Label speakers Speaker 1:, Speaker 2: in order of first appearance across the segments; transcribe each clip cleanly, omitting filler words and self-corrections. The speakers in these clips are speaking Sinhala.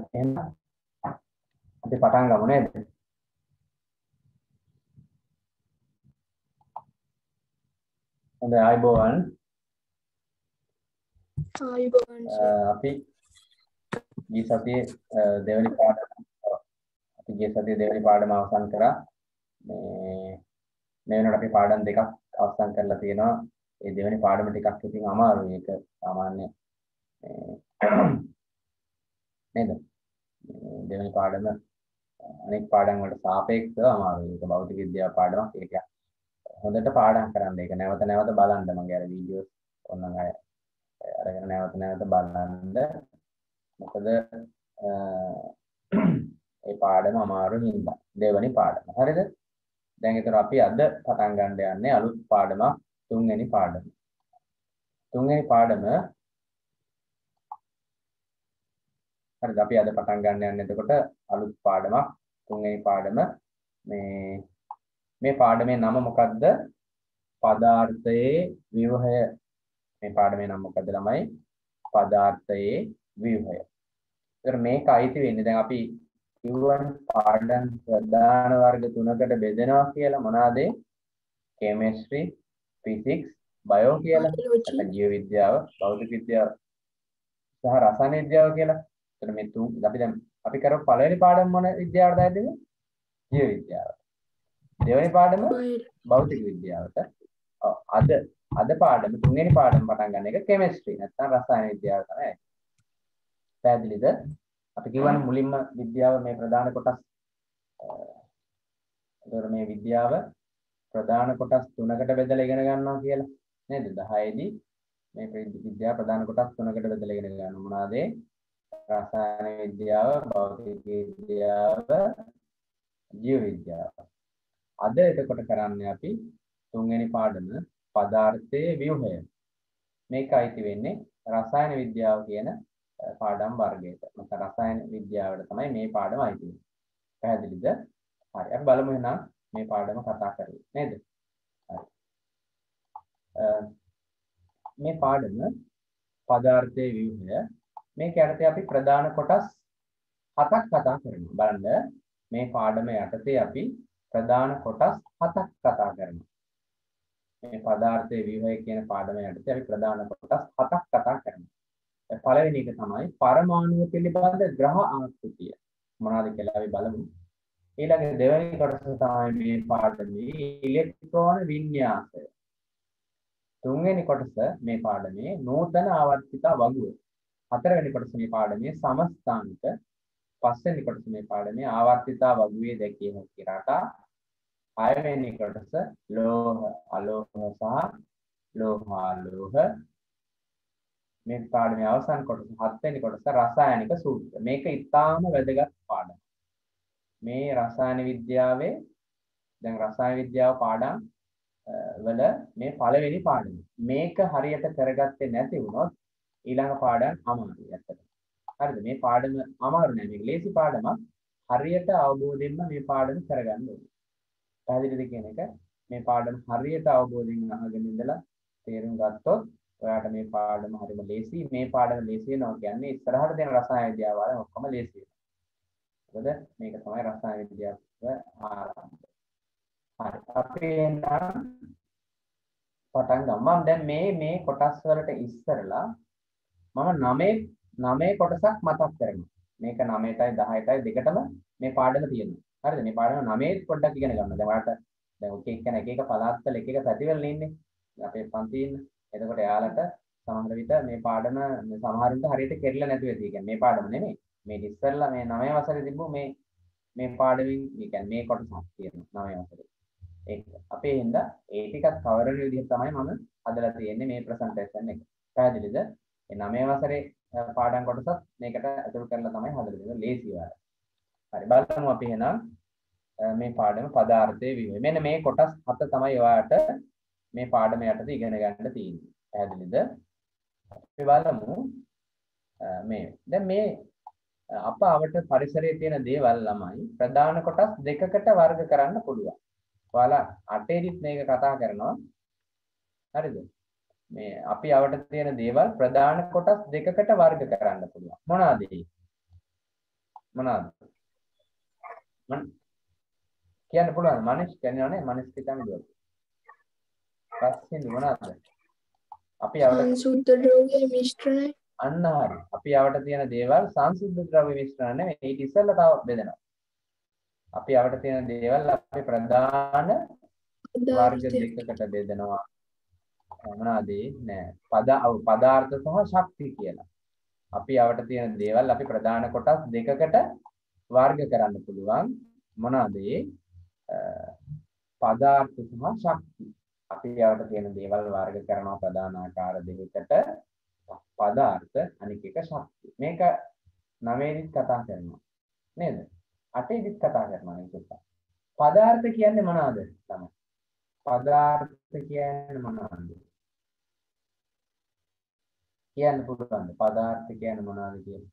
Speaker 1: එහෙනම් අපි පටන් ගමු නේද? හොඳයි ආයිබෝවන්. අපි ගිය සතියේ දෙවෙනි පාඩම අවසන් කරා. මේ වෙනකොට අපි පාඩම් දෙකක් අවසන් කරලා තියෙනවා. ඒ දෙවෙනි පාඩම ටිකක් ඉතින් අමාරුයි. ඒක සාමාන්‍ය නේද? දෙවෙනි පාඩම අනෙක් පාඩම් වලට සාපේක්ෂව අමාරුයි. ඒක භෞතික විද්‍යාව පාඩමක්. ඒක හොඳට පාඩම් කරන්න. ඒක නැවත නැවත බලන්න. මගේ අර වීඩියෝස් ඕනනම් අය අරගෙන නැවත නැවත බලන්න. මොකද ඒ පාඩම අමාරු හින්දා. දෙවෙනි පාඩම. හරිද? දැන් ඒතර අපි අද පටන් ගන්න යන්නේ අලුත් පාඩමක්, තුන්වෙනි පාඩම. තුන්වෙනි පාඩම හරිද? අපි අද පටන් ගන්න යන්නේ එතකොට අලුත් පාඩමක්, තුන්වෙනි පාඩම. මේ පාඩමේ නම මොකද්ද? පදාර්ථයේ ව්‍යුහය. මේ පාඩමේ නම මොකද්ද ළමයි? පදාර්ථයේ ව්‍යුහය. ඒතර මේක අයිති වෙන්නේ දැන් අපි කිව්වන් පාඩම් ප්‍රධාන වර්ග තුනකට බෙදෙනවා කියලා. මොනවාද? කෙමිස්ට්‍රි, ෆිසික්ස්, බයෝ කියලා. නැත්නම් ජීව විද්‍යාව, භෞතික විද්‍යාව සහ රසායන විද්‍යාව කියලා. එතන මේ තුන් අපි කරපු පළවෙනි පාඩම මොන විද්‍යාවටද ඇද්දේ? ජීව විද්‍යාව. දෙවෙනි පාඩම භෞතික විද්‍යාවට. අද පාඩම තුන්වෙනි පාඩම පටන් ගන්න එක කෙමිස්ට්‍රි නැත්නම් රසායන විද්‍යාව තමයි. පැහැදිලිද? අපි කියවනේ මුලින්ම විද්‍යාව මේ ප්‍රධාන කොටස් මේ විද්‍යාව ප්‍රධාන කොටස් තුනකට බෙදලා ඉගෙන ගන්නවා කියලා නේද? 10 දී මේ විද්‍යාව ප්‍රධාන කොටස් තුනකට බෙදලා ඉගෙන ගන්නවා. මොනවාද? රසායන විද්‍යාව, භෞතික විද්‍යාව, ජීව විද්‍යාව. අද එතකොට කරන්නේ අපි තුන්වෙනි පාඩම පදාර්ථයේ ව්‍යුහය. මේක අයිති වෙන්නේ රසායන විද්‍යාව කියන පාඩම් වර්ගයට. මත රසායන විද්‍යාවට තමයි මේ පාඩම අයිති වෙන්නේ. පැහැදිලිද? හරි. අපි බලමු එහෙනම් මේ පාඩම කතා කරලා නේද? හරි. මේ පාඩම පදාර්ථයේ ව්‍යුහය මේක යටතේ අපි ප්‍රධාන කොටස් 7ක් කතා කරනවා. බලන්න මේ පාඩම යටතේ අපි ප්‍රධාන කොටස් 7ක් කතා කරනවා. මේ පදාර්ථයේ ව්‍යුහය කියන පාඩම යටතේ අපි ප්‍රධාන කොටස් 7ක් කතා කරනවා. පළවෙනි එක තමයි පරමාණු පිළිබඳ ග්‍රහ ආකෘතිය. මොනවද කියලා අපි බලමු. ඊළඟ දෙවෙනි කොටස තමයි මේ පාඩමේ ඉලෙක්ට්‍රෝන වින්‍යාසය. තුන්වෙනි කොටස මේ පාඩමේ නූතන ආවර්තිත වගුව. හතරවෙනි කොටස මේ පාඩමේ සමස්ථානික. පස්වෙනි කොටස මේ පාඩමේ ආවර්තිත වගුවේ දැකිය හැකි රටා. හයවෙනි කොටස ලෝහ අලෝහ සහ ලෝහාලෝහ. මේ පාඩමේ අවසාන කොටස හත්වෙනි කොටස රසායනික සූත්‍ර. මේක ඉතාම වැදගත් පාඩම. මේ රසායන විද්‍යාවේ දැන් රසායන විද්‍යාව පාඩම් වල මේ පළවෙනි පාඩම. මේක හරියට කරගත්තේ නැති වුණොත් ඊළඟ පාඩම් අමාරුයි ඇත්තට. හරිද? මේ පාඩම අමාරු නෑ. මේක ලේසි පාඩමක්. හරියට අවබෝධයෙන්ම මේ පාඩම කරගන්න ඕනේ. පැහැදිලිද කියන එක? මේ පාඩම හරියට අවබෝධයෙන් අහගෙන ඉඳලා තේරුම් ගත්තොත් ඔයාට මේ පාඩම හරිම ලේසි. මේ පාඩම ලේසි වෙනවා කියන්නේ ඉස්සරහට දෙන රසායන විද්‍යාව වල ඔක්කොම ලේසි වෙනවා. මොකද මේක තමයි රසායන විද්‍යාව ආරම්භය. හරි. අපි එනම් පටන් ගමු. මම දැන් මේ කොටස් වලට ඉස්සරලා මම 9 කොටසක් මතක් කරනවා. මේක 9ටයි 10ටයි දෙකටම මේ පාඩම තියෙනවා. හරිද? මේ පාඩම 9 පොඩ්ඩක් ඉගෙන ගන්න. දැන් ඔයාලට දැන් ඔක එක එක පළාත්වල එක පැතිවල ඉන්නේ. අපේ පන්තියේ ඉන්න. එතකොට එයාලට සමහර විට මේ පාඩම සමහරුන්ට හරියට කෙරෙලා නැතුව ඇති. කියන්නේ මේ පාඩම නෙමෙයි. මේ ඉස්සෙල්ලා මේ 9 වසරේ තිබ්බු මේ පාඩමින් කියන්නේ මේ කොටසක් තියෙනවා 9 වසරේ. ඒක අපේ හින්දා ඒ ටිකත් කවර වෙන විදිහට තමයි මම හදලා තියෙන්නේ මේ ප්‍රසන්ටේෂන් එක. පැහැදිලිද? මේ 9 වසරේ පාඩම් කොටසත් මේකට අතුරු කරලා තමයි හදලා තියෙන්නේ. ලේසි වාර. හරි බලමු අපි එහෙනම් මේ පාඩම පදාර්ථයේ ව්‍යුහය. මෙන්න මේ කොටස් 7 තමයි ඔයාලට මේ පාඩම යටතේ ඉගෙන ගන්න තියෙන්නේ. පැහැදිලිද? අපි බලමු දැන් මේ අප අවට පරිසරයේ තියෙන දේවල් ළමයි ප්‍රධාන කොටස් දෙකකට වර්ග කරන්න පුළුවන්. ඔයාලා 8 දිත් මේක කතා කරනවා. හරිද? මේ අපි අවට තියෙන දේවල් ප්‍රධාන කොටස් දෙකකට වර්ග කරන්න පුළුවන්. මොනවාද ඒ? මොනවාද? කියන්න පුළුවන් මනස් කියනවනේ මනස් කිතම දුව. ප්‍රශ්නේ මොනවාද? අපි යවට
Speaker 2: සංසුද්ධ ද්‍රව්‍ය මිශ්‍රණය.
Speaker 1: අන්න හරි. අපි යවට තියෙන දේවල් සංසුද්ධ ද්‍රව්‍ය මිශ්‍රණ නෙවෙයි. ඊට ඉස්සෙල්ලා තව බෙදෙනවා. අපි යවට තියෙන දේවල් අපි ප්‍රධාන වර්ග දෙකකට බෙදනවා. මොනවාද? නෑ. පදාර්ථ සහ ශක්ති කියලා. අපි යවට තියෙන දේවල් අපි ප්‍රධාන කොටස් දෙකකට වර්ග කරන්න පුළුවන්. මොනවාද? පදාර්ථ සහ ශක්ති. අපි යවට තියෙන දේවල් වර්ග කරනවා ප්‍රධාන ආකාර දෙකකට. පදාර්ථ අනික එක ශක්ති. මේක 9 දිත් කතා කරනවා. නේද? 8 දිත් කතා කරනවා මේක. පදාර්ථ කියන්නේ මොනවාද? තමයි. පදාර්ථ කියන්නේ මොනවාද? කියන්න පුළුවන්ද? පදාර්ථ කියන්නේ මොනවාද කියන්නේ?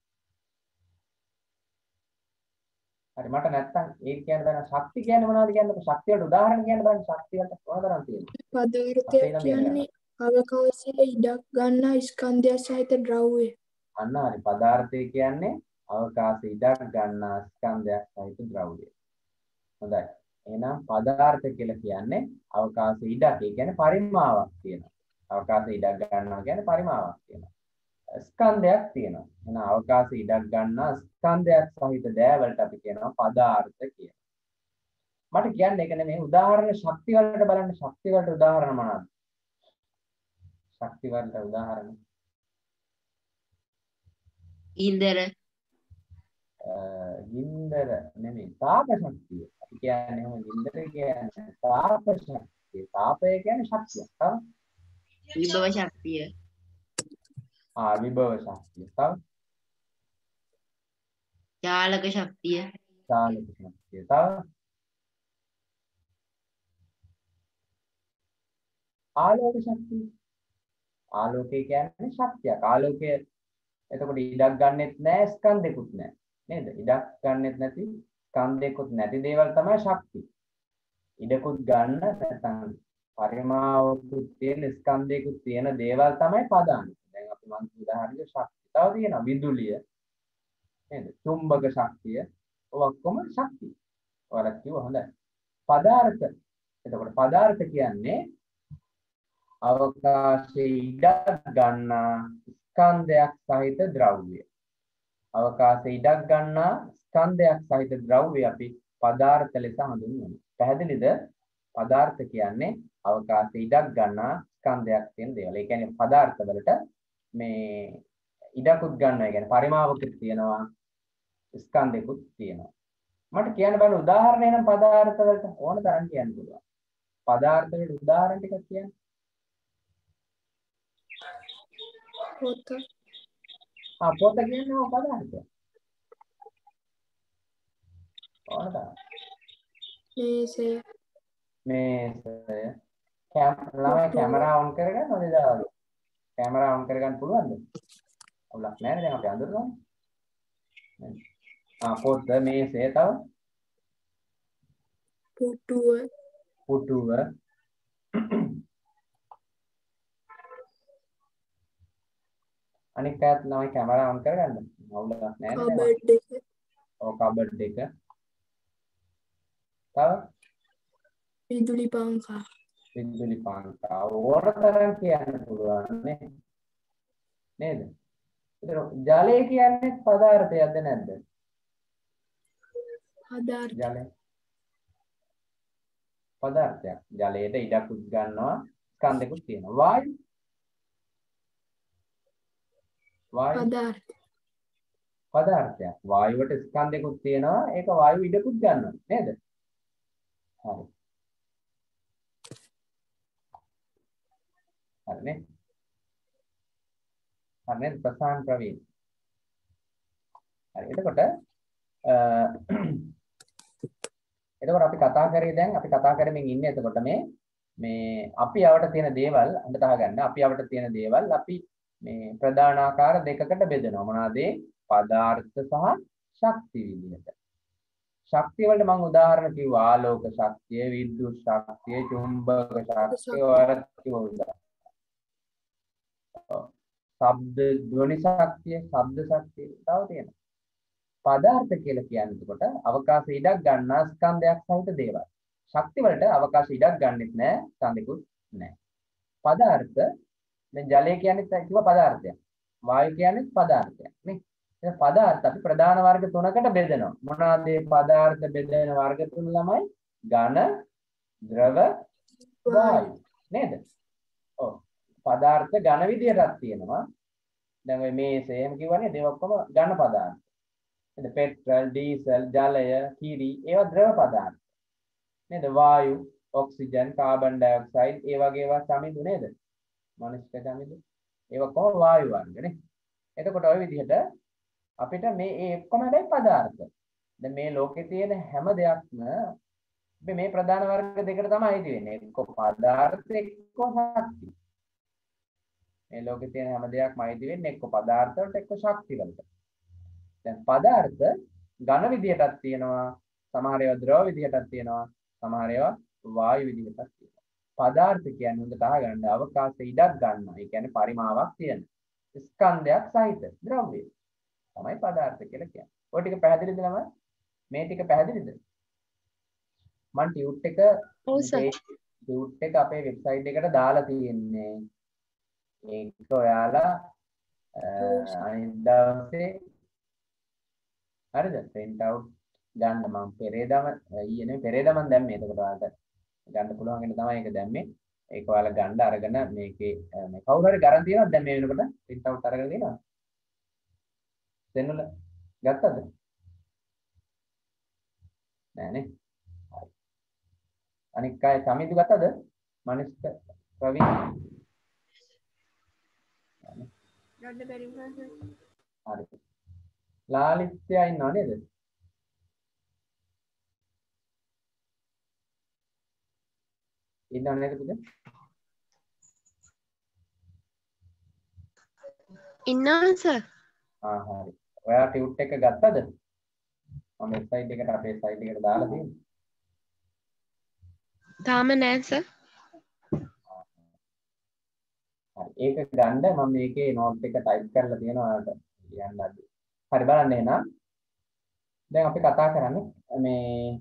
Speaker 1: හරි මට නැත්තම් ඒක කියන්න බෑ. ශක්ති කියන්නේ මොනවද කියන්නකො. ශක්තිය වලට උදාහරණ කියන්න බෑ. ශක්තිය වලට කොහොමදනම් තියෙන්නේ?
Speaker 2: පදාර්ථය කියන්නේ අවකාශයේ ඉඩක් ගන්නා ස්කන්ධය සහිත ද්‍රව්‍ය.
Speaker 1: අන්න හරි. පදාර්ථය කියන්නේ අවකාශයේ ඉඩක් ගන්නා ස්කන්ධයක් සහිත ද්‍රව්‍ය. හොඳයි. එහෙනම් පදාර්ථ කියලා කියන්නේ අවකාශයේ ඉඩක්. ඒ කියන්නේ පරිමාවක් තියෙනවා. අවකාශයේ ඉඩක් ගන්නවා කියන්නේ පරිමාවක් තියෙනවා. ස්කන්ධයක් තියෙනවා. එහෙනම් අවකාශයේ ඉඩක් ගන්නා ස්කන්ධයක් සහිත දෑවලට අපි කියනවා පදාර්ථ කියලා. මට කියන්න ඒක නෙමෙයි උදාහරණ ශක්ති වලට බලන්න. ශක්ති වලට උදාහරණ මොනවාද? ශක්ති වලට උදාහරණ
Speaker 3: ඉන්දර
Speaker 1: ගින්දර නෙමෙයි තාප ශක්තිය. අපි කියන්නේ එහෙම ගින්දර කියන්නේ තාප ශක්තිය. තාපය කියන්නේ ශක්තිය.
Speaker 3: විභව ශක්තිය.
Speaker 1: විභව ශක්තිය. තව
Speaker 3: චාලක ශක්තිය.
Speaker 1: චාලක ශක්තිය. තව ආලෝක ශක්තිය. ආලෝකය කියන්නේ ශක්තියක්. ආලෝකය එතකොට ඉඩක් ගන්නෙත් නැහැ ස්කන්ධෙකුත් නැහැ. නේද? ඉඩක් ගන්නෙත් නැති ස්කන්ධෙකුත් නැති දේවල් තමයි ශක්තිය. ඉඩකුත් ගන්න නැත්නම් පරිමාවකුත් තියෙන ස්කන්ධයකුත් තියෙන දේවල් තමයි පදාර්ථ. දැන් අපි මං උදාහරණයක් ශක්තිය. තව තියෙනවා විදුලිය. නේද? චුම්බක ශක්තිය. ඔය ඔක්කොම ශක්තිය. ඔයාලා කිව්ව හොඳයි. පදාර්ථ. එතකොට පදාර්ථ කියන්නේ අවකාශයේ ඉඩක් ගන්නා ස්කන්ධයක් සහිත ද්‍රව්‍ය. අවකාශයේ ඉඩක් ගන්නා ස්කන්ධයක් සහිත ද්‍රව්‍ය අපි පදාර්ථ ලෙස හඳුන්වනවා. පැහැදිලිද? පදාර්ථ කියන්නේ අවකාශයේ ඉඩක් ගන්නා ස්කන්ධයක් තියෙන දේවල්. ඒ කියන්නේ පදාර්ථ වලට මේ ඉඩකුත් ගන්නවා. ඒ කියන්නේ පරිමාවකුත් තියෙනවා. ස්කන්ධෙකුත් තියෙනවා. මට කියන්න බෑ උදාහරණ එනම් පදාර්ථ වලට ඕන තරම් කියන්න පුළුවන්. පදාර්ථ වලට උදාහරණ ටිකක් කියන්න.
Speaker 2: පොත.
Speaker 1: පොත කියන්නේ පදාර්ථය. ඕන තරම්.
Speaker 2: මේසය.
Speaker 1: මේසය. කැමරා ඔන් කරගන්න ඕනේ දාවල. කැමරා ඔන් කරගන්න පුළුවන්ද? අවුලක් නැහැ දැන් අපි අඳුරනවා. පොත මේසය තව පුටුව අනික පැත්ත තමයි කැමරා ඔන් කරගන්න. අවුලක් නැහැ නේද?
Speaker 2: කබඩ් එක.
Speaker 1: ඔව් කබඩ් එක. තව
Speaker 2: විදුලි පංකා.
Speaker 1: විදුලි පංකා ඕනතරම් කියන්න පුළුවන් නේ. නේද? ඒතර ජලය කියන්නේ පදාර්ථයක්ද නැද්ද?
Speaker 2: පදාර්ථ.
Speaker 1: ජලය පදාර්ථයක්. ජලයට ඉඩකුත් ගන්නවා ස්කන්ධෙකුත් තියෙනවා. වායු
Speaker 2: පදාර්ථ.
Speaker 1: පදාර්ථයක්. වායුවට ස්කන්ධෙකුත් තියෙනවා. ඒක වායු ඉඩකුත් ගන්නවා නේද? හරි. හරිනේ. හරිනේ ප්‍රසන්න ප්‍රවීණ. හරි. එතකොට අපි කතා කරේ දැන් අපි කතා කරමින් ඉන්නේ එතකොට මේ අපි යවට තියෙන දේවල් හඳට අහගන්න. අපි යවට තියෙන දේවල් අපි මේ ප්‍රධාන ආකාර දෙකකට බෙදනවා. මොනවාද? පදාර්ථ සහ ශක්ති විදිහට. ශක්තිය වලට මම උදාහරණ කිව්වා ආලෝක ශක්තිය, විද්‍යුත් ශක්තිය, චුම්බක ශක්තිය වලට කිව්වා. ශබ්ද ධ්වනි ශක්තිය, ශබ්ද ශක්තිය තව තියෙනවා. පදාර්ථ කියලා කියන්නේ එතකොට අවකාශ ඉඩක් ගන්නා ස්කන්ධයක් සහිත දේවල්. ශක්ති වලට අවකාශ ඉඩක් ගන්නෙත් නැහැ, ස්කන්ධිකුත් නැහැ. පදාර්ථ දැන් ජලය කියන්නේ කිව්ව පදාර්ථයක්. වායු කියන්නේ පදාර්ථයක් නේ. එහෙනම් පදාර්ථ අපි ප්‍රධාන වර්ග තුනකට බෙදනවා. මොනවාද මේ පදාර්ථ බෙදෙන වර්ග තුන ළමයි? ඝන, ද්‍රව, වායු නේද? ඔව්. පදාර්ථ ඝන විදියටක් තියෙනවා. දැන් ඔය මේසෙ එහෙම කිව්වනේ ඒක ඔක්කොම ඝන පදාර්ථ. නේද? පෙට්‍රල්, ඩීසල්, ජලය, කිරි ඒවා ද්‍රව පදාර්ථ. නේද? වායු, ඔක්සිජන්, කාබන් ඩයොක්සයිඩ් ඒ වගේ ඒවා සමිඳු නේද? මනුෂ්‍ය සමිඳු. ඒවා කොහොම වායු වර්ග නේ. එතකොට ওই විදිහට අපිට මේ ඔක්කොම හැබැයි පදාර්ථ. දැන් මේ ලෝකේ තියෙන හැම දෙයක්ම මේ ප්‍රධාන වර්ග දෙකට තමයි අයිති වෙන්නේ. එක්ක පදාර්ථ එක්ක ශක්ති. මේ ලෝකේ තියෙන හැම දෙයක්ම අයිති වෙන්නේ එක්ක පදාර්ථ වලට එක්ක ශක්ති වලට. දැන් පදාර්ථ ඝන විදියටක් තියෙනවා, සමහර ඒවා ද්‍රව විදියටක් තියෙනවා, සමහර ඒවා වායු විදියටක් තියෙනවා. පදාර්ථ කියන්නේ හොඳට අහගන්න අවකාශ ඉඩක් ගන්නවා. ඒ කියන්නේ පරිමාවක් තියෙන ස්කන්ධයක් සහිත ද්‍රව්‍ය. තමයි පදාර්ථ කියලා කියන්නේ. ඔය ටික පැහැදිලිද ළමයි? මේ ටික පැහැදිලිද? මම ටියුට් එක අපේ වෙබ්සයිට් එකට දාලා තියෙන්නේ. ඒක ඔයාලා අනිත් දවසේ හරිද? print out ගන්න මම පෙරේදම ඊයේ පෙරේදම දැම්මේ. එතකොට ඔයාලට ගන්න පුළුවන් වෙන තමයි ඒක දැම්මේ. ඒක ඔයාලා ගන්න අරගෙන මේකේ මේ කවුරු හරි ගරන් තියනවද දැන් මේ වෙනකොට print out අරගෙන තියනවද? දෙන්නල ගත්තද? නෑනේ. හරි. අනික් අය සමිඳු ගත්තද? මනිෂ්ක ප්‍රවීණ.
Speaker 2: ගන්න බැරි වුණා.
Speaker 1: හරි. ලාලිත්‍යා ඉන්නව නේද? ඉන්නව නේද පුතේ?
Speaker 4: ඉන්නවා සර්.
Speaker 1: හරි. ඔයා ටියුට් එක ගත්තද? මම වෙබ්සයිට් එකට අපේ සයිට් එකට දාලා තියෙනවා.
Speaker 4: තාම නෑ සර්.
Speaker 1: හරි. ඒක ගන්න මම මේකේ නෝට් එක ටයිප් කරලා තියෙනවා ඔයාලට කියන්න අද. හරි බලන්න එහෙනම්. දැන් අපි කතා කරන්නේ මේ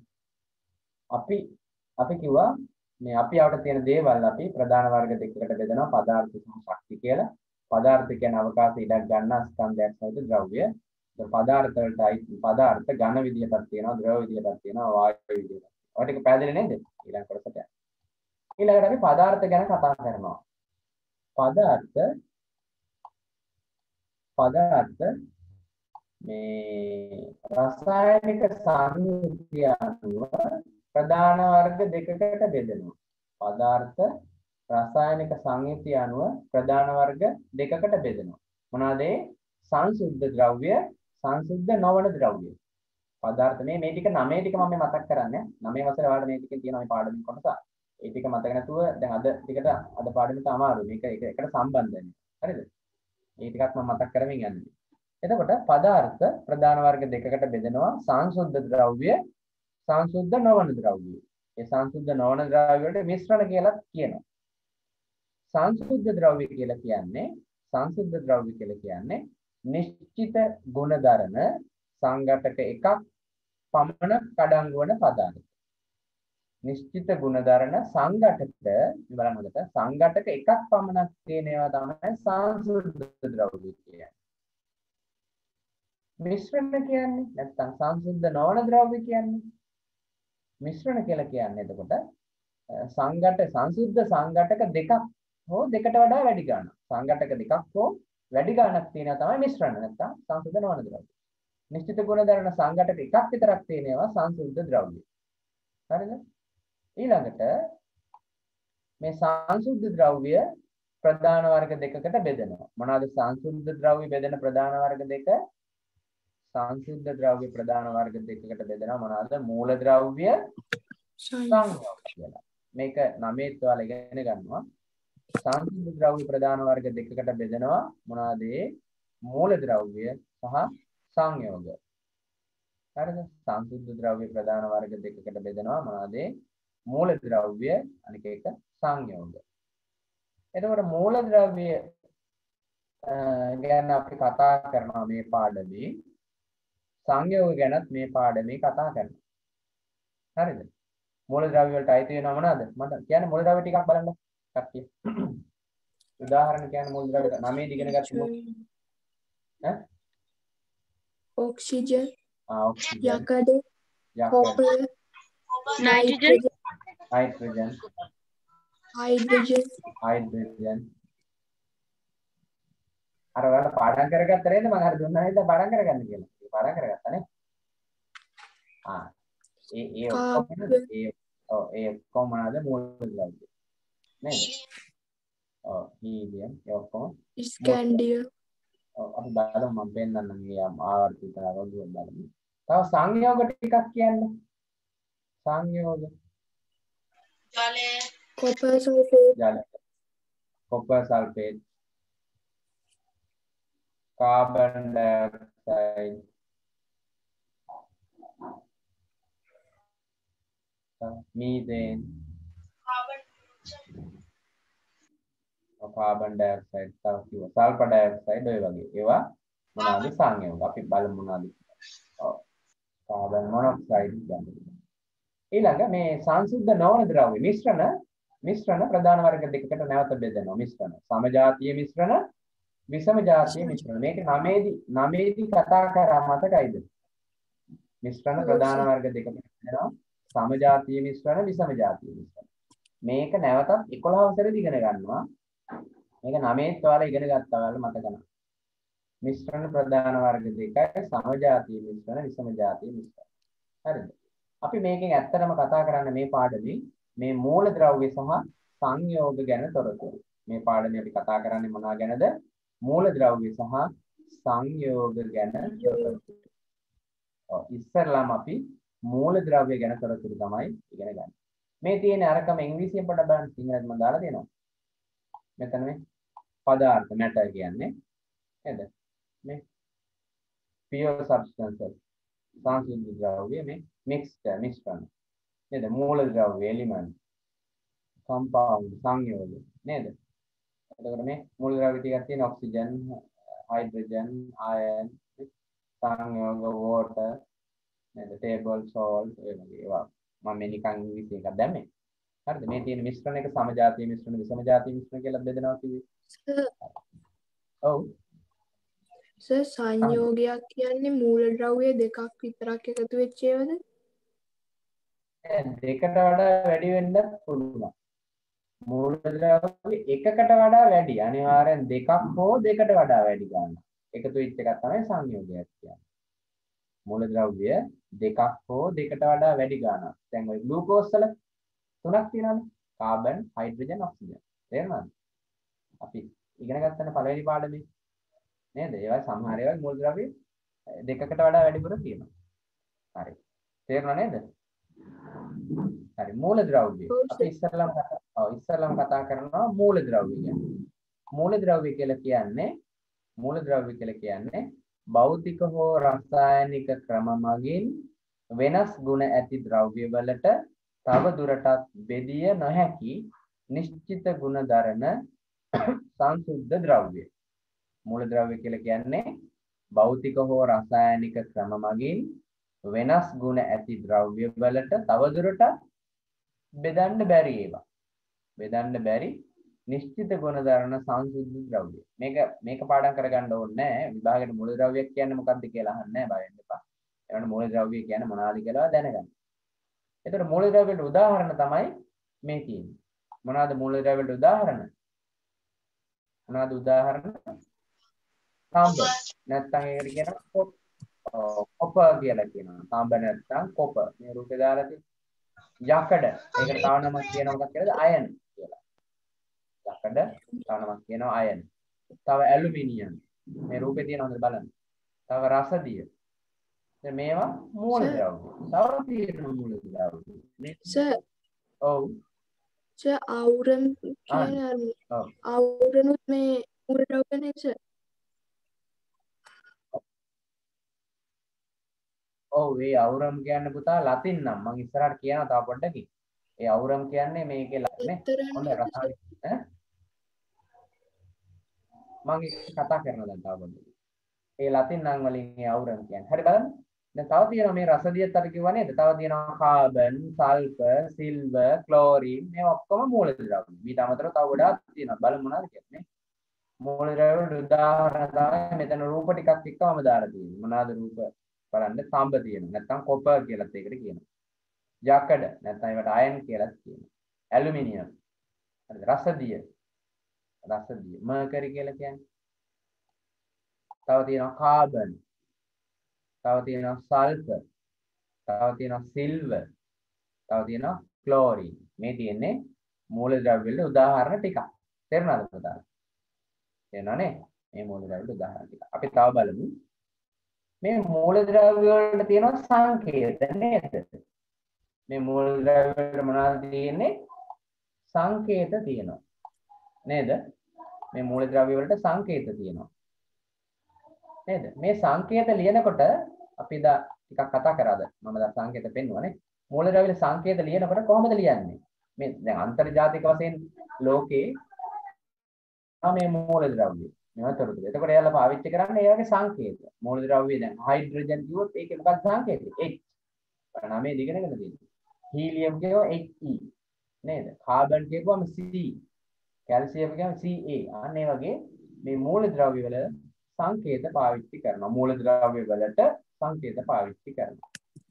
Speaker 1: අපි කිව්වා මේ අපි අපිට තියෙන දේවල් අපි ප්‍රධාන වර්ග දෙකකට බෙදනවා පදාර්ථ සහ ශක්ති කියලා. පදාර්ථ කියන්නේ අවකාශ ඉඩක් ගන්නා ස්කන්ධයක් සහිත ද්‍රව්‍ය. පදාර්ථ වලට පදාර්ථ ඝන විදියටක් තියෙනවා, ද්‍රව විදියටක් තියෙනවා, වායු විදියටක්. ඔය ටික පැහැදිලි නේද? ඊළඟ කොටසට. ඊළඟට අපි පදාර්ථ ගැන කතා කරනවා. පදාර්ථ මේ රසායනික සංයුතිය අනුව ප්‍රධාන වර්ග දෙකකට බෙදෙනවා. පදාර්ථ රසායනික සංයුතිය අනුව ප්‍රධාන වර්ග දෙකකට බෙදෙනවා. මොනවාද ඒ? සංසුද්ධ ද්‍රව්‍ය, සංසුද්ධ නොවන ද්‍රව්‍ය. පදාර්ථ මේ ටික 9 ටික මම මතක් කරන්නේ. 9 වසරේ ඔයාලට මේ ටිකෙන් තියෙනවා මේ පාඩමින් කොටස. ඒ ටික මතක නැතුව දැන් අද ටිකට අද පාඩමට අමාරුයි. මේක එකට සම්බන්ධ වෙන්නේ. හරිද? මේ ටිකක් මම මතක් කරමින් යන්නේ. එතකොට පදාර්ථ ප්‍රධාන වර්ග දෙකකට බෙදෙනවා. සංසුද්ධ ද්‍රව්‍ය, සංසුද්ධ නොවන ද්‍රව්‍ය. ඒ සංසුද්ධ නොවන ද්‍රව්‍ය වලට මිශ්‍රණ කියලා කියනවා. සංසුද්ධ ද්‍රව්‍ය කියලා කියන්නේ නිශ්චිත ගුණධර්ම සංඝටක එකක් පමණ කඩංගු වන පදාර්ථ. නිශ්චිත ගුණධර්ම සංඝටක බලන්න හොඳට සංඝටක එකක් පමණක් තියෙන ඒවා තමයි සංසුද්ධ ද්‍රව්‍ය කියන්නේ. මිශ්‍රණ කියන්නේ නැත්නම් සංසුද්ධ නොවන ද්‍රව්‍ය කියන්නේ. මිශ්‍රණ කියලා කියන්නේ එතකොට සංසුද්ධ සංඝටක දෙකක් හෝ දෙකට වඩා වැඩි ගාණක්. සංඝටක දෙකක් හෝ වැඩි ගාණක් තියෙනවා තමයි මිශ්‍රණ නැත්නම් සංසුද්ධ නොවන ද්‍රව්‍ය. නිශ්චිත ගුණධර්ම සංඝටක එකක් විතරක් තියෙනවා සංසුද්ධ ද්‍රව්‍ය. හරිද? ඊළඟට මේ සංසුද්ධ ද්‍රව්‍ය ප්‍රධාන වර්ග දෙකකට බෙදෙනවා. මොනවාද සංසුද්ධ ද්‍රව්‍ය බෙදෙන ප්‍රධාන වර්ග දෙක? සංසුද්ධ ද්‍රව්‍ය ප්‍රධාන වර්ග දෙකකට බෙදෙනවා. මොනවාද? මූල ද්‍රව්‍ය, සංයෝග කියලා. මේක 9ත් ඔයාලා ඉගෙන ගන්නවා. සංසුද්ධ ද්‍රව්‍ය ප්‍රධාන වර්ග දෙකකට බෙදෙනවා. මොනවාද? මූල ද්‍රව්‍ය සහ සංයෝග. හරිද? සංසුද්ධ ද්‍රව්‍ය ප්‍රධාන වර්ග දෙකකට බෙදෙනවා. මොනවාද? මූල ද්‍රව්‍ය අනික එක සංයෝග. එතකොට මූල ද්‍රව්‍ය ගැන අපි කතා කරනවා මේ පාඩමේ. සංයෝග ගැනත් මේ පාඩමේ කතා කරනවා. හරිද? මූලද්‍රව්‍ය වලට අයිති වෙනව මොනවාද? මට කියන්න මූලද්‍රව්‍ය ටිකක් බලන්න. කට්ටිය. උදාහරණ කියන්න මූලද්‍රව්‍ය 9 ඉගෙන ගත්තම ඈ
Speaker 2: oxygen,
Speaker 1: ඔක්සිජන්,
Speaker 2: yakade,
Speaker 1: යකඩ,
Speaker 2: copper,
Speaker 4: Nitrogen.
Speaker 1: Hydrogen,
Speaker 2: hydrogen,
Speaker 1: hydrogen. අර ඔයාලා පාඩම් කරගත්ත නේද? මම අර දුන්නා නේද පාඩම් කරගන්න කියලා. ඒ පාඩම් කරගත්තා නේ. ඒ ඔක්කොම ඒ ඔක්කොම මොනවාද මූලද්‍රව්‍ය නේද? හීලියම් ඒ ඔක්කොම
Speaker 2: scandium,
Speaker 1: අපි බලමු මම පෙන්නන්නම් මේ ආවර්තිත වගේ බලමු. තව සංයෝග ටිකක් කියන්න. සංයෝග
Speaker 2: copper sulfate,
Speaker 1: ජල copper sulphate carbon dioxide methane carbon dioxide තව කිව්වා සල්ෆර් ඩයොක්සයිඩ් ඔය වගේ ඒවා මොනවාද සංයෝග අපි බලමු මොනවාද කාබන් මොනොක්සයිඩ් කියන්නේ ඊළඟ මේ සංසුද්ධ නොවන ද්‍රව්‍ය මිශ්‍රණ ප්‍රධාන වර්ග දෙකකට නැවත බෙදෙනවා මිශ්‍රණ සමජාතීය මිශ්‍රණ විෂම ජාතීය මිශ්‍රණ මේක 9දී කතා කරා මතකයිද මිශ්‍රණ ප්‍රධාන වර්ග දෙකකට බෙදෙනවා සමජාතීය මිශ්‍රණ විෂම ජාතීය මිශ්‍රණ මේක නැවතත් 11 වසරේදී ඉගෙන ගන්නවා මේක 9ත් ඔයාලා ඉගෙන ගත්තා ඔයාලා මතක නැහැ මිශ්‍රණ ප්‍රධාන වර්ග දෙකයි සමජාතීය මිශ්‍රණ විෂම ජාතීය මිශ්‍රණ හරිද අපි මේකෙන් ඇත්තටම කතා කරන්නේ මේ පාඩමේ මේ මූලද්‍රව්‍ය සහ සංයෝග ගැන තොරතුරු. මේ පාඩමේ අපි කතා කරන්නේ මොනවා ගැනද? මූලද්‍රව්‍ය සහ සංයෝග ගැන තොරතුරු. ඉස්සරලාම අපි මූලද්‍රව්‍ය ගැන තොරතුරු තමයි ඉගෙන ගන්න. මේ තියෙන අරකම ඉංග්‍රීසියෙන් පොඩ්ඩක් බලන්න සිංහලට මම දාලා දෙනවා. මෙතන මේ පදාර්ථ මැටර් කියන්නේ නේද? මේ pure substances සංසුද්ධ ද්‍රව්‍ය මේ මිශ්‍රණ නේද මූලද්‍රව්‍ය එලිමන්ට් කම්පවුන්ඩ් සංයෝග නේද එතකොට මේ මූලද්‍රව්‍ය ටිකක් තියෙන ඔක්සිජන් හයිඩ්‍රජන් අයන් සංයෝග වෝටර් නේද ටේබල් සෝල්ට් ඒ වගේ ඒවා මම මේ නිකන් ඉංග්‍රීසි එකක් දැම්මේ හරිද මේ තියෙන මිශ්‍රණ එක සමජාතීය මිශ්‍රණ විෂම ජාතීය මිශ්‍රණ කියලා බෙදනවා කිව්වේ ඔව්
Speaker 2: සර් සංයෝගයක් කියන්නේ මූලද්‍රව්‍ය දෙකක් විතරක් එකතු වෙච්ච ඒවාද?
Speaker 1: දෙකට වඩා වැඩි වෙන්නත් පුළුවන්. මූලද්‍රව්‍ය එකකට වඩා වැඩි. අනිවාර්යෙන් දෙකක් හෝ දෙකට වඩා වැඩි ගන්න. එකතු වෙච්ච එකක් තමයි සංයෝගයක් කියන්නේ. මූලද්‍රව්‍ය දෙකක් හෝ දෙකට වඩා වැඩි ගන්න. දැන් ওই ග්ලූකෝස් වල තුනක් තියෙනවානේ. Carbon, hydrogen, oxygen. තේරුණාද? අපි ඉගෙන ගත්තනේ පළවෙනි පාඩමේ. නේද? ඒවා සමහර ඒවා මූලද්‍රව්‍ය දෙකකට වඩා වැඩිපුර තියෙනවා. හරි. තේරුණා නේද? හරි මූලද්‍රව්‍ය අපි ඉස්සරලම කතා කරනවා මූලද්‍රව්‍ය ගැන. මූලද්‍රව්‍ය කියලා කියන්නේ භෞතික හෝ රසායනික ක්‍රම මගින් වෙනස් ගුණ ඇති ද්‍රව්‍ය වලට තව දුරටත් බෙදිය නොහැකි නිශ්චිත ගුණ දරන සංසුද්ධ ද්‍රව්‍ය. මූලද්‍රව්‍ය කියලා කියන්නේ භෞතික හෝ රසායනික ක්‍රම මගින් වෙනස් ගුණ ඇති ද්‍රව්‍ය වලට තවදුරටත් බෙදන්න බැරි ඒවා. බෙදන්න බැරි නිශ්චිත ගුණ දරන සංසුද්ධ ද්‍රව්‍ය. මේක පාඩම් කරගන්න ඕනේ නැහැ. විභාගයේ මූලද්‍රව්‍යයක් කියන්නේ මොකක්ද කියලා අහන්නේ නැහැ බය වෙන්න එපා. ඒවන මූලද්‍රව්‍ය කියන්නේ මොනවාද කියලා දැනගන්න. එතකොට මූලද්‍රව්‍යවලට උදාහරණ තමයි මේ තියෙන්නේ. මොනවාද මූලද්‍රව්‍යවලට උදාහරණ? මොනවාද උදාහරණ? තාම්බ. නැත්නම් ඒකට කියනවා කොපර් කියලා කියනවා. තාම්බ නැත්නම් කොපර්. මේ රූපේ දාලා තියෙන්නේ. යකඩ. ඒකට තව නමක් කියනවා මොකක්ද කියලාද? අයන් කියලා. යකඩ තව නමක් කියනවා අයන්. තව ඇලුමිනියම්. මේ රූපේ තියෙන හොඳට බලන්න. තව රසදිය. දැන් මේවා මූලද්‍රව්‍ය. තව තියෙන මූලද්‍රව්‍ය.
Speaker 2: සර්
Speaker 1: ඔව්.
Speaker 2: සර් ආවුරම් කියන්නේ ආවුරනුත් මේ මූලද්‍රව්‍යනේ සර්.
Speaker 1: ඔව් ඒ අවුරම් කියන්නේ පුතා ලතින් නම් මම ඉස්සරහට කියනවා තව පොඩ්ඩකින්. ඒ අවුරම් කියන්නේ මේකේ නේ හොඳ රසායනික ඈ මම කතා කරනවා දැන් තව පොඩ්ඩකින්. ඒ ලතින් නම් වලින් ඒ අවුරම් කියන්නේ. හරි බලන්න. දැන් තව තියෙනවා මේ රසදියත් අපි කිව්වා නේද? තව තියෙනවා කාබන්, සල්ෆර්, සිල්වර්, ක්ලෝරින් මේ ඔක්කොම මූලද්‍රව්‍ය. ඊට අමතරව තව ගොඩාක් තියෙනවා. බලමු මොනවද කියන්නේ. මූලද්‍රව්‍ය වල උදාහරණ තමයි මෙතන රූප ටිකක් එක්කම දාලා තියෙන්නේ. මොනවාද රූප? බලන්න තඹ තියෙනවා. නැත්නම් කොපර් කියලාත් ඒකට කියනවා. යකඩ නැත්නම් ඒවට අයන් කියලාත් කියනවා. ඇලුමිනියම්. හරිද? රසදිය. මර්කරි කියලා කියන්නේ. තව තියෙනවා කාබන්. තව තියෙනවා සල්ෆර්. තව තියෙනවා සිල්වර්. තව තියෙනවා ක්ලෝරින්. මේ තියෙන්නේ මූලද්‍රව්‍ය වල උදාහරණ ටිකක්. තේරුණාද පුතා? තේරුණානේ? මේ මූලද්‍රව්‍ය වල උදාහරණ ටික. අපි තව බලමු. මේ මූලද්‍රව්‍ය වලට තියෙනවා සංකේත නේද? මේ මූලද්‍රව්‍ය වල මොනවද තියෙන්නේ? සංකේත තියෙනවා. නේද? මේ මූලද්‍රව්‍ය වලට සංකේත තියෙනවා. නේද? මේ සංකේත ලියනකොට අපි දා ටිකක් කතා කරාද? මම දැන් සංකේත පෙන්නුවානේ. මූලද්‍රව්‍ය වල සංකේත ලියනකොට කොහොමද ලියන්නේ? මේ දැන් අන්තර්ජාතික වශයෙන් ලෝකේ මේ මූලද්‍රව්‍ය මෙවතරද. එතකොට එයාලා පාවිච්චි කරන්නේ ඒ වගේ සංකේත. මූලද්‍රව්‍ය දැන් හයිඩ්‍රජන් කිව්වොත් ඒකේ මොකක්ද සංකේතය? H. නමේ දිගටගෙන තියෙන්නේ. හීලියම් කියවෝ He. නේද? කාබන් කියපුවම C. කැල්සියම් කියවම Ca. අන්න ඒ වගේ මේ මූලද්‍රව්‍ය වල සංකේත පාවිච්චි කරනවා. මූලද්‍රව්‍ය වලට සංකේත පාවිච්චි කරනවා.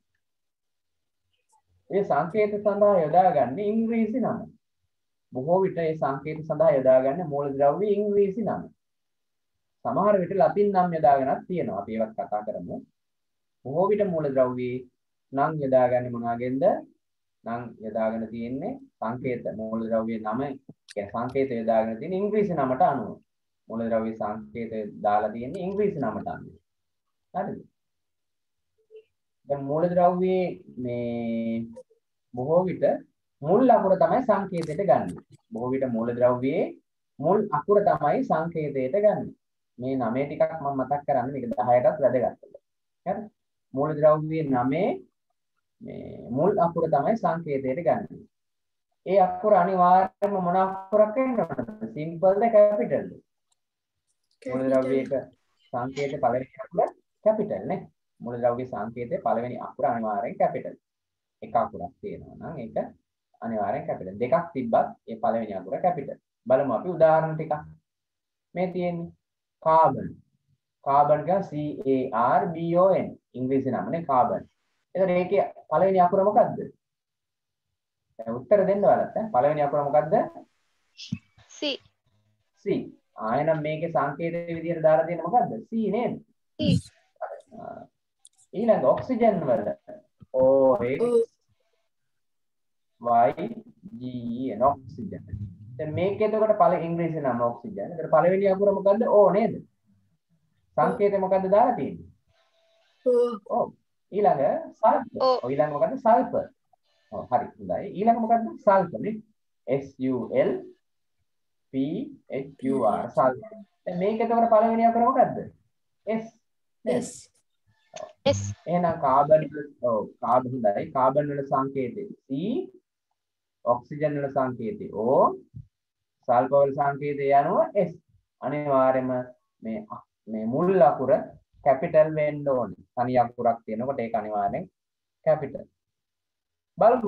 Speaker 1: මේ සංකේත සඳහා යොදාගන්නේ ඉංග්‍රීසි නම. බොහෝ විට මේ සංකේත සඳහා යොදාගන්නේ මූලද්‍රව්‍ය ඉංග්‍රීසි නම. සමහර විට ලතින් නම් යොදාගෙනත් තියෙනවා. අපි ඒවත් කතා කරමු. බොහෝ විට මූලද්‍රව්‍ය නම් යොදාගන්නේ මොනවාගෙන්ද? නම් යොදාගෙන තියෙන්නේ සංකේත මූලද්‍රව්‍ය නම කියන්නේ සංකේත යොදාගෙන තියෙන ඉංග්‍රීසි නමට අනුව. මූලද්‍රව්‍ය සංකේත දාලා තියෙන්නේ ඉංග්‍රීසි නමට අනුව. හරිද? දැන් මූලද්‍රව්‍යයේ මේ බොහෝ විට මුල් අකුර තමයි සංකේතයට ගන්න. බොහෝ විට මූලද්‍රව්‍යයේ මුල් අකුර තමයි සංකේතයට ගන්න. මේ 9 ටිකක් මම මතක් කරන්නේ මේක 10ටත් වැදගත්. හරි? මූලද්‍රව්‍යයේ 9 මේ මුල් අකුර තමයි සංකේතයට ගන්න. ඒ අකුර අනිවාර්යයෙන්ම මොන අකුරක් වෙන්න ඕනද? සිම්පල්ද කැපිටල්ද? මූලද්‍රව්‍යයක සංකේතයේ පළවෙනි අකුර කැපිටල් නේ. මූලද්‍රව්‍ය සංකේතයේ පළවෙනි අකුර අනිවාර්යෙන් කැපිටල්. එක අකුරක් තියෙනවා නම් ඒක අනිවාර්යෙන් කැපිටල්. දෙකක් තිබ්බත් ඒ පළවෙනි අකුර කැපිටල්. බලමු අපි උදාහරණ ටිකක්. මේ තියෙන්නේ කාබන්. කාබන් කියන්නේ CARBON ඉංග්‍රීසි නමනේ කාබන්. එතකොට ඒකේ පළවෙනි අකුර මොකද්ද? දැන් උත්තර දෙන්න බලන්න. පළවෙනි අකුර මොකද්ද?
Speaker 4: C.
Speaker 1: C. ආයෙනම් මේකේ සංකේතයේ විදිහට දාලා තියෙන්නේ මොකද්ද? C නේද?
Speaker 4: C.
Speaker 1: ඊළඟ ඔක්සිජන් වල OX YGN ඔක්සිජන්. දැන් මේක එතකොට පළවෙනි ඉංග්‍රීසි නම ඔක්සිජන්. එතකොට පළවෙනි අකුර මොකද්ද? O නේද? සංකේතය මොකද්ද දාලා තියෙන්නේ? O. ඊළඟ සල්ෆර්. ඔය ඊළඟ මොකද්ද? සල්ෆර්. ඔව් හරි හොඳයි. ඊළඟ මොකද්ද? සල්ෆර් නේ. SULFR sulphur. දැන් මේක එතකොට පළවෙනි අකුර මොකද්ද? S.
Speaker 2: S.
Speaker 4: S.
Speaker 1: එහෙනම් කාබන් ඔව් කාබන් හොඳයි. කාබන් වල සංකේතය C, ඔක්සිජන් වල සංකේතය O, සල්ෆර් වල සංකේතය යනවා S. අනිවාර්යයෙන්ම මේ මුල් අකුර කැපිටල් වෙන්න ඕනේ. තනි අකුරක් තියෙනකොට ඒක අනිවාර්යෙන් කැපිටල්. බලමු.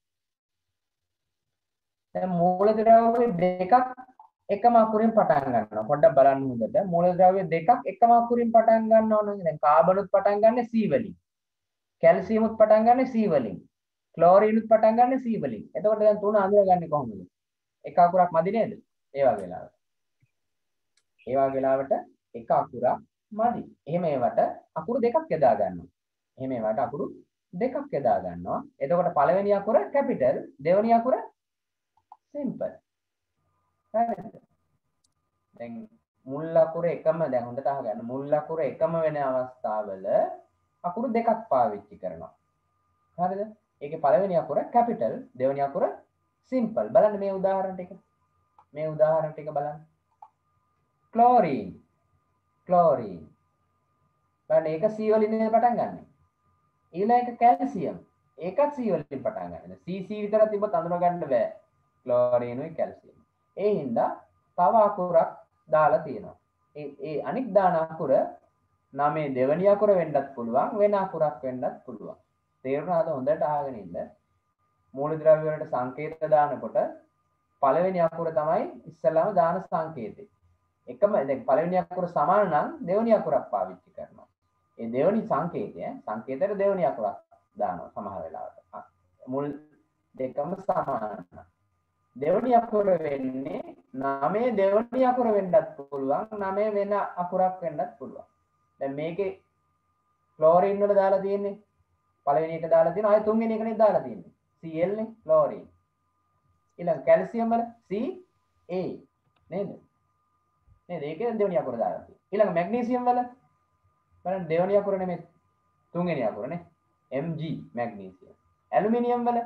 Speaker 1: දැන් මූලද්‍රව්‍ය දෙකක් එකම අකුරින් පටන් ගන්නවා. පොඩ්ඩක් බලන්න හොඳට. මූලද්‍රව්‍ය දෙකක් එකම අකුරින් පටන් ගන්නවා නේද? දැන් කාබනුත් පටන් ගන්න C වලින්. කැල්සියමුත් පටන් ගන්න C වලින්. ක්ලෝරිනුත් පටන් ගන්න C වලින්. එතකොට දැන් තුන අඳුරගන්නේ කොහොමද? එක අකුරක් මදි නේද? ඒ වගේ වෙලාවට. ඒ වගේ වෙලාවට එක අකුරක් මදි. එහෙම ඒවට අකුරු දෙකක් යොදා ගන්නවා. එහෙම ඒවට අකුරු දෙකක් යොදා ගන්නවා. එතකොට පළවෙනි අකුර කැපිටල්, දෙවෙනි අකුර සිම්පල්. හරිද? දැන් මුල් අකුර එකම දැන් හොඳට අහගන්න. මුල් අකුර එකම වෙන අවස්ථාවල අකුරු දෙකක් පාවිච්චි කරනවා. හරිද? ඒකේ පළවෙනි අකුර කැපිටල්, දෙවෙනි අකුර සිම්පල්. බලන්න මේ උදාහරණ ටික. මේ උදාහරණ ටික බලන්න. ක්ලෝරින්. ක්ලෝරින්. බලන්න ඒක C වලින් නේද පටන් ගන්නෙ. ඊළඟ එක කැල්සියම්. ඒකත් C වලින් පටන් ගන්න. C විතර තිබ්බත් අඳුන ගන්න බෑ. ක්ලෝරිනුයි කැල්සියම්. ඒ හින්දා තව අකුරක් දාලා තියෙනවා. ඒ අනික් දාන අකුර 9 දෙවෙනි අකුර වෙන්නත් පුළුවන් වෙන අකුරක් වෙන්නත් පුළුවන්. තේරුණාද? හොඳට අහගෙන ඉන්න. මූලද්‍රව්‍ය වලට සංකේත දානකොට පළවෙනි අකුර තමයි ඉස්සෙල්ලාම දාන සංකේතය. එකම දැන් පළවෙනි අකුර සමාන නම් දෙවෙනි අකුරක් පාවිච්චි කරනවා. ඒ දෙවෙනි සංකේතයට දෙවෙනි අකුරක් දානවා සමහර වෙලාවට. මුල් දෙකම සමාන. දෙවෙනි අකුර වෙන්නේ 9 දෙවෙනි අකුර වෙන්නත් පුළුවන් 9 වෙන අකුරක් වෙන්නත් පුළුවන්. දැන් මේකේ ක්ලෝරින් වල දාලා තියෙන්නේ පළවෙනි එක දාලා තියෙනවා ආයෙ තුන්වෙනි එක නේ දාලා තියෙන්නේ Cl නේ ක්ලෝරින්. ඊළඟ කැල්සියම් වල Ca නේද? නේද? ඒකේ දෙවෙනි අකුර දාලා තියෙන්නේ. ඊළඟ මැග්නීසියම් වල බලන්න දෙවෙනි අකුර නෙමෙයි තුන්වෙනි අකුර නේ Mg මැග්නීසියම්. ඇලුමිනියම් වල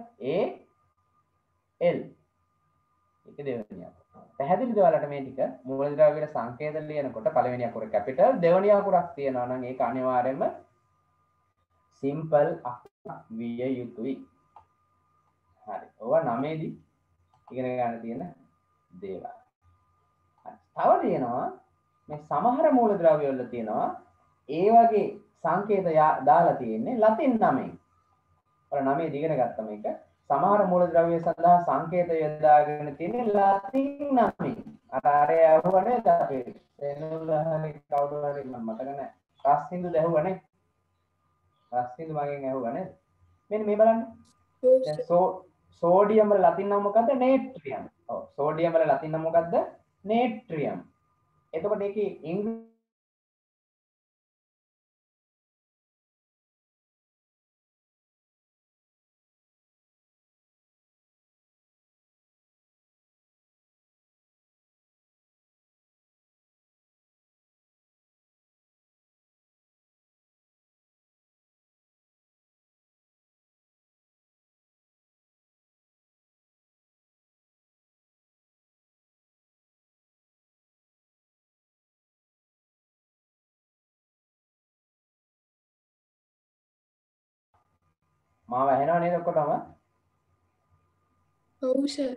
Speaker 1: Al ඒක දෙවෙනි අකුර. පැහැදිලිද ඔයාලට මේ ටික? මූලද්‍රව්‍ය වල සංකේත ලියනකොට පළවෙනි අකුර කැපිටල් දෙවෙනි අකුරක් තියෙනවා නම් ඒක අනිවාර්යයෙන්ම සිම්පල් අකුරක් විය යුතුයි. හරි. ඔවා 9 දී ඉගෙන ගන්න තියෙන දේවල්. තව තියෙනවා මේ සමහර මූලද්‍රව්‍ය වල තියෙනවා ඒ වගේ සංකේත දාලා තියෙන්නේ ලතින් නමෙන්. ඔය 9 දී ඉගෙන ගත්ත මේක. සමහර මූලද්‍රව්‍ය සඳහා සංකේත යොදාගෙන තියෙන්නේ ලතින් නමෙන්. අර ඇහුවනේ අපි සෙනුලහරි කවුරු හරි මම මතක නැහැ. රස්සින්දු දැහුවනේ. රස්සින්දු මගෙන් ඇහුවා නේද? මෙන්න මේ බලන්න. දැන් සෝඩියම් වල ලතින් නම මොකද්ද? නේට්‍රියම්. ඔව් සෝඩියම් වල ලතින් නම මොකද්ද? නේට්‍රියම්. එතකොට ඒකේ මාව ඇහෙනව නේද ඔක්කොටම?
Speaker 2: ඔව් සර්.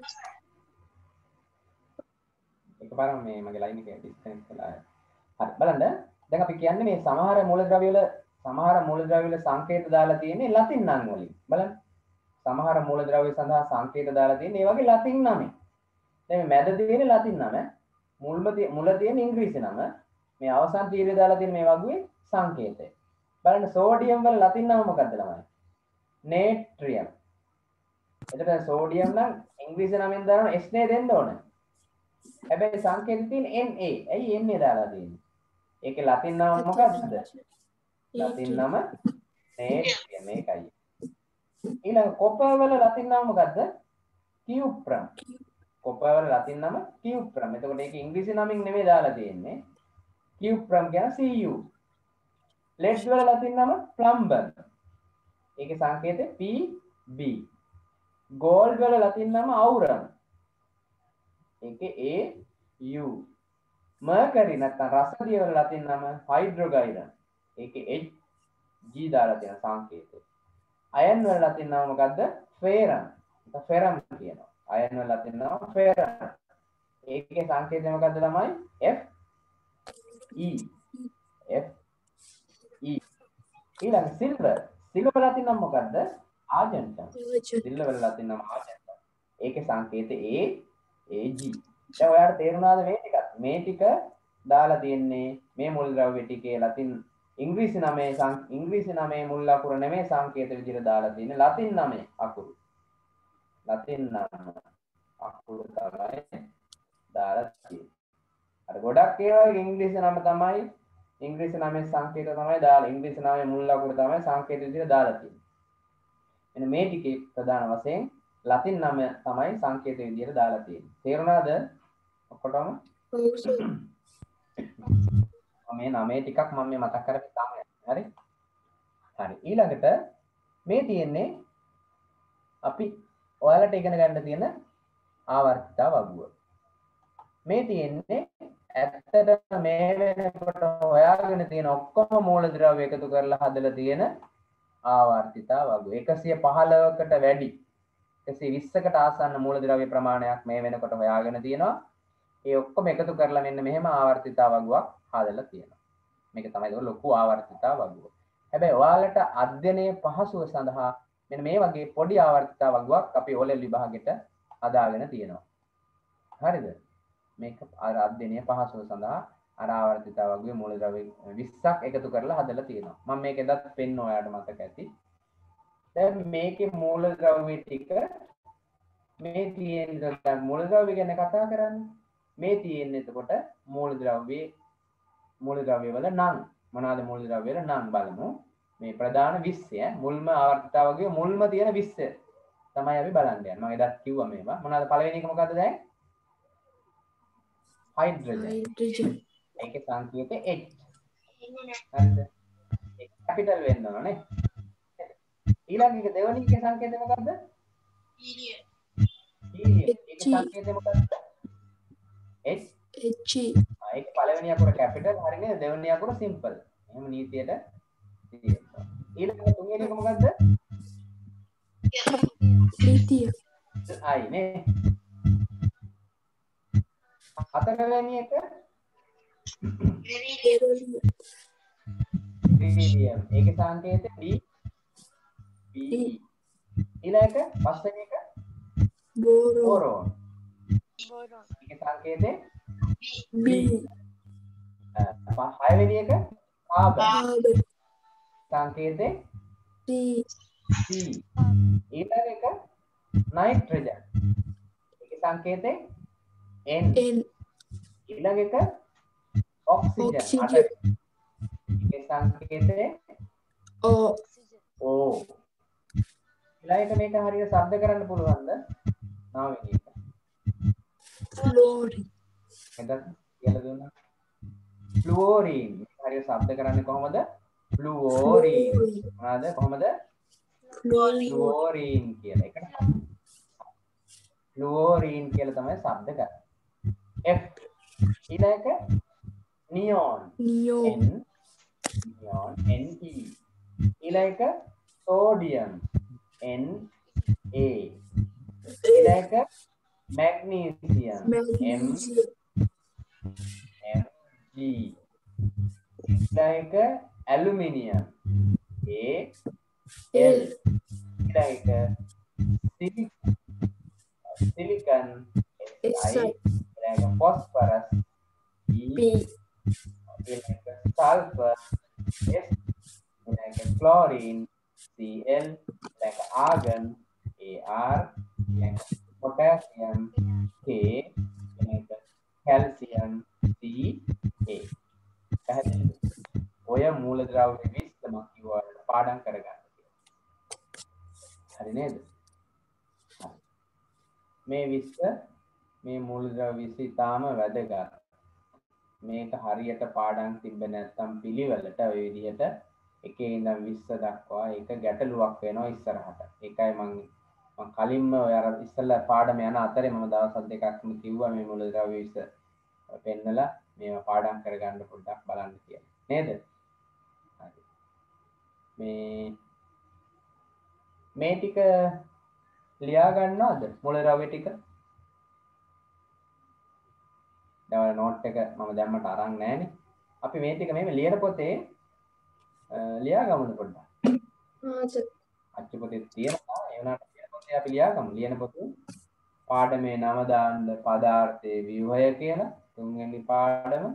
Speaker 1: එකපාරම මේ මගේ ලයින් එක ඩිස්කනෙක්ට් වෙලා. හරි බලන්න. දැන් අපි කියන්නේ මේ සමහර මූලද්‍රව්‍ය වල සංකේත දාලා තියෙන්නේ ලතින් නම් වලින්. බලන්න. සමහර මූලද්‍රව්‍ය සඳහා සංකේත දාලා තියෙන්නේ ඒ වගේ ලතින් නමෙන්. දැන් මේ මැද තියෙන්නේ ලතින් නම, මුල තියෙන ඉංග්‍රීසි නම, මේ අවසන් තීරය දාලා තියෙන මේ වගේ සංකේතය. බලන්න සෝඩියම් වල ලතින් නම මොකක්ද ළමයි? නේට්‍රියම්. එතකොට සෝඩියම් නම් ඉංග්‍රීසි නමෙන් දානවා S නේ දෙන්න ඕන. හැබැයි සංකේතය තියෙන Na. ඇයි Na දාලා තියෙන්නේ? ඒකේ ලතින් නම මොකක්ද? ලතින් නම නේට්‍රියම් මේකයි. ඊළඟ කොපර් වල ලතින් නම මොකද්ද? කියුප්‍රම්. කොපර් වල ලතින් නම කියුප්‍රම්. එතකොට ඒක ඉංග්‍රීසි නමින් නෙමෙයි දාලා තියෙන්නේ. කියුප්‍රම් කියන Cu. ලෙඩ් වල ලතින් නම ප්ලම්බර්. ඒකේ සංකේතය Pb. ගෝල්ඩ් වල ලතින් නම අවුරම්. ඒකේ Au. මර්කරි නැත්නම් රසදිය වල ලතින් නම හයිඩ්‍රොගයිරන්. ඒකේ Hg දාලා තියෙන සංකේතය. අයන් වල ලතින් නම මොකද්ද? ෆෙරම්. ඒක ෆෙරම් කියනවා. අයන් වල ලතින් නම ෆෙරම්. ඒකේ සංකේතය මොකද්ද තමයි? Fe. Fe. ඊළඟ සිල්වර්. සිල්වර් ලතින් නම මොකද්ද? ආජන්ටම්. සිල්වර් ලතින් නම ආජන්ටම්. ඒකේ සංකේතය Ag. දැන් ඔයාලට තේරුණාද මේ ටික? මේ ටික දාලා තියෙන්නේ මේ මූලද්‍රව්‍ය ටිකේ ලතින් ඉංග්‍රීසි නමේ මුල් අකුර නෙමෙයි සංකේත විදිහට දාලා තියෙන්නේ ලතින් නමේ අකුරු. ලතින් නම අකුරු තමයි දාලා තියෙන්නේ. අර ගොඩක් ඒවා ඉංග්‍රීසි නම තමයි ඉංග්‍රීසි නමේ සංකේත තමයි දාලා ඉංග්‍රීසි නමේ මුල් අකුර තමයි සංකේත විදිහට දාලා තියෙන්නේ. එන්න මේ ටිකේ ප්‍රධාන වශයෙන් ලතින් නම තමයි සංකේත විදිහට දාලා තියෙන්නේ. තේරුණාද? ඔක්කොටම?
Speaker 2: ඔව් සර්.
Speaker 1: මේ නමේ ටිකක් මම මේ මතක් කරගෙන තමයි. හරි? හරි. ඊළඟට මේ තියෙන්නේ අපි ඔයාලට ඉගෙන ගන්න තියෙන ආවර්තිතා වගුව. මේ තියෙන්නේ ඇත්තට මේ වෙනකොට හොයාගෙන තියෙන ඔක්කොම මූලද්‍රව්‍ය එකතු කරලා හදලා තියෙන ආවර්තිතා වගුව. 115කට වැඩි 120කට ආසන්න මූලද්‍රව්‍ය ප්‍රමාණයක් මේ වෙනකොට හොයාගෙන තියෙනවා. ඒ ඔක්කොම එකතු කරලා මෙන්න මෙහෙම ආවර්තිතා වගුවක් හදලා තියෙනවා. මේක තමයි ඒක ලොකු ආවර්තිතා වගුව. හැබැයි ඔයාලට අධ්‍යයනයේ පහසුව සඳහා මෙන්න මේ වගේ පොඩි ආවර්තිතා වගුවක් අපි O level විභාගෙට හදාගෙන තියෙනවා. හරිද? මේක අර අධ්‍යයනයේ පහසුව සඳහා අර ආවර්තිතා වගුවේ මූලද්‍රව්‍ය 20ක් එකතු කරලා හදලා තියෙනවා. මම මේකෙදත් පෙන්න ඔයාලට මතක ඇති. දැන් මේකේ මූලද්‍රව්‍ය ටික මේ තියෙන දැන් මූලද්‍රව්‍ය ගැන කතා කරන්නේ. මේ තියෙන්නේ එතකොට මූලද්‍රව්‍ය වල නම් මොනවාද මූලද්‍රව්‍ය වල නම් බලමු. මේ ප්‍රධාන 20 මුල්ම ආවර්තිතා වගේ මුල්ම තියෙන 20 තමයි අපි බලන්න යන්නේ. මම එදත් කිව්වා මේවා. මොනවාද පළවෙනි එක මොකද්ද දැන්? හයිඩ්‍රජන්. ඒකේ සංකේතය H. හරිද? ඒක කැපිටල් වෙන්න ඕනේ. ඊළඟ එක දෙවෙනි එකේ සංකේතය මොකද්ද? හීලියම්. ඒකේ සංකේතය මොකද්ද? H. ඒක පළවෙනි අකුර කැපිටල් හරි නේද? දෙවෙනි අකුර සිම්පල්. එහෙම නීතියට තියෙනවා. ඊළඟ තුන්වෙනි එක මොකද්ද?
Speaker 2: ලිතියම්.
Speaker 1: I නේ. හතරවෙනි එක බෙරිලියම්. ඒකේ සංකේතය B. ඊළඟ පස්වෙනි එක බෝරෝන්. ඒකේ සංකේතය
Speaker 2: B.
Speaker 1: හයවෙනි එක කාබන්. සංකේතය
Speaker 2: C.
Speaker 1: ඊළඟ එක නයිට්‍රජන්. ඒකේ සංකේතය N. ඊළඟ එක ඔක්සිජන්. ඒකේ සංකේතය O. ඊළඟ එක මේක හරියට શબ્ද කරන්න පුළුවන්ද? නවවෙනි එක.
Speaker 2: ෆ්ලෝරින්.
Speaker 1: එතන කියලා දුන්නා. ෆ්ලුෝරින්. හරියට શબ્ද කරන්නේ කොහොමද? ෆ්ලුෝරින්. මොනවාද කොහොමද? ෆ්ලුෝරින් කියලා එක. ෆ්ලුෝරින් කියලා තමයි શબ્ද කරන්නේ. F. ඊළඟ නියෝන්. N. Ne. ඊළඟ සෝඩියම්. Na. ඊළඟ මැග්නීසියම්. Mg. ඊළඟ ඇලුමිනියම්. Al. ඊළඟ සිලිකන්. Si. ඊළඟ phosphorus. P. ඊළඟ sulfur. S. ඊළඟ chlorine. Cl. ඊළඟ argon. Ar. ඊළඟ potassium. K. ඊළඟ calcium. Ca. පැහැදිලිද? ඔය මූලද්‍රව්‍ය 20 මම කිව්වා පාඩම් කරගන්න කියලා. හරි නේද? මේ 20 මේ මූලද්‍රව්‍ය 20 ඉතාම වැදගත්. මේක හරියට පාඩම් තිබ්බ නැත්නම් පිළිවෙලට ඔය විදිහට එකේ ඉඳන් 20 දක්වා ඒක ගැටලුවක් වෙනවා ඉස්සරහට. ඒකයි මම කලින්ම ඔය අර ඉස්සෙල්ලා පාඩම යන අතරේ මම දවස් දෙකක්ම කිව්වා මේ මූලද්‍රව්‍ය 20 පෙන්නලා මේවා පාඩම් කරගන්න පොඩ්ඩක් බලන්න කියලා. නේද? හරි. මේ ටික ලියා ගන්නවද මූලද්‍රව්‍ය ටික? දැන් නෝට් එක මම දැම්මට අරන් නැහනේ. අපි මේ ටික මෙහෙම ලියන පොතේ ලියා ගමුද පොඩ්ඩක්? අච්චු පොතේ තියෙනවා. ඒ වුණාට ලියන පොතේ අපි ලියා ගමු. ලියන පොතේ පාඩමේ නම දාන්න පදාර්ථයේ ව්‍යුහය කියලා තුන්වෙනි පාඩම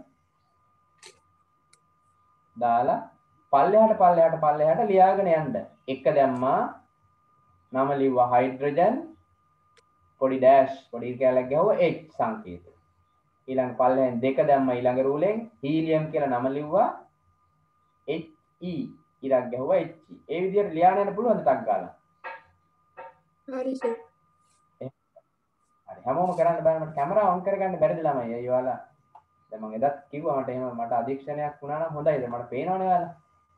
Speaker 1: දාලා පල්ලෙහාට ලියාගෙන යන්න. එක දැම්මා නම ලිව්වා හයිඩ්‍රජන් පොඩි ඩෑෂ් පොඩි කැලක් ගැහුවා H සංකේතය. ඊළඟ පල්ලෙහෙන් දෙක දැම්මා ඊළඟ රූලෙන් හීලියම් කියලා නම ලිව්වා He ඉරක් ගැහුවා He. ඒ විදිහට ලියාගෙන යන්න පුළුවන්ද ටක් ගාලා?
Speaker 2: හරි සර්.
Speaker 1: හරි හැමෝම කරන්න බෑ මට කැමරා ඔන් කරගන්න බැරිද ළමයි අයියෝ ඔයාලා දැන් මම එදත් කිව්වා මට එහෙම මට අධීක්ෂණයක් වුණා නම් හොඳයිද මට පේනවනේ ඔයාලා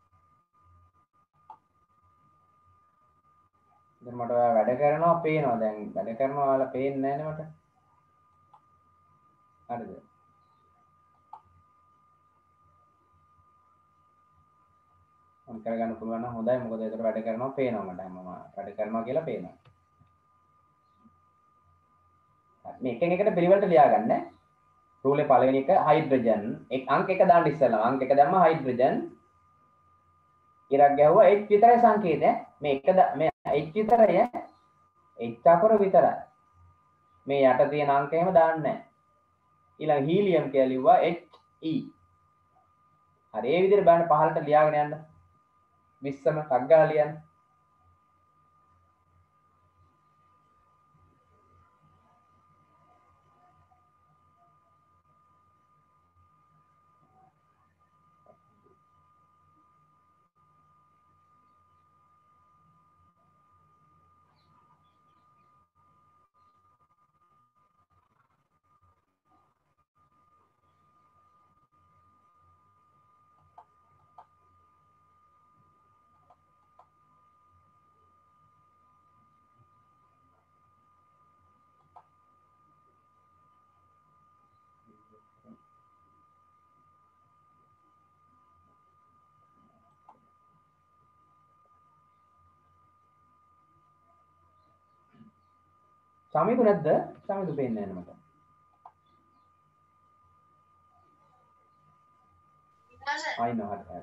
Speaker 1: දැන් මට ඔයා වැඩ කරනවා පේනවා දැන් වැඩ කරනවා ඔයාලා පේන්නේ නැහැ නේ මට හරිද ඔන් කරගන්න පුළුවන් නම් හොඳයි මොකද ඒකට වැඩ කරනවා පේනවා මට හැමෝම වැඩ කරනවා කියලා පේනවා මේ එකෙන් එකට පිළිවෙලට ලියා ගන්න රූලේ පළවෙනි එක හයිඩ්‍රජන් අංක 1 දාන්න ඉස්සෙල්ලා අංක 1 දැම්ම හයිඩ්‍රජන් ඉරක් ගැහුවා H විතරයි සංකේතය මේ එක මේ H විතරයි H අකුර විතරයි මේ යට තියෙන අංක එහෙම දාන්නේ නැහැ ඊළඟ හීලියම් කියලා ලිව්වා HE හරි ඒ විදිහට බලන්න පහළට ලියාගෙන යන්න 20ම ටක් ගාලා ලියන්න සමිදු නැද්ද? සමිදු පේන්නේ නැහැ මට. I know හරි.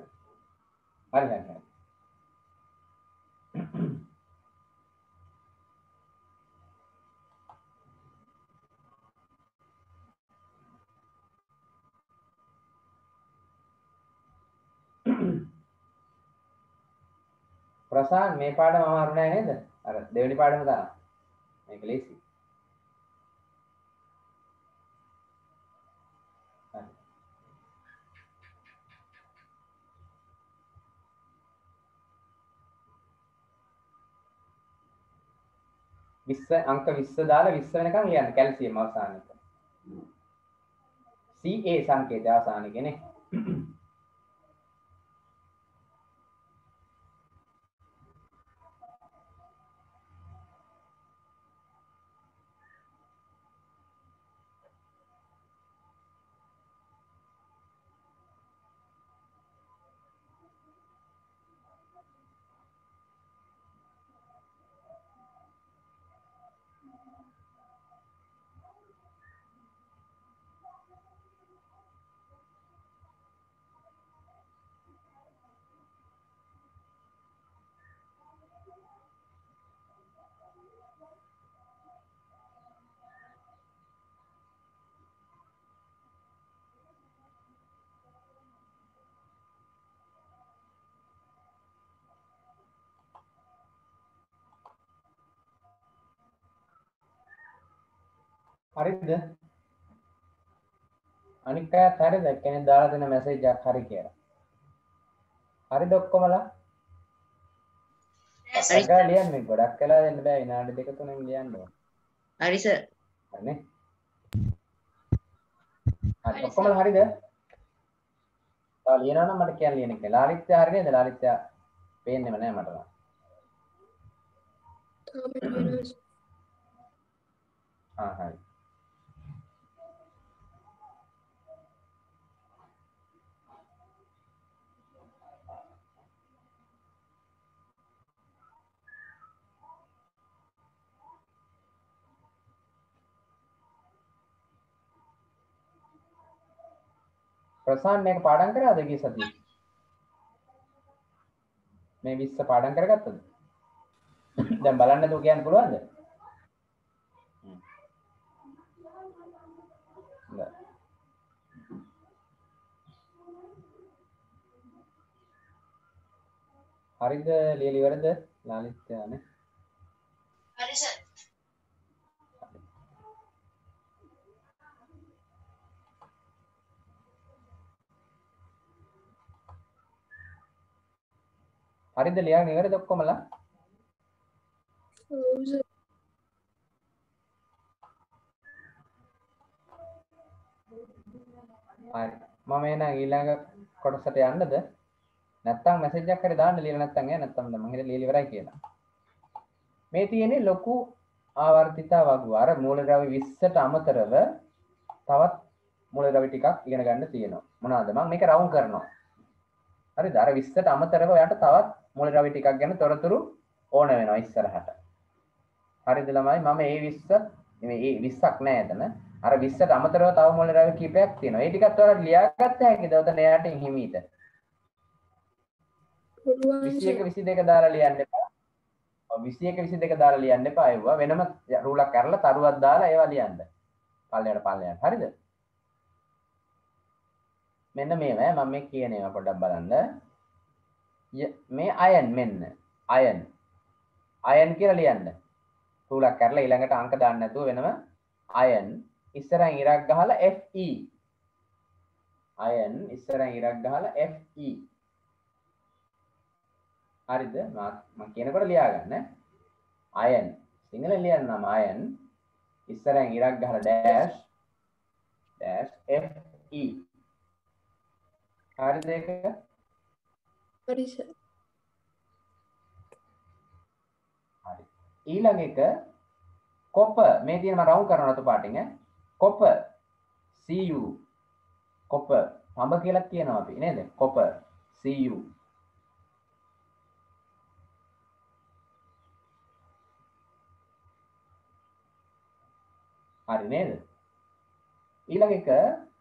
Speaker 1: ප්‍රසාන් මේ පාඩම අමාරු නෑ නේද? අර දෙවෙනි පාඩම තරම්. මේක ලේසි. අංක 20 දාලා 20 වෙනකන් ලියන්න කැල්සියම් අවසාන එක. CA සංකේතය අවසාන එකේ නේ. හරිද? අනික් අයත් හරිද? කෙනෙක් දාලා දෙන මැසේජ් එකක් හරි කියලා. හරිද ඔක්කොමලා? අගා ලියන්නේ ගොඩක් වෙලා දෙන්න බෑ විනාඩි 2-3න් ලියන්න ඕන.
Speaker 3: හරි සර්.
Speaker 1: හරිනේ. හරි ඔක්කොමලා හරිද? තව ලියනවා නම් මට කියන්න ලියන එක. ලාලිත්‍ය හරි නේද? ලාලිත්‍ය පේන්නේම නෑ මට නම්. හරි. ප්‍රසාන් මේක පාඩම් කරාද ගිය සතියේ? මේ 20 පාඩම් කරගත්තද? දැන් බලන්න නේද කියන්න පුළුවන්ද? හරිද ලියලි වරද? ලාලිත්‍යනේ.
Speaker 3: හරි සර්. හරිද ලියන්නේ ඉවරද ඔක්කොමලා?
Speaker 2: ඔව් සර්.
Speaker 1: හරි. මම එහෙනම් ඊළඟ කොටසට යන්නද? නැත්තම් මැසේජ් එකක් හරි දාන්න ලියලා නැත්තම් නැත්තම් මම හිතේ ලියලි ඉවරයි කියලා. මේ තියෙන්නේ ලොකු ආවර්තිතා වගුව. අර මූලද්‍රව්‍ය 20ට අමතරව තවත් මූලද්‍රව්‍ය ටිකක් ඉගෙන ගන්න තියෙනවා. මොනවාද? මම මේක රවුන්ඩ් කරනවා. හරිද? අර 20ට අමතරව ඔයාලට තවත් මූලද්‍රව්‍ය ටිකක් ගැන තොරතුරු ඕන වෙනවා ඉස්සරහට. හරිද ළමයි? මම මේ 20 මේ 20ක් නෑ එතන. අර 20ට අමතරව තව මොළ ද්‍රව්‍ය කීපයක් තියෙනවා. ඒ ටිකත් ඔයාලා ලියාගත්ත හැකිද? ඔතන එයාට හිමීට.
Speaker 2: පුළුවන්
Speaker 1: 21 22 දාලා ලියන්න එපා. 21 22 දාලා ලියන්න එපා. ඒවා වෙනම රූලක් කරලා තරුවක් දාලා ඒවා ලියන්න. පල්ලයට. හරිද? මෙන්න මේවා මම මේ කියන ඒවා පොඩ්ඩක් බලන්න. මේ අයන් මෙන්න අයන් කියලා ලියන්න. රූලක් කරලා ඊළඟට අංක දාන්න නැතුව වෙනම අයන් ඉස්සරහින් ඉරක් ගහලා FE අයන් ඉස්සරහින් ඉරක් ගහලා FE හරිද? මම කියනකොට ලියා ගන්න. අයන් සිංහලෙන් ලියන්නම් අයන් ඉස්සරහින් ඉරක් ගහලා ඩෑෂ් FE හරිද ඒක?
Speaker 2: හරි සර්.
Speaker 1: හරි. ඊළඟ එක copper මේ තියෙන මම රවුන්ඩ් කරනවා රතු පාටින් ඈ. copper CU copper තඹ කියලා කියනවා අපි නේද? copper CU හරි නේද? ඊළඟ එක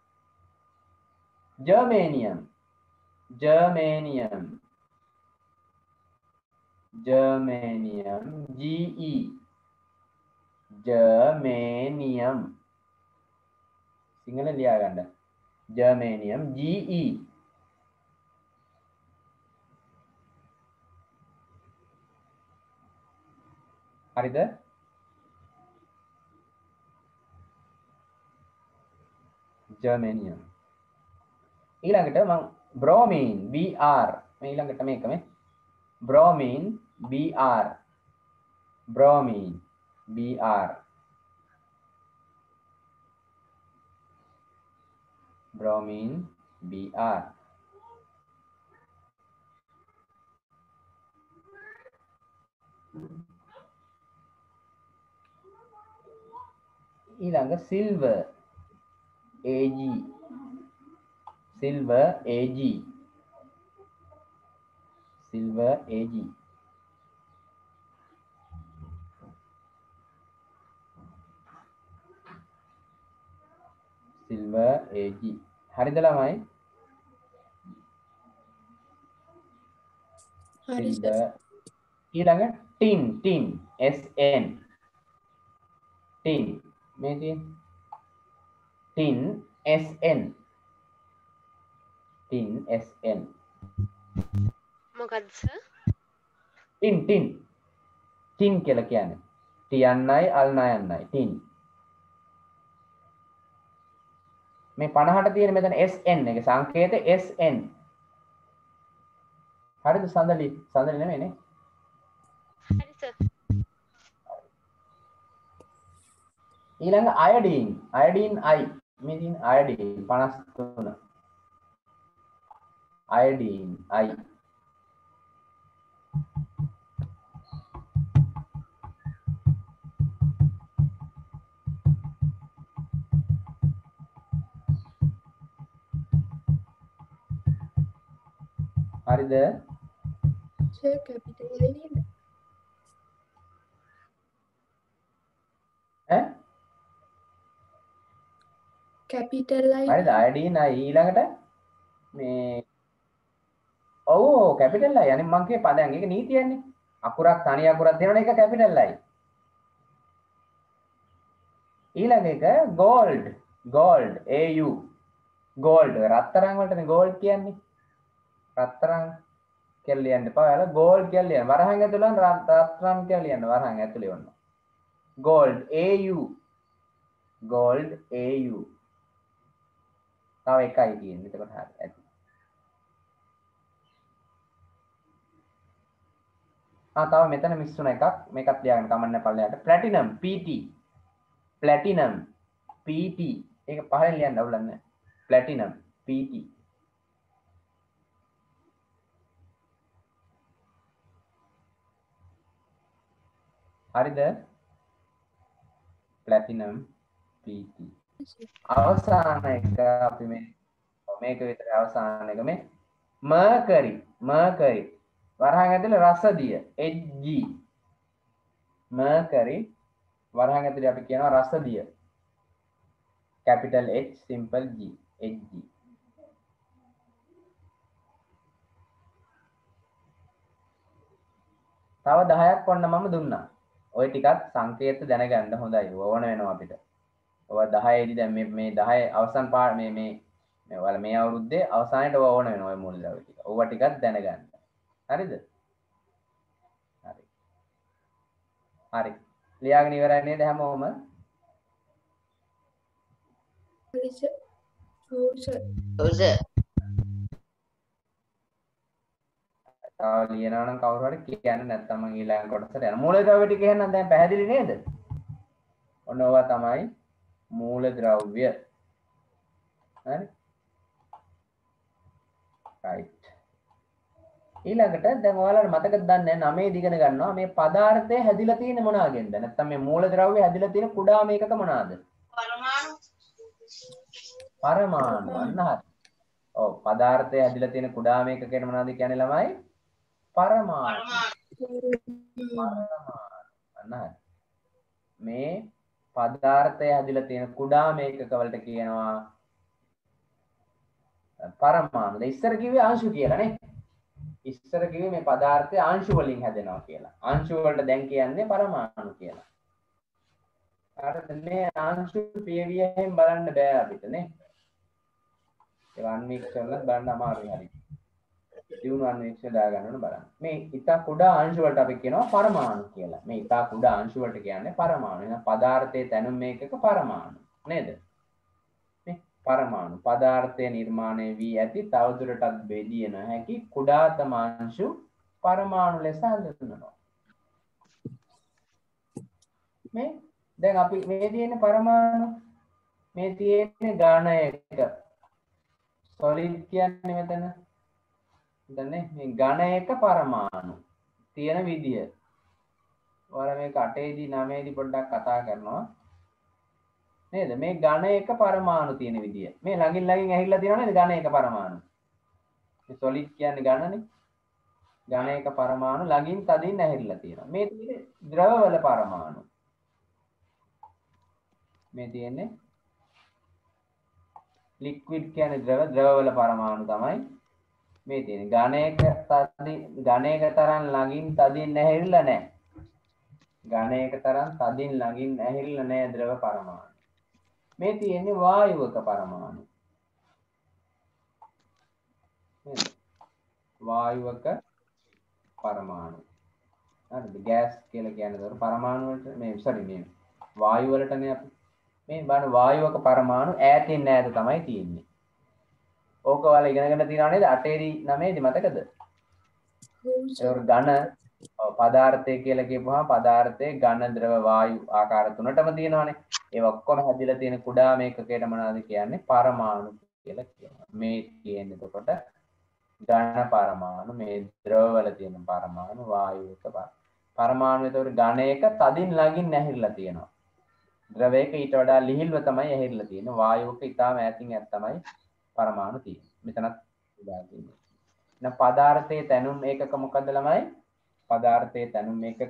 Speaker 1: germanium GE germanium සිංහලෙන් ලියා ගන්න. germanium GE හරිද? germanium ඊළඟට මම bromine BR මේ ඊළඟට මේක මේ bromine BR ඊළඟ silver AG හරිද ළමයි?
Speaker 2: හරි සර්.
Speaker 1: ඊළඟ tin SN tin මේ තියෙන tin SN
Speaker 4: මොකක්ද සර්?
Speaker 1: tin කියලා කියන්නේ තියන්නයි අල්නයන්නයි tin මේ 50ට තියෙන මෙතන SN එක සංකේත SN හරිද? සඳලි නෙමෙයිනේ.
Speaker 4: හරි සර්.
Speaker 1: ඊළඟ iodine I මේ තියෙන iodine 53 iodine I හරිද?
Speaker 2: සර් කැපිටල් I නේද?
Speaker 1: ඈ
Speaker 2: කැපිටල් I
Speaker 1: හරිද? iodine I ඊළඟට මේ ඔව් කැපිටල් I අනේ මං කියේ පදයන් ඒක නීතියන්නේ අකුරක් තනි අකුරක් දෙනවනේ ඒක කැපිටල් I ඊළඟ එක gold AU gold රත්තරන් වලටනේ gold කියන්නේ රත්තරන් කියලා ලියන්න එපා. ඔයාලා gold කියලා ලියන්න. වරහන් ඇතුළේ රත්තරන් කියලා ලියන්න. වරහන් ඇතුළේ වන්න. gold AU. තව එකයි තියෙන්නේ. එතකොට හරි. ඇති. තව මෙතන මිස් වුණ එකක්. මේකත් ලියාගන්න කමන්න පල්ලයට. platinum PT. ඒක පහලින් ලියන්න අවුලක් නැහැ. platinum PT. හරිද? platinum PT. අවසාන එක අපි මේක විතර අවසාන එක මේ mercury වරහන් ඇතුලේ රසදිය Hg mercury වරහන් ඇතුලේ අපි කියනවා රසදිය capital H simple G Hg. තව 10ක් ඔන්න මම දුන්නා. ඔය ටිකත් සංකේත දැනගන්න හොඳයි. ඕන වෙනවා අපිට. ඔය 10 දී දැන් මේ 10 අවසන් පාඩ මේ ඔයාලා මේ අවුරුද්දේ අවසානයේට ඕන වෙනවා ඔය මූලද්‍රව්‍ය ටික. ඕවා ටිකක් දැනගන්න. හරිද? හරි. හරි. ලියාගෙන ඉවරයි නේද හැමෝම?
Speaker 2: හරි සර්. ඔව් සර්.
Speaker 3: ඔව් සර්.
Speaker 1: තව ලියනවා නම් කවුරු හරි කියන්න නැත්නම් මම ඊළඟ කොටසට යනවා. මූලද්‍රව්‍ය ටික එහෙනම් දැන් පැහැදිලි නේද? ඔන්න ඕවා තමයි මූලද්‍රව්‍ය. හරි. right. ඊළඟට දැන් ඔයාලට මතකද දන්නේ නැහැ 9 දිගන ගන්නවා මේ පදාර්ථය හැදිලා තියෙන්නේ මොනවාගෙන්ද? නැත්නම් මේ මූලද්‍රව්‍ය හැදිලා තියෙන කුඩාම එකක මොනවාද?
Speaker 3: පරමාණු.
Speaker 1: පරමාණු. අන්න හරි. ඔව් පදාර්ථය හැදිලා තියෙන කුඩාම එකකට මොනවද කියන්නේ ළමයි? පරමාණු. අන්න හරි. මේ පදාර්ථය හැදිලා තියෙන කුඩාම එකක වලට කියනවා පරමාණු. දැන් ඉස්සර කිව්වේ අංශු කියලා නේ. ඉස්සර කිව්වේ මේ පදාර්ථය අංශු වලින් හැදෙනවා කියලා. අංශු වලට දැන් කියන්නේ පරමාණු කියලා. හරිද? මේ අංශු පියවියෙන් බලන්න බෑ අපිට නේ. ඒ අන්වීක්ෂණ වල බලන්න අමාරුයි හරි. දියුණු අන්වීක්ෂණ දාගන්න ඕන බලන්න. මේ ඉතා කුඩා අංශු වලට අපි කියනවා පරමාණු කියලා. මේ ඉතා කුඩා අංශු වලට කියන්නේ පරමාණු. එහෙනම් පදාර්ථයේ තැනුම් මේකක පරමාණු. නේද? පරමාණු පදාර්ථය නිර්මාණය වී ඇති තවදුරටත් බෙදිය නොහැකි කුඩාතම අංශු පරමාණු ලෙස හඳුන්වනවා. මේ දැන් අපි මේ තියෙන පරමාණු මේ තියෙන්නේ ඝනයක solid කියන්නේ මෙතන දන්නේ මේ ඝනයක පරමාණු තියෙන විදිය. ඔයාලා මේක 8 දී 9 දී පොඩ්ඩක් කතා කරනවා. නේද මේ ඝනයක පරමාණු තියෙන විදිය මේ ළඟින් ළඟින් ඇහිලා තියෙනව නේද ඝනයක පරමාණු මේ solid කියන්නේ ඝනනේ ඝනයක පරමාණු ළඟින් තදින් ඇහිලා තියෙනවා මේ තියෙන්නේ ද්‍රවවල පරමාණු මේ තියෙන්නේ liquid කියන්නේ ද්‍රවවල පරමාණු තමයි මේ තියෙන්නේ ඝනයක තරම් ළඟින් තදින් ඇහිලා නැහැ ඝනයක තරම් තදින් ළඟින් ඇහිලා නැහැ ද්‍රව පරමාණු මේ තියෙන්නේ වායුවක පරමාණු වායුවක පරමාණු හරිද ගෑස් කියලා කියන්නේ දර පරමාණු වලට මේ sorry මේ වායුව වලටනේ අපි මේ බලන්න වායුවක පරමාණු ඈතින් ඈත තමයි තියෙන්නේ ඕක ඔයාලා ඉගෙනගෙන තියෙනව නේද 8 දී 9 දී මතකද ඒක ඝන පදාර්ථය කියලා කියපුවාම පදාර්ථයේ ඝන ද්‍රව වායු ආකාර තුනටම තියෙනවානේ ඒ ඔක්කොම හැදිලා තියෙන කුඩාම එකකයට මොනවද කියන්නේ පරමාණු කියලා කියනවා මේ තියෙන්නේ එතකොට ඝන පරමාණු මේ ද්‍රවවල තියෙන පරමාණු වායුවක පරමාණු එතකොට ඝනයක තදින් ළඟින් ඇහිරලා තියෙනවා ද්‍රවයක ඊට වඩා ලිහිල්ව තමයි ඇහිරලා තියෙන්නේ වායුවක ඊටාම ඈතින් ඈත තමයි පරමාණු තියෙන්නේ මෙතනත් උදා තියෙන්නේ එහෙනම් පදාර්ථයේ තැනුම් ඒකක මොකද්ද ළමයි පදාර්ථයේ තැනුම් ඒකක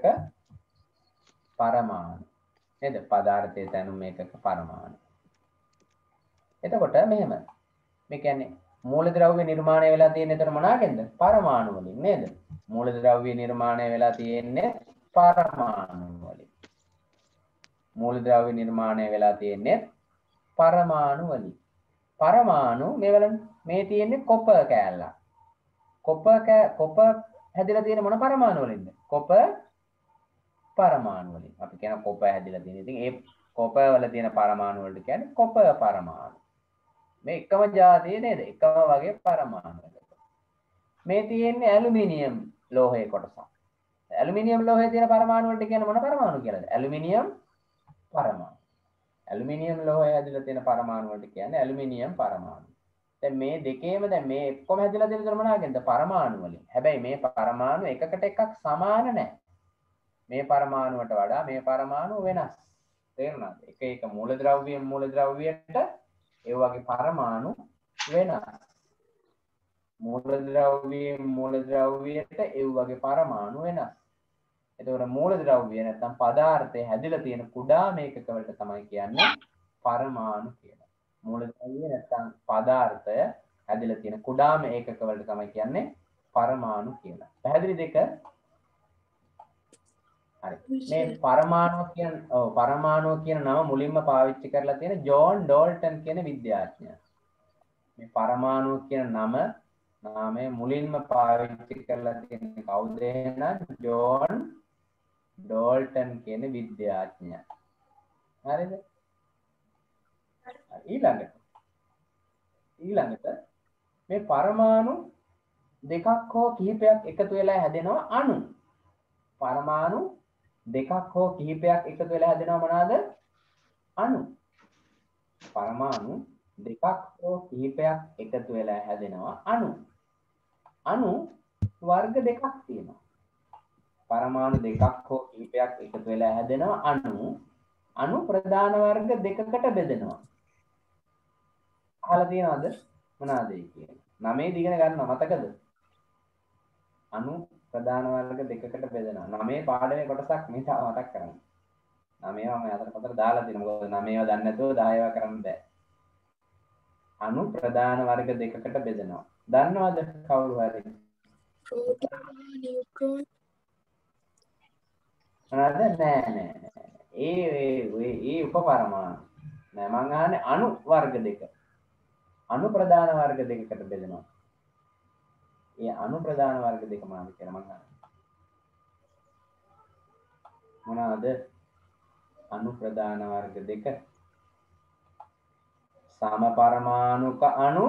Speaker 1: පරමාණු නේද පදාර්ථයේ තැනුම් ඒකක පරමාණු එතකොට මෙහෙම මේ කියන්නේ මූලද්‍රව්‍ය නිර්මාණය වෙලා තියෙන්නේ එතන මොනවාගෙන්ද පරමාණු වලින් නේද මූලද්‍රව්‍ය නිර්මාණය වෙලා තියෙන්නේ පරමාණු වලින් මූලද්‍රව්‍ය නිර්මාණය වෙලා තියෙන්නේ පරමාණු වලින් පරමාණු මේවල මේ තියෙන්නේ කොපර් කෑල්ලක් කොපර් හැදිලා තියෙන මොන පරමාණු වලින්ද කොපර් පරමාණු වලින් අපි කියන කොපර් හැදිලා තියෙන ඉතින් ඒ කොපර් වල තියෙන පරමාණු වලට කියන්නේ කොපර් පරමාණු මේ එකම જાතිය නේද එකම වගේ පරමාණු මේ තියෙන්නේ ඇලුමිනියම් ලෝහයේ කොටසක් ඇලුමිනියම් ලෝහයේ තියෙන පරමාණු වලට කියන්නේ මොන පරමාණු කියලාද ඇලුමිනියම් පරමාණු ඇලුමිනියම් ලෝහයේ හැදිලා තියෙන පරමාණු වලට කියන්නේ ඇලුමිනියම් පරමාණු දැන් මේ දෙකේම දැන් මේ ඔක්කොම හැදිලා තියෙන මොනවාගෙන්ද පරමාණු වලින් හැබැයි මේ පරමාණු එකකට එකක් සමාන නැහැ මේ පරමාණුවට වඩා මේ පරමාණු වෙනස් තේරුණාද එක එක මූලද්‍රව්‍යයට ඒ වගේ පරමාණු වෙනස් මූලද්‍රව්‍යයට ඒ වගේ පරමාණු වෙනස් එතකොට මූලද්‍රව්‍ය නැත්නම් පදාර්ථය හැදිලා තියෙන කුඩා මේකක වලට තමයි කියන්නේ පරමාණු කියලා මූලද්‍රව්‍ය නැත්නම් පදාර්ථය හැදිලා තියෙන කුඩාම ඒකක වලට තමයි කියන්නේ පරමාණු කියලා. පැහැදිලිද ඒක? හරි. මේ පරමාණුව කියන නම මුලින්ම පාවිච්චි කරලා තියෙන ජෝන් ඩෝල්ටන් කියන විද්‍යාඥයා. මේ පරමාණුව කියන නාමය මුලින්ම පාවිච්චි කරලා තියෙන්නේ කවුද එහෙනම්? ජෝන් ඩෝල්ටන් කියන විද්‍යාඥයා. හරිද? ඊළඟට මේ පරමාණු දෙකක් හෝ කිහිපයක් එකතු වෙලා හැදෙනවා අණු. පරමාණු දෙකක් හෝ කිහිපයක් එකතු වෙලා හැදෙනවා මොනවාද? අණු. පරමාණු දෙකක් හෝ කිහිපයක් එකතු වෙලා හැදෙනවා අණු. අණු වර්ග දෙකක් තියෙනවා. පරමාණු දෙකක් හෝ කිහිපයක් එකතු වෙලා හැදෙනවා අණු. අණු ප්‍රධාන වර්ග දෙකකට බෙදෙනවා. අහලා තියෙනවද මොනවාද ඒ කියන්නේ? 9 දිගන ගන්න මතකද? අණු ප්‍රධාන වර්ග දෙකකට බෙදෙනවා. 9 පාඩමේ කොටසක් මේ මතක් කරගන්න. 9 මම අතට පතර දාලා තියෙනවා. මොකද 9 ඒවා දන්නේ නැතුව 10 ඒවා කරන්න බෑ. අණු ප්‍රධාන වර්ග දෙකකට බෙදෙනවා. දන්නවද කවුරු හරි?
Speaker 2: ප්‍රෝටෝන, නියුට්‍රෝන.
Speaker 1: මොනවාද? නෑ. ඒ උපපරමාණු. නෑ මං අහන්නේ අණු වර්ග දෙක. අණු ප්‍රධාන වර්ග දෙකකට බෙදෙනවා. ඒ අණු ප්‍රධාන වර්ග දෙක මොනවද කියලා මං අහන්නේ. මොනවාද? අණු ප්‍රධාන වර්ග දෙක. සමපරමාණුක අණු.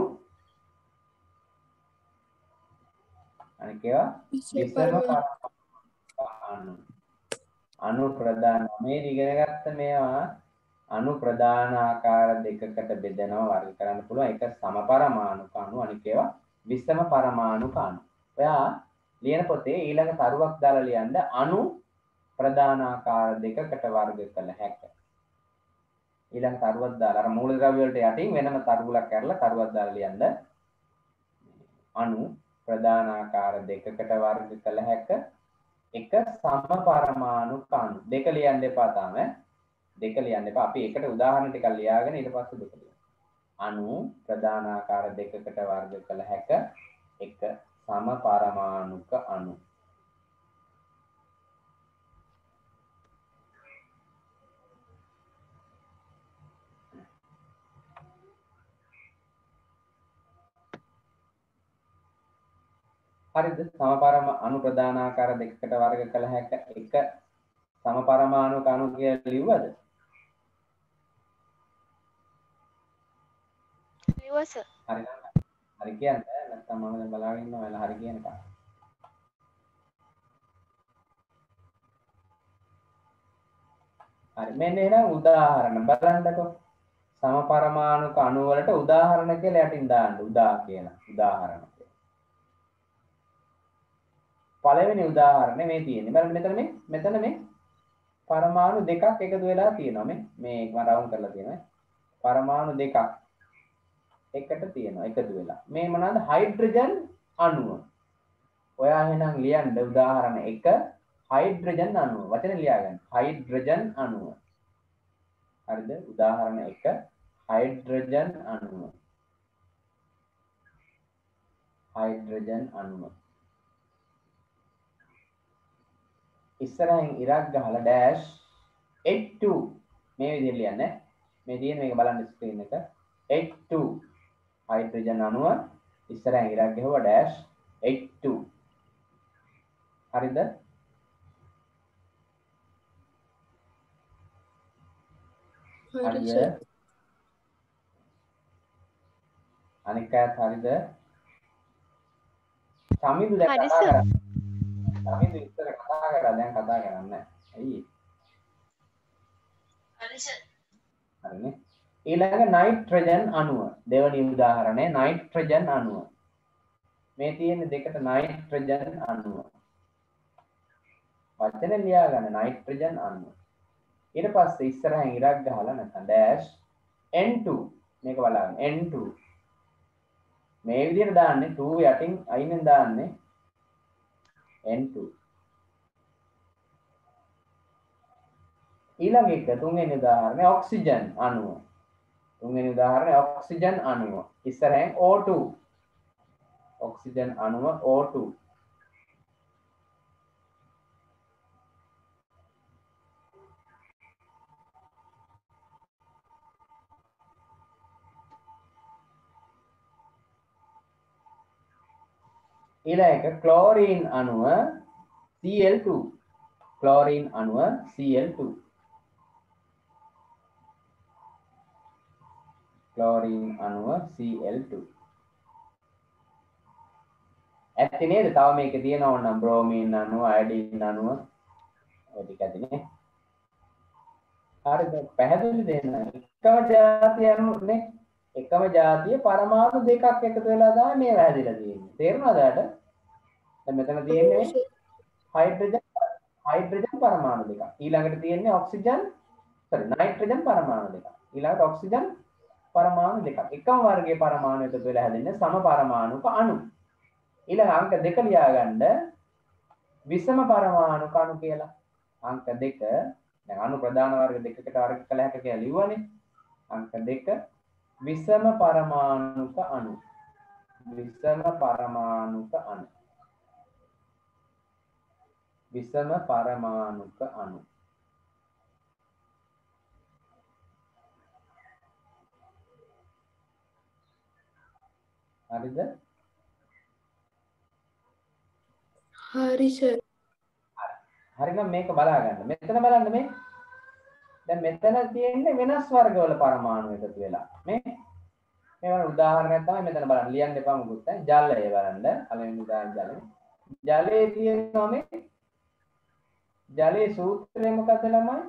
Speaker 1: අනික ඒවා විෂම පරමාණුක අණු. අණු ප්‍රධාන මේ ඉගෙන ගත්ත මේවා අණු ප්‍රධාන ආකාර දෙකකට බෙදෙනවා වර්ග කරන්න පුළුවන්. එක සමපරමාණුක අණු අනික ඒවා විෂම පරමාණුක අණු. ඔයා ලියන පොතේ ඊළඟ තරුවක් දාලා ලියන්න අණු ප්‍රධාන ආකාර දෙකකට වර්ග කළ හැකියි. ඊළඟ තරුවක් දාලා අර මූලද්‍රව්‍ය වලට යටින් වෙනම තරුලක් කරලා තරුවක් දාලා ලියන්න අණු ප්‍රධාන ආකාර දෙකකට වර්ග කළ හැකියි. එක සමපරමාණුක අණු. දෙක ලියන්න එපා තාම. දෙක ලියන්න එපා. අපි එකට උදාහරණ ටිකක් ලියාගෙන ඊට පස්සේ දෙක ලියමු. අණු ප්‍රධාන ආකාර දෙකකට වර්ග කළ හැක එක සමපරමාණුක අණු. හරිද? අණු ප්‍රධාන ආකාර දෙකකට වර්ග කළ හැක එක සමපරමාණුක අණු කියලා ලිව්වද?
Speaker 4: ලිව්වා සර්.
Speaker 1: හරි නේද? හරි කියන්නේ නැත්නම් මම දැන් බලාගෙන ඉන්නවා ඔයාලා හරි කියනකම්. හරි මෙන්න එහෙනම් උදාහරණ බලන්නකො. සමපරමාණුක අණු වලට උදාහරණ කියලා යටින් දාන්න. උදා කියලා. උදාහරණ කියලා. පළවෙනි උදාහරණය මේ තියෙන්නේ. බලන්න මෙතන මේ පරමාණු දෙකක් එකතු වෙලා තියෙනවා. මේ මම රවුන්ඩ් කරලා තියෙනවා. පරමාණු දෙකක් එකට තියෙනවා එකතු වෙලා. මේ මොනවාද? හයිඩ්‍රජන් අණුව. ඔයා එහෙනම් ලියන්න උදාහරණ 1 හයිඩ්‍රජන් අණුව. වචනේ ලියාගන්න. හයිඩ්‍රජන් අණුව. හරිද? උදාහරණ 1 හයිඩ්‍රජන් අණුව. හයිඩ්‍රජන් අණුව. ඉස්සරහින් ඉරක් ගහලා ඩෑෂ් H2 මේ විදිහට ලියන්නේ. මේ තියෙන මේක බලන්න ස්ක්‍රීන් එක. H2 හයිඩ්‍රජන් අණුව ඉස්සරහින් ඉරක් ගහුවා ඩෑෂ් H2. හරිද? හරිද? අනික හරිද? සමිදු දැන්
Speaker 4: හරි
Speaker 1: කතා
Speaker 4: සර්.
Speaker 1: කරා. සමිදු ඉස්සර කතා කරා දැන් කතා කරන්නේ නැහැ. ඇයි?
Speaker 3: හරි සර්.
Speaker 1: හරිනේ. ඊළඟ නයිට්‍රජන් අණුව. දෙවැනි උදාහරණය නයිට්‍රජන් අණුව. මේ තියෙන දෙකට නයිට්‍රජන් අණුව. වචන ලියා ගන්න නයිට්‍රජන් අණුව. ඊට පස්සේ ඉස්සරහින් ඉරක් ගහලා නැත්නම් ඩෑෂ් N2 මේක බලන්න N2 මේ විදිහට දාන්නේ 2 යටින් අයිනෙන් දාන්නේ N2 ඊළඟ එක තුන්වෙනි උදාහරණය ඔක්සිජන් අණුව තුන්වෙනි උදාහරණය ඔක්සිජන් අණුව. ඉස්සරහෙන් O2. ඔක්සිජන් අණුව O2. ඊළඟ ක්ලෝරින් අණුව Cl2. ක්ලෝරින් අණුව Cl2. ක්ලෝරින් අණුව Cl2. ඇත්ත නේද? තව මේකේ තියෙනවා නම් බ්‍රෝමීන් අණුව, අයඩින් අණුව ඔය ටික ඇතිනේ. හරිද? පැහැදිලි දෙන්න. එකම ජාතිය අණුනේ එකම ජාතිය පරමාණු දෙකක් එකතු වෙලා තමයි මේ වැහැදිලා තියෙන්නේ. තේරුණාද ඔයාලට? දැන් මෙතන තියෙන්නේ හයිඩ්‍රජන් පරමාණු දෙකක්. ඊළඟට තියෙන්නේ නයිට්‍රජන් පරමාණු දෙකක්. ඊළඟට ඔක්සිජන් පරමාණු දෙකක්. එකම වර්ගයේ පරමාණු එකතු වෙලා හැදෙන්නේ සම පරමාණුක අණු. ඊළඟ අංක 2 ලියාගන්න විෂම පරමාණුක අණු කියලා. අංක 2 දැන් අණු ප්‍රධාන වර්ග දෙකකට වර්ග කළ හැක කියලා ලිව්වනේ. අංක 2 විෂම පරමාණුක අණු. විෂම පරමාණුක අණු. විෂම පරමාණුක අණු. හරිද?
Speaker 2: හරි සර්.
Speaker 1: හරිනම් මේක බලා ගන්න. මෙතන බලන්න මේ. දැන් මෙතන තියෙන්නේ වෙනස් වර්ගවල පරමාණු එකතු වෙලා. මේ වගේ උදාහරණයක් තමයි මෙතන බලන්න. ලියන්න එපා මොකුත් නැහැ. ජලය බලන්න. පළවෙනි උදාහරණ ජලය. ජලයේ තියෙනවා මේ ජලයේ සූත්‍රය මොකක්ද ළමයි?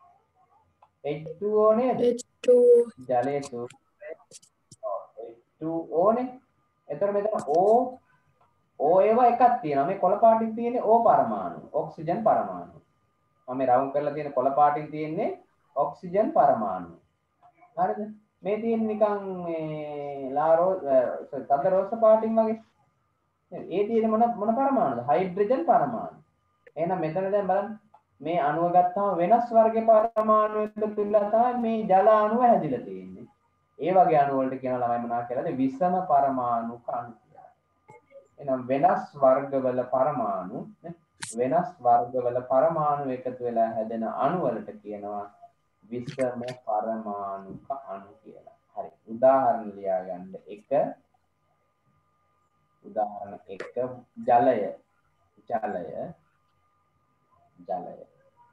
Speaker 1: H2O නේද?
Speaker 2: H2O.
Speaker 1: ජලයේ සූත්‍රය H2O නේ. එතකොට මෙතන O ඒවා එකක් තියෙනවා. මේ කොළ පාටින් තියෙන්නේ O පරමාණු, ඔක්සිජන් පරමාණු. මම මේ රවුන්ඩ් කරලා තියෙන කොළ පාටින් තියෙන්නේ ඔක්සිජන් පරමාණු. හරිද? මේ තියෙන්නේ නිකන් මේ තද රෝස පාටින් වගේ. ඒ තියෙන්නේ මොන පරමාණුද? හයිඩ්‍රජන් පරමාණු. එහෙනම් මෙතන දැන් බලන්න මේ අණුව ගත්තාම වෙනස් වර්ගයේ පරමාණු එකතු වෙලා තමයි මේ ජල අණුව හැදිලා තියෙන්නේ. ඒ වගේ අණු වලට කියනවා ළමයි මොනවා කියලාද? විෂම පරමාණුක අණු කියලා. එහෙනම් වෙනස් වර්ගවල පරමාණු එකතු වෙලා හැදෙන අණු වලට කියනවා විෂම පරමාණුක අණු කියලා. හරි. උදාහරණ ලියා ගන්න. උදාහරණ 1 ජලය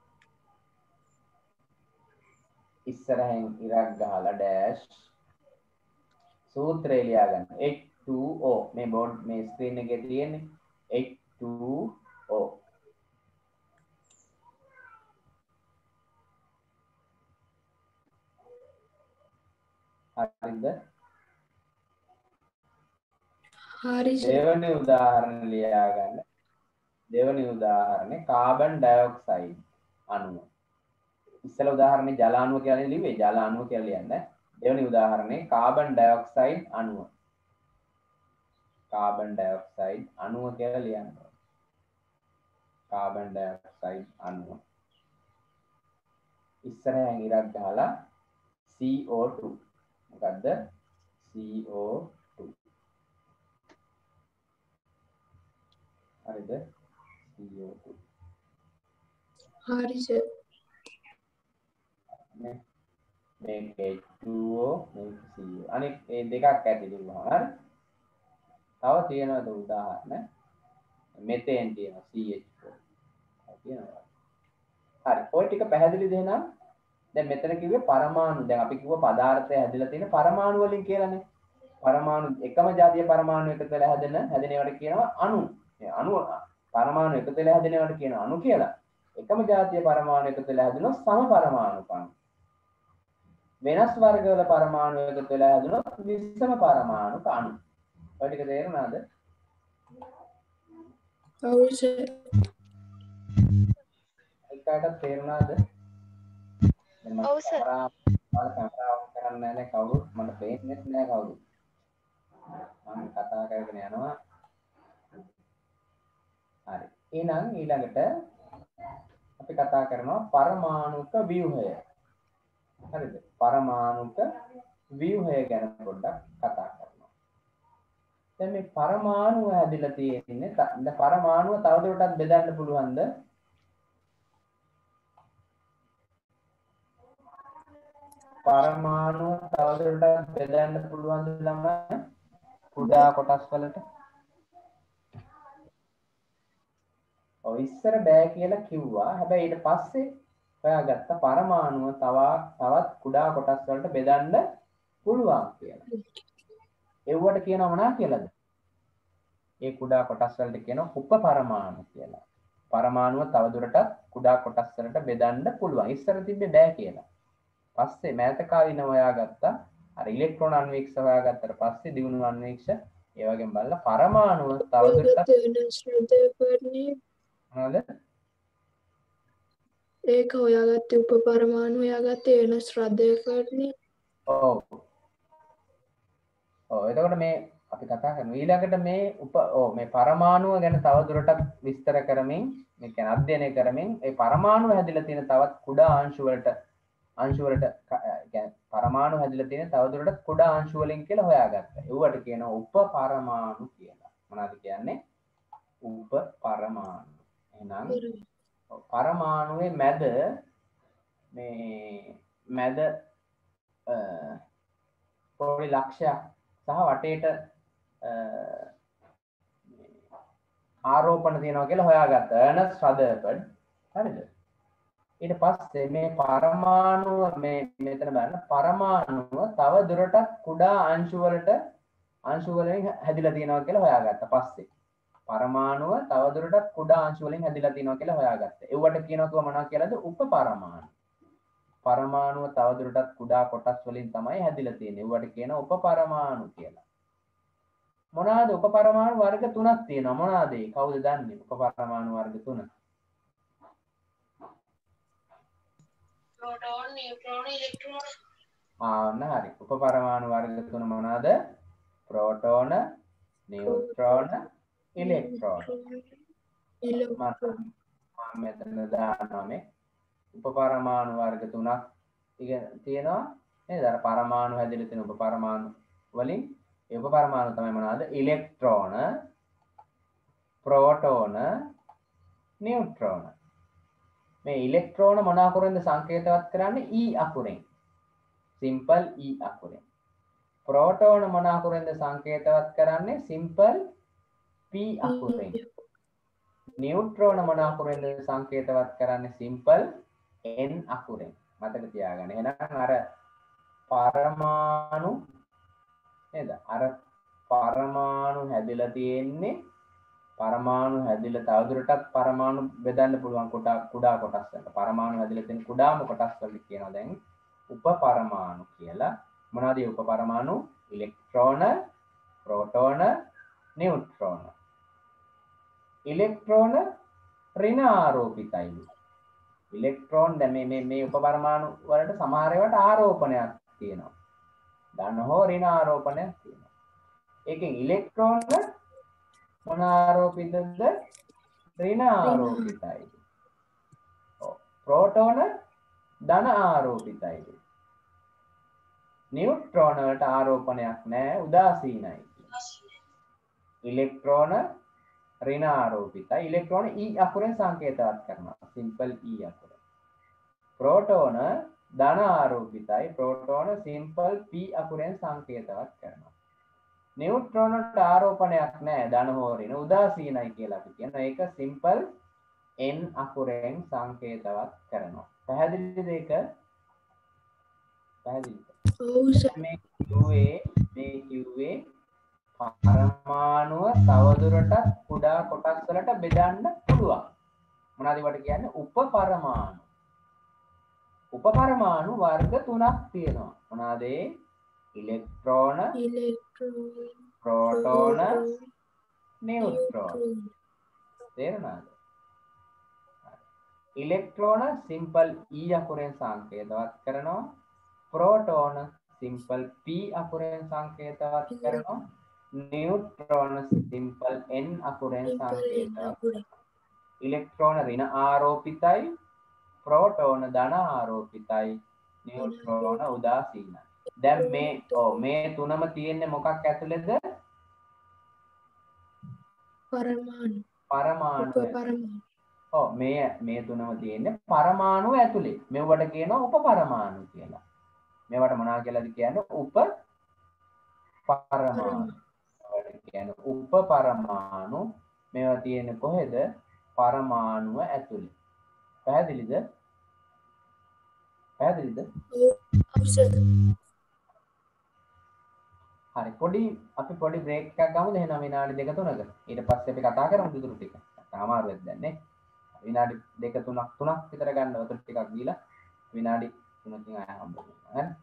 Speaker 1: ඉස්සරහින් ඉරක් ගහලා ඩෑෂ් සූත්‍රය ලියා ගන්න. H2O මේ බෝඩ් මේ ස්ක්‍රීන් එකේ තියෙන්නේ H2O. හරිද?
Speaker 2: හරි සර්.
Speaker 1: දෙවැනි උදාහරණ ලියා ගන්න. දෙවැනි උදාහරණේ කාබන් ඩයොක්සයිඩ් අණුව. ඉස්සෙල්ලා උදාහරණේ ජල අණුව කියලා ලිව්වේ. ජල අණුව කියලා ලියන්න. දෙවැනි උදාහරණේ කාබන් ඩයොක්සයිඩ් අණුව. කාබන් ඩයොක්සයිඩ් අණුව කියලා ලියන්න. කාබන් ඩයොක්සයිඩ් අණුව. ඉස්සරහින් ඉරක් ගහලා CO2. මොකද්ද? CO2. හරිද? CO2.
Speaker 2: හරි සර්.
Speaker 1: මේක H2O මේක CO. අනිත් මේ දෙකක් ඇති දුන්නා. හරි? තව තියෙනවද උදාහරණ? මෙතෙන් තියෙනවා CH4. තියෙනවා. හරි. ඔය ටික පැහැදිලිද එහෙනම්? දැන් මෙතන කිව්වේ පරමාණු. දැන් අපි කිව්ව පදාර්ථය හැදිලා තියෙන පරමාණු වලින් කියලානේ. පරමාණු එකම ජාතිය පරමාණු එකතු වෙලා හැදෙන ඒවාට කියනවා අණු. මේ අණු පරමාණු එකතු වෙලා හැදෙන ඒවාට කියනවා අණු කියලා. එකම ජාතිය පරමාණු එකතු වෙලා හැදෙනවා සම පරමාණු කණු. වෙනස් වර්ගවල පරමාණු එකතු වෙලා හැදෙනවා විෂම පරමාණු කණු. ඔය ටික තේරුණාද?
Speaker 2: ඔව් සර්.
Speaker 1: එකකට තේරුණාද?
Speaker 4: ඔව් සර්.
Speaker 1: කැමරාව කරන්නේ නැහැ කවුරුත් මට පේන්නේ නැහැ කවුරුත්. මම කතා කරගෙන යනවා. හරි. එහෙනම් ඊළඟට අපි කතා කරනවා පරමාණුක ව්‍යුහය. හරිද? පරමාණුක ව්‍යුහය ගැන පොඩ්ඩක් කතා කරනවා. දැන් මේ පරමාණු හැදිලා තියෙන්නේ දැන් පරමාණුව තවදුරටත් බෙදන්න පුළුවන්ද? පරමාණුව තවදුරටත් බෙදන්න පුළුවන්ද ළමයි? කුඩා කොටස් වලට. ඔය ඉස්සර බෑ කියලා කිව්වා. හැබැයි ඊට පස්සේ හොයාගත්ත පරමාණුව තවත් කුඩා කොටස් වලට බෙදන්න පුළුවන් කියලා. ඒවට කියනවා මොනවා කියලාද? ඒ කුඩා කොටස් වලට කියනවා උපපරමාණු කියලා. පරමාණුව තවදුරටත් කුඩා කොටස් වලට බෙදන්න පුළුවන්. ඉස්සර තිබ්බේ බෑ කියලා. පස්සේ මෑත කාලින හොයාගත්තා. අර ඉලෙක්ට්‍රෝන අන්වීක්ෂ හොයාගත්තට පස්සේ දියුණු අන්වීක්ෂ ඒ වගේම බලලා පරමාණුව තවදුරටත් මොනවද?
Speaker 2: ඒක හොයාගත්තේ උපපරමාණු හොයාගත්තේ වෙන ශ්‍රද්ධයකටනේ.
Speaker 1: ඔව්. ඔව් එතකොට මේ අපි කතා කරමු ඊළඟට මේ මේ පරමාණුව ගැන තවදුරටත් විස්තර කරමින් මේ කියන්නේ අධ්‍යයනය කරමින් ඒ පරමාණු හැදිලා තියෙන තවත් කුඩා අංශු වලට කියන්නේ පරමාණු හැදිලා තියෙන තවදුරටත් කුඩා අංශු වලින් කියලා හොයාගත්තා. ඒවට කියනවා උපපරමාණු කියලා. මොනවද කියන්නේ? උපපරමාණු. එහෙනම් පරමාණුවේ මැද පොඩි ලක්ෂයක් සහ වටේට ආරෝපණ තියෙනවා කියලා හොයාගත්තා අර්නස්ට් රදර්ෆර්ඩ්. හරිද? ඊට පස්සේ මේ පරමාණුව මෙතන බලන්න පරමාණුව තව දුරටත් කුඩා අංශු වලින් හැදිලා තියෙනවා කියලා හොයාගත්තා. පස්සේ පරමාණුව තව දුරටත් කුඩා අංශු වලින් හැදිලා තියෙනවා කියලා හොයාගත්තා. ඒවට කියනවා මොනවා කියලාද? උපපරමාණු. පරමාණුව තව දුරටත් කුඩා කොටස් වලින් තමයි හැදිලා තියෙන්නේ. ඒවට කියනවා උපපරමාණු කියලා. මොනවාද උපපරමාණු වර්ග තුනක් තියෙනවා. මොනවාද ඒ? කවුද දන්නේ? උපපරමාණු වර්ග තුන.
Speaker 3: ප්‍රෝටෝන, නියුට්‍රෝන, ඉලෙක්ට්‍රෝන.
Speaker 1: හරි. උපපරමාණු වර්ග තුන මොනවාද? ප්‍රෝටෝන, නියුට්‍රෝන, ඉලෙක්ට්‍රෝන. මම මෙතන දානවා මේ උපපරමාණු වර්ග තුනක් තියෙනවා නේද? අර පරමාණු හැදිලා තියෙන උපපරමාණු වලින් ඒ උපපරමාණු තමයි මොනවාද? ඉලෙක්ට්‍රෝන, ප්‍රෝටෝන, නියුට්‍රෝන. මේ ඉලෙක්ට්‍රෝන මොන අකුරෙන්ද සංකේතවත් කරන්නේ? E අකුරෙන්. සිම්පල් E අකුරෙන්. ප්‍රෝටෝන මොන අකුරෙන්ද සංකේතවත් කරන්නේ? Simple P අකුරෙන්. නියුට්‍රෝන මොන අකුරෙන්ද සංකේතවත් කරන්නේ? සිම්පල් N අකුරෙන්. මතක තියාගන්න. එහෙනම් අර පරමාණු නේද? අර පරමාණු හැදිලා තියෙන්නේ පරමාණු හැදිලා තවදුරටත් පරමාණු බෙදන්න පුළුවන් කුඩා කොටස් වලට. පරමාණු හැදිලා තියෙන කුඩාම කොටස් වලට කියනවා දැන් උපපරමාණු කියලා. මොනවද මේ උපපරමාණු? ඉලෙක්ට්‍රෝන, ප්‍රෝටෝන, නියුට්‍රෝන. ඉලෙක්ට්‍රෝන ඍණ ආරෝපිතයි. ඉලෙක්ට්‍රෝන දැන් මේ උපපරමාණු වලට සමහර ඒවාට ආරෝපණයක් තියෙනවා. ධන හෝ ඍණ ආරෝපණයක් තියෙනවා. ඒකෙන් ඉලෙක්ට්‍රෝන මොන ආරෝපිතද? ඍණ ආරෝපිතයි. ප්‍රෝටෝන ධන ආරෝපිතයි. නියුට්‍රෝන වලට ආරෝපණයක් නැහැ, උදාසීනයි. ඉලෙක්ට්‍රෝන ඍණ ආරෝපිතයි. ඉලෙක්ට්‍රෝන E අකුරෙන් සංකේතවත් කරනවා. Simple E අකුර. ප්‍රෝටෝන ධන ආරෝපිතයි. ප්‍රෝටෝන සිම්පල් P අකුරෙන් සංකේතවත් කරනවා. නියුට්‍රෝන වලට ආරෝපණයක් නැහැ, ධන හෝ ඍණ උදාසීනයි කියලා අපි කියනවා. ඒක සිම්පල් N අකුරෙන් සංකේතවත් කරනවා. පැහැදිලිද ඒක? පැහැදිලිද? මේ කිව්වේ පරමාණුව තවදුරටත් කුඩා කොටස් වලට බෙදන්න පුළුවන්. මොනවද ඒවට කියන්නේ? උපපරමාණු. උපපරමාණු වර්ග තුනක් තියෙනවා. මොනවාද ඒ? ඉලෙක්ට්‍රෝන, ප්‍රෝටෝන, නියුට්‍රෝන. තේරුණාද? ඉලෙක්ට්‍රෝන සිම්පල් E අකුරෙන් සංකේතවත් කරනවා. ප්‍රෝටෝන සිම්පල් P අකුරෙන් සංකේතවත් කරනවා. නියුට්‍රෝන සිම්පල් N අකුරෙන් සංකේතවත් කරනවා. ඉලෙක්ට්‍රෝන ඍණ ආරෝපිතයි. ප්‍රෝටෝන ධන ආරෝපිතයි. නියුට්‍රෝන උදාසීනයි. දැන් මේ තුනම තියෙන්නේ මොකක් ඇතුළේද?
Speaker 2: පරමාණු.
Speaker 1: පරමාණු.
Speaker 2: උපපරමාණු.
Speaker 1: ඔව් මේ තුනම තියෙන්නේ පරමාණු ඇතුලේ. මෙවට කියනවා උපපරමාණු කියලා. මේවට මොනවා කියලාද කියන්නේ? උපපරමාණු. මේවට කියන්නේ උපපරමාණු. මේවා තියෙන්නේ කොහෙද? පරමාණුව ඇතුලේ. පැහැදිලිද? පැහැදිලිද?
Speaker 2: ඔව් සර්.
Speaker 1: හරි අපි පොඩි බ්‍රේක් එකක් ගමුද එහෙනම් විනාඩි 2-3ක. ඊට පස්සේ අපි කතා කරමු ඉතුරු ටික. අමාරුවෙක් දැන් නේ. විනාඩි 2-3ක් විතර ගන්න වතුර ටිකක් දීලා විනාඩි 3කින් ආය හම්බ වෙනවා. හරි.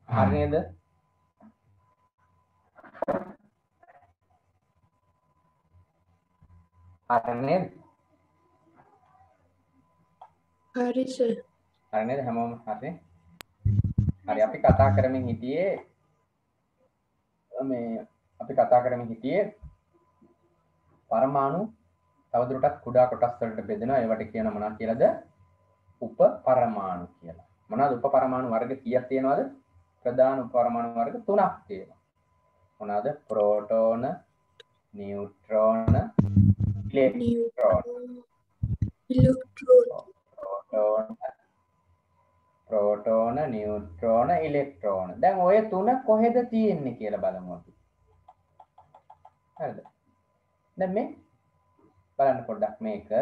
Speaker 1: හරි නේද? හරි නේද?
Speaker 2: හරි සර්.
Speaker 1: හරි නේද හැමෝම හරි? හරි අපි කතා කරමින් හිටියේ පරමාණු තවදුරටත් කුඩා කොටස් වලට බෙදෙනවා. ඒවට කියන මොනවද කියලාද? උපපරමාණු කියලා. මොනවද උපපරමාණු වර්ග කීයක් තියෙනවද? ප්‍රධාන උපපරමාණු වර්ග 3ක් තියෙනවා. මොනවද? ප්‍රෝටෝන, නියුට්‍රෝන, ඉලෙක්ට්‍රෝන. ප්‍රෝටෝන, නියුට්‍රෝන, ඉලෙක්ට්‍රෝන. දැන් ඔය තුන කොහෙද තියෙන්නේ කියලා බලමු අපි. හරිද? දැන් මේ බලන්න පොඩ්ඩක්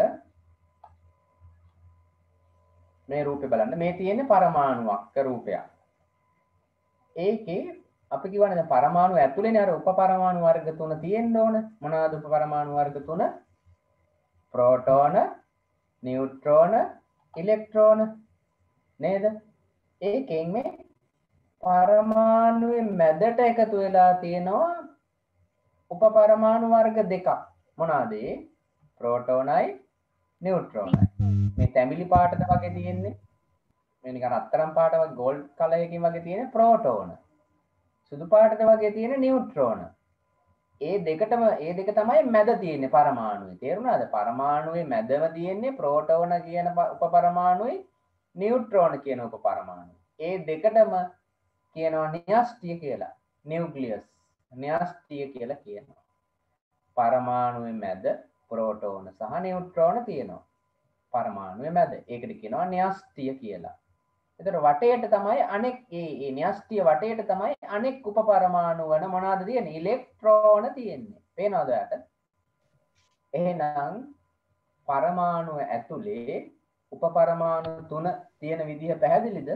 Speaker 1: මේ රූපේ බලන්න. මේ තියෙන්නේ පරමාණුවක් රූපයක්. ඒකේ අපි කියවනේ දැන් පරමාණු ඇතුලේනේ අර උපපරමාණු වර්ග තුන තියෙන්න ඕන. මොනවාද උපපරමාණු වර්ග තුන? ප්‍රෝටෝන, නියුට්‍රෝන, ඉලෙක්ට්‍රෝන නේද? ඒකෙන් මේ පරමාණුවේ මැදට එකතු වෙලා තියෙනවා උපපරමාණු වර්ග දෙකක්. මොනවාද ඒ? ප්‍රෝටෝනයි නියුට්‍රෝනයි. මේ තැඹිලි පාටද වගේ තියෙන්නේ. මේ නිකන් රත්තරන් පාට වගේ ගෝල්ඩ් කලර් එකකින් වගේ තියෙන ප්‍රෝටෝන. සුදු පාටද වගේ තියෙන නියුට්‍රෝන. ඒ දෙක තමයි මැද තියෙන්නේ පරමාණුවේ. තේරුණාද? පරමාණුවේ මැදම තියෙන්නේ ප්‍රෝටෝන කියන උපපරමාණුයි නියුට්‍රෝන කියන උපපරමාණු. ඒ දෙකටම කියනවා න්‍යෂ්ටිය කියලා. නියුක්ලියස්. න්‍යෂ්ටිය කියලා කියනවා. පරමාණුවේ මැද ප්‍රෝටෝන සහ නියුට්‍රෝන තියෙනවා. පරමාණුවේ මැද. ඒකට කියනවා න්‍යෂ්ටිය කියලා. එතකොට වටේට තමයි අනෙක් ඒ න්‍යෂ්ටිය වටේට තමයි අනෙක් උපපරමාණු වන මොනවද තියෙන්නේ? ඉලෙක්ට්‍රෝන තියෙන්නේ. පේනවද ඔයාලට? එහෙනම් පරමාණුව ඇතුලේ උපපරමාණු 3 තියෙන විදිහ පැහැදිලිද?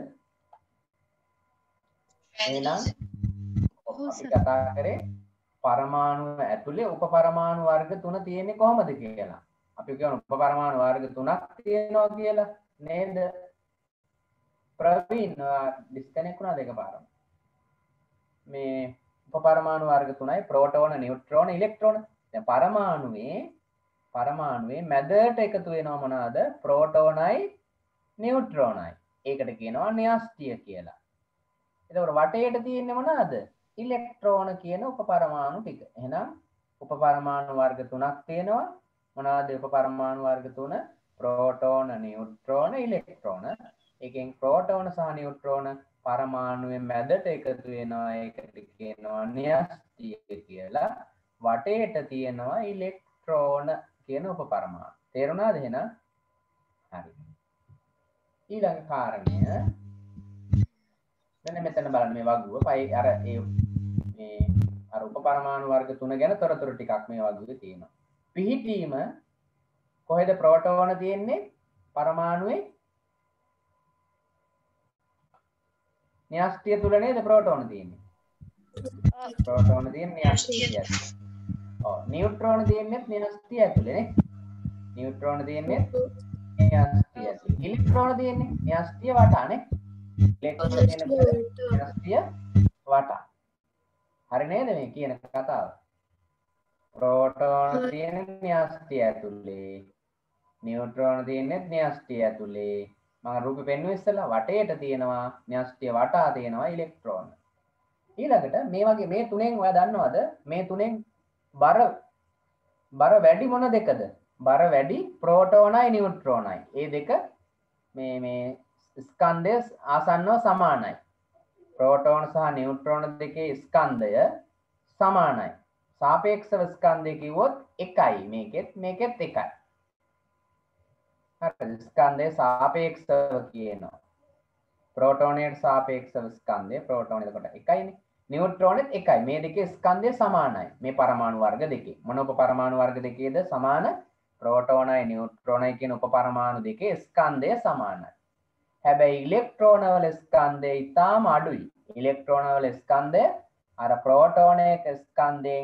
Speaker 1: එහෙනම් අපි කතා කරේ පරමාණුව ඇතුලේ උපපරමාණු වර්ග 3 තියෙන්නේ කොහොමද කියලා. අපි කියන උපපරමාණු වර්ග 3ක් තියෙනවා කියලා නේද? ප්‍රවීන් ඩිස්කනෙක්ට් වුණාද එකපාරම? මේ උපපරමාණු වර්ග 3යි ප්‍රෝටෝන, නියුට්‍රෝන, ඉලෙක්ට්‍රෝන. දැන් පරමාණුවේ මැදට එකතු වෙනවා මොනවාද? ප්‍රෝටෝනයි නියුට්‍රෝනයි. ඒකට කියනවා න්‍යෂ්ටිය කියලා. එතකොට වටේට තියෙන්නේ මොනවාද? ඉලෙක්ට්‍රෝන කියන උපපරමාණු ටික. එහෙනම් උපපරමාණු වර්ග 3ක් තියෙනවා. මොනවාද උපපරමාණු වර්ග 3? ප්‍රෝටෝන, නියුට්‍රෝන, ඉලෙක්ට්‍රෝන. එකෙන් ප්‍රෝටෝන සහ නියුට්‍රෝන පරමාණුවේ මැදට එකතු වෙනවා. ඒකට කියනවා න්‍යෂ්ටිය කියලා. වටේට තියෙනවා ඉලෙක්ට්‍රෝන කියන උපපරමාණු. තේරුණාද එහෙනම්? හරි. ඊළඟ කාරණය දැන් මෙතන බලන්න මේ වගුව පයි අර මේ අර උපපරමාණු වර්ග 3 ගැන තොරතුරු ටිකක් මේ වගුවේ තියෙනවා. පිහිටීම කොහෙද ප්‍රෝටෝන තියෙන්නේ? පරමාණුවේ න්‍යෂ්ටිය තුල නේද ප්‍රෝටෝන තියෙන්නේ? ප්‍රෝටෝන තියෙන්නේ න්‍යෂ්ටිය ඇතුලේ. ඔව් නියුට්‍රෝන තියෙන්නේ න්‍යෂ්ටිය ඇතුලේ නේ. නියුට්‍රෝන තියෙන්නේ න්‍යෂ්ටිය ඇතුලේ. ඉලෙක්ට්‍රෝන තියෙන්නේ න්‍යෂ්ටිය වටානේ. ඉලෙක්ට්‍රෝන තියෙන්නේ න්‍යෂ්ටිය වටා. හරි නේද මේ කියන කතාව? ප්‍රෝටෝන තියෙන්නේ න්‍යෂ්ටිය ඇතුලේ. නියුට්‍රෝන තියෙන්නේ න්‍යෂ්ටිය ඇතුලේ. මම රූපෙ පෙන්වුවේ ඉස්සෙල්ලා වටේට තියෙනවා න්‍යෂ්ටිය වටා තියෙනවා ඉලෙක්ට්‍රෝන. ඊළඟට මේ වගේ මේ තුනෙන් ඔයා දන්නවද මේ තුනෙන් බර වැඩි මොන දෙකද? බර වැඩි ප්‍රෝටෝනයි නියුට්‍රෝනයි. ඒ දෙක මේ ස්කන්ධය ආසන්නව සමානයි. ප්‍රෝටෝන සහ නියුට්‍රෝන දෙකේ ස්කන්ධය සමානයි. සාපේක්ෂව ස්කන්ධය කිව්වොත් එකයි. මේකෙත් එකයි. හරි ස්කන්ධය සාපේක්ෂව කියනවා. ප්‍රෝටෝනයට සාපේක්ෂව ස්කන්ධය ප්‍රෝටෝන එතකොට එකයිනේ. නියුට්‍රෝනෙත් එකයි. මේ දෙකේ ස්කන්ධය සමානයි. මේ පරමාණු වර්ග දෙකේ. මොන උපපරමාණු වර්ග දෙකේද සමාන? ප්‍රෝටෝනයි නියුට්‍රෝනයි කියන උපපරමාණු දෙකේ ස්කන්ධය සමානයි. හැබැයි ඉලෙක්ට්‍රෝන වල ස්කන්ධය ඉතාම අඩුයි. ඉලෙක්ට්‍රෝන වල ස්කන්ධය අර ප්‍රෝටෝනයක ස්කන්ධයෙන්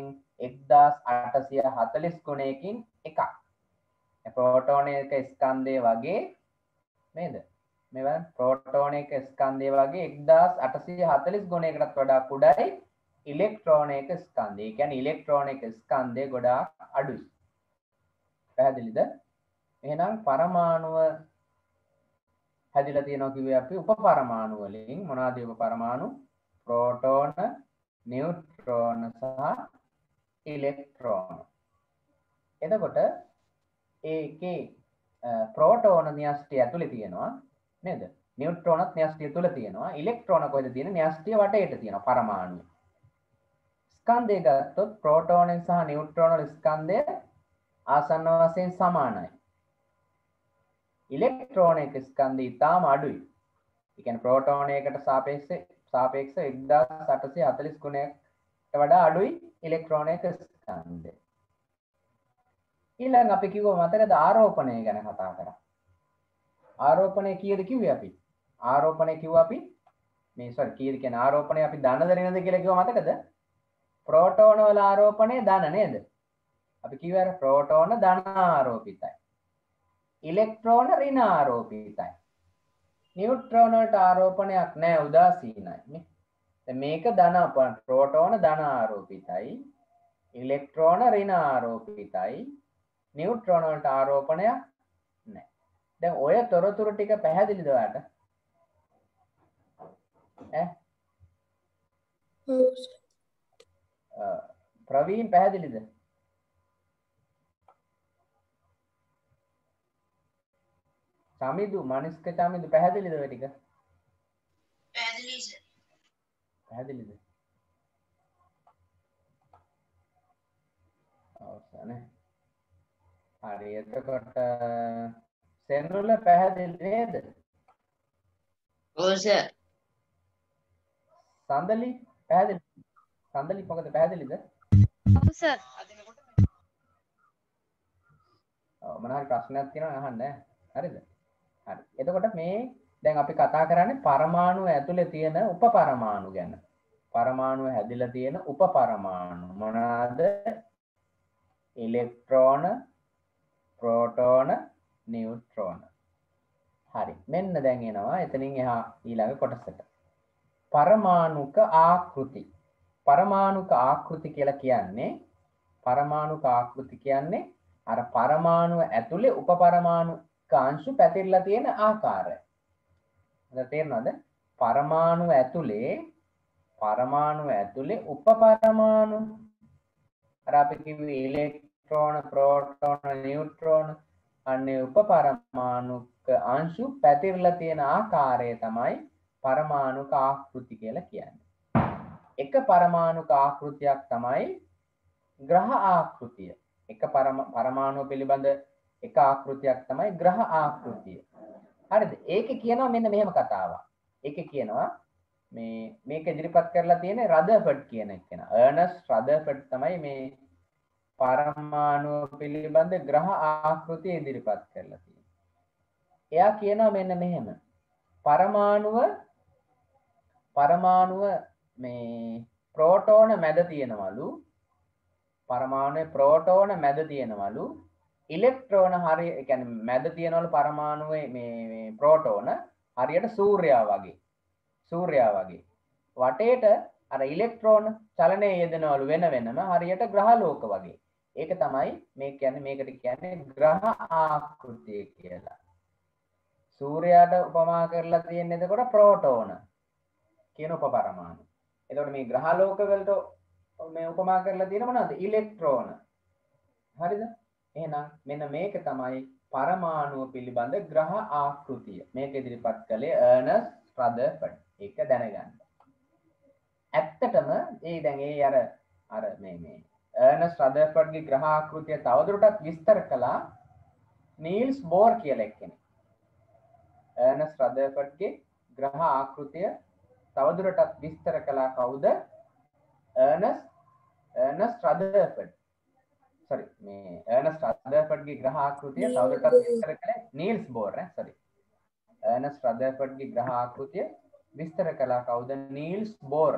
Speaker 1: 1840 ගුණයකින් එකක්. ප්‍රෝටෝනයක ස්කන්ධය වගේ නේද? මේ බලන්න ප්‍රෝටෝන එක ස්කන්ධය වගේ 1840 ගුණයකටත් වඩා කුඩායි ඉලෙක්ට්‍රෝන එක ස්කන්ධය. ඒ කියන්නේ ඉලෙක්ට්‍රෝන එක ස්කන්ධය ගොඩාක් අඩුයි. පැහැදිලිද? එහෙනම් පරමාණුව හැදිලා තියෙනවා කිව්වේ අපි උපපරමාණු වලින්. මොනවාද උපපරමාණු? ප්‍රෝටෝන, නියුට්‍රෝන සහ ඉලෙක්ට්‍රෝන. එතකොට ඒකේ ප්‍රෝටෝන න්‍යෂ්ටිය ඇතුලේ තියෙනවා නේද? නියුට්‍රෝනත් න්‍යෂ්ටිය තුල තියෙනවා. ඉලෙක්ට්‍රෝන කොහෙද තියෙන්නේ? න්‍යෂ්ටිය වටේට තියෙනවා පරමාණුවේ. ස්කන්ධය ගත්තොත් ප්‍රෝටෝන සහ නියුට්‍රෝන වල ස්කන්ධය ආසන්න වශයෙන් සමානයි. ඉලෙක්ට්‍රෝන එක ස්කන්ධය ඉතාම අඩුයි. ඒ කියන්නේ ප්‍රෝටෝන එකට සාපේක්ෂව 1840 ගුණයකට වඩා අඩුයි ඉලෙක්ට්‍රෝන එක ස්කන්ධය. ඊළඟ අපි කිව්ව මතකද ආරෝපණය ගැන කතා කරා. ආරෝපණය කීයද කිව්වේ අපි? ආරෝපණය කිව්වා අපි මේ කීයද කියන්නේ ආරෝපණය අපි ධනද ඍණද කියලා කිව්ව මතකද? ප්‍රෝටෝන වල ආරෝපණය ධන නේද? අපි කිව්වා අර ප්‍රෝටෝන ධන ආරෝපිතයි. ඉලෙක්ට්‍රෝන ඍණ ආරෝපිතයි. නියුට්‍රෝන වලට ආරෝපණයක් නැහැ උදාසීනයි නේ. දැන් මේක ධන ප්‍රෝටෝන ධන ආරෝපිතයි. ඉලෙක්ට්‍රෝන ඍණ ආරෝපිතයි. නියුට්‍රෝන වලට ආරෝපණයක් නැහැ. දැන් ඔය තොරතුරු ටික පැහැදිලිද ඔයාලට? ප්‍රවීන් පැහැදිලිද? චමිදු මනිස්ක චමිදු පැහැදිලිද ඔය ටික?
Speaker 3: පැහැදිලි සර්.
Speaker 1: පැහැදිලිද? අවසනේ. හරි එතකොට සෙන්රුල පැහැදිලි නේද?
Speaker 3: ඔව් සර්.
Speaker 1: සඳලි පැහැදිලි. සඳලි මොකද පැහැදිලිද?
Speaker 4: ඔව් සර්.
Speaker 1: ඔව් මොනවා හරි ප්‍රශ්නයක් තියෙනවා අහන්න ඈ. හරිද? හරි. එතකොට මේ දැන් අපි කතා කරන්නේ පරමාණු ඇතුලේ තියෙන උපපරමාණු ගැන. පරමාණු හැදිලා තියෙන උපපරමාණු මොනවාද? ඉලෙක්ට්‍රෝන, ප්‍රෝටෝන, නියුට්‍රෝන. හරි. මෙන්න දැන් එනවා එතනින් එහා ඊළඟ කොටසට. පරමාණුක ආකෘති. පරමාණුක ආකෘති කියලා කියන්නේ පරමාණුක ආකෘති කියන්නේ අර පරමාණුව ඇතුලේ උපපරමාණු කාංශු පැතිරලා තියෙන ආකාරය. හරිද තේරෙනවද? පරමාණුව ඇතුලේ උපපරමාණු අර අපි කිව්වේ ඉලෙක්ට්‍රෝන, ප්‍රෝටෝන, නියුට්‍රෝන අන්නේ උපපරමාණුක අංශු පැතිරලා තියෙන ආකාරය තමයි පරමාණුක ආකෘති කියලා කියන්නේ. එක පරමාණුක ආකෘතියක් තමයි ග්‍රහ ආකෘතිය. එක පරමාණුව පිළිබඳ එක ආකෘතියක් තමයි ග්‍රහ ආකෘතිය. හරිද? ඒකේ කියනවා මෙන්න මෙහෙම කතාවක්. ඒකේ කියනවා මේක ඉදිරිපත් කරලා තියෙන්නේ රදර්ෆර්ඩ් කියන කෙනා. අර්නස්ට් රදර්ෆර්ඩ් තමයි මේ පරමාණුව පිළිබඳ ග්‍රහ ආකෘතිය ඉදිරිපත් කරලා තියෙන්නේ. එයා කියනවා මෙන්න මෙහෙම. පරමාණුව මේ ප්‍රෝටෝන මැද තියෙනවලු. පරමාණුවේ ප්‍රෝටෝන මැද තියෙනවලු. ඉලෙක්ට්‍රෝන හරිය ඒ කියන්නේ මැද තියෙනවලු පරමාණුවේ මේ ප්‍රෝටෝන හරියට සූර්යයා වගේ. වටේට අර ඉලෙක්ට්‍රෝන චලනයේ යෙදෙනවලු වෙන වෙනම හරියට ග්‍රහලෝක වගේ. ඒක තමයි මේකට කියන්නේ ග්‍රහ ආකෘතිය කියලා. සූර්යයාට උපමා කරලා තියෙන්නේ එතකොට ප්‍රෝටෝන කියන උපපරමාණු. එතකොට මේ ග්‍රහලෝක වලට මේ උපමා කරලා තියෙන මොනවද? ඉලෙක්ට්‍රෝන. හරිද? එහෙනම් මෙන්න මේක තමයි පරමාණුව පිළිබඳ ග්‍රහ ආකෘතිය. මේක ඉදිරිපත් කළේ අර්නස්ට් රදර්ෆර්ඩ්. ඒක දැනගන්න. ඇත්තටම දැන් අර මේ අර්නස්ට් රදර්ෆර්ඩ්ගේ ග්‍රහ ආකෘතිය තවදුරටත් විස්තර කළා නීල්ස් බෝර් කියලා එක්කෙනෙක්. අර්නස්ට් රදර්ෆර්ඩ්ගේ ග්‍රහ ආකෘතිය තවදුරටත් විස්තර කළා කවුද? Ernest Rutherford. අර්නස්ට් රදර්ෆර්ඩ්ගේ ග්‍රහ ආකෘතිය තවදුරටත් විස්තර කළේ නීල්ස් බෝර් අර්නස්ට් රදර්ෆර්ඩ්ගේ ග්‍රහ ආකෘතිය විස්තර කළා කවුද? Niels Bohr.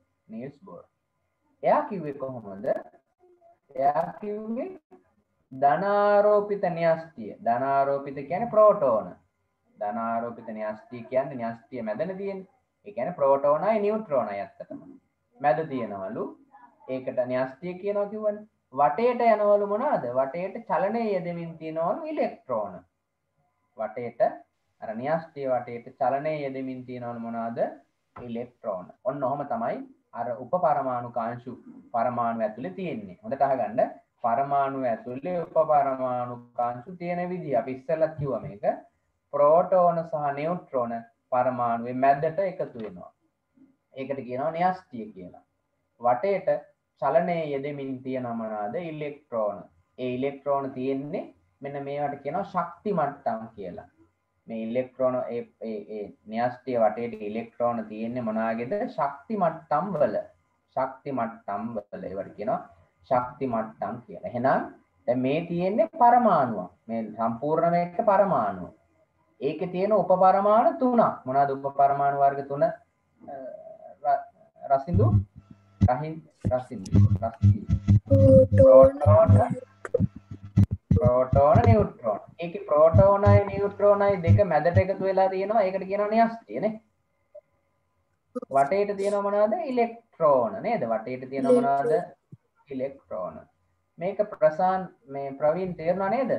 Speaker 1: එයා කිව්වේ කොහොමද? එයා කිව්වේ ධනාරෝපිත න්‍යෂ්ටිය. ධනාරෝපිත කියන්නේ ප්‍රෝටෝන. ධනාරෝපිත න්‍යෂ්ටිය කියන්නේ න්‍යෂ්ටිය මැදනේ තියෙන්නේ. ඒ කියන්නේ ප්‍රෝටෝනයි නියුට්‍රෝනයි ඇත්තටම. මැද තියෙනවලු. ඒකට න්‍යෂ්ටිය කියනවා කිව්වනේ. වටේට යනවලු මොනවාද? වටේට චලනයේ යෙදෙමින් තියෙනවලු ඉලෙක්ට්‍රෝන. වටේට අර න්‍යෂ්ටිය වටේට චලනයේ යෙදෙමින් තියෙනවලු මොනවාද? ඉලෙක්ට්‍රෝන. ඔන්න ඔහම තමයි අර උපපරමාණු කාංශු පරමාණු ඇතුලේ තියෙන්නේ. හොඳට අහගන්න. පරමාණු ඇතුලේ උපපරමාණු කාංශු තියෙන විදිහ අපි ඉස්සෙල්ලා කිව්වා මේක. ප්‍රෝටෝන සහ නියුට්‍රෝන පරමාණුවේ මැදට එකතු වෙනවා. ඒකට කියනවා න්‍යෂ්ටිය කියලා. වටේට චලනයේ යෙදෙමින් තියෙනවා මොනවාද? ඉලෙක්ට්‍රෝන. ඒ ඉලෙක්ට්‍රෝන තියෙන්නේ මෙන්න මේවට කියනවා ශක්ති මට්ටම් කියලා. මේ ඉලෙක්ට්‍රෝන ඒ න්‍යෂ්ටිය වටේට ඉලෙක්ට්‍රෝන තියෙන්නේ මොනවාගේද? ශක්ති මට්ටම් වල. ශක්ති මට්ටම් වල ඒවට කියනවා ශක්ති මට්ටම් කියලා. එහෙනම් දැන් මේ තියෙන්නේ පරමාණුවක්. මේ සම්පූර්ණ මේක පරමාණුව. ඒකේ තියෙන උපපරමාණු තුනක්. මොනවාද උපපරමාණු වර්ග තුන? රසින්දු ප්‍රෝටෝන නියුට්‍රෝන. ඒකේ ප්‍රෝටෝනයි නියුට්‍රෝනයි දෙක මැදට එකතු වෙලා තියෙනවා. ඒකට කියනවා න්‍යෂ්ටිය නේ. වටේට තියෙනවා මොනවද? ඉලෙක්ට්‍රෝන නේද? වටේට තියෙනවා මොනවද? ඉලෙක්ට්‍රෝන. මේක මේ ප්‍රවීන් තේරුණා නේද?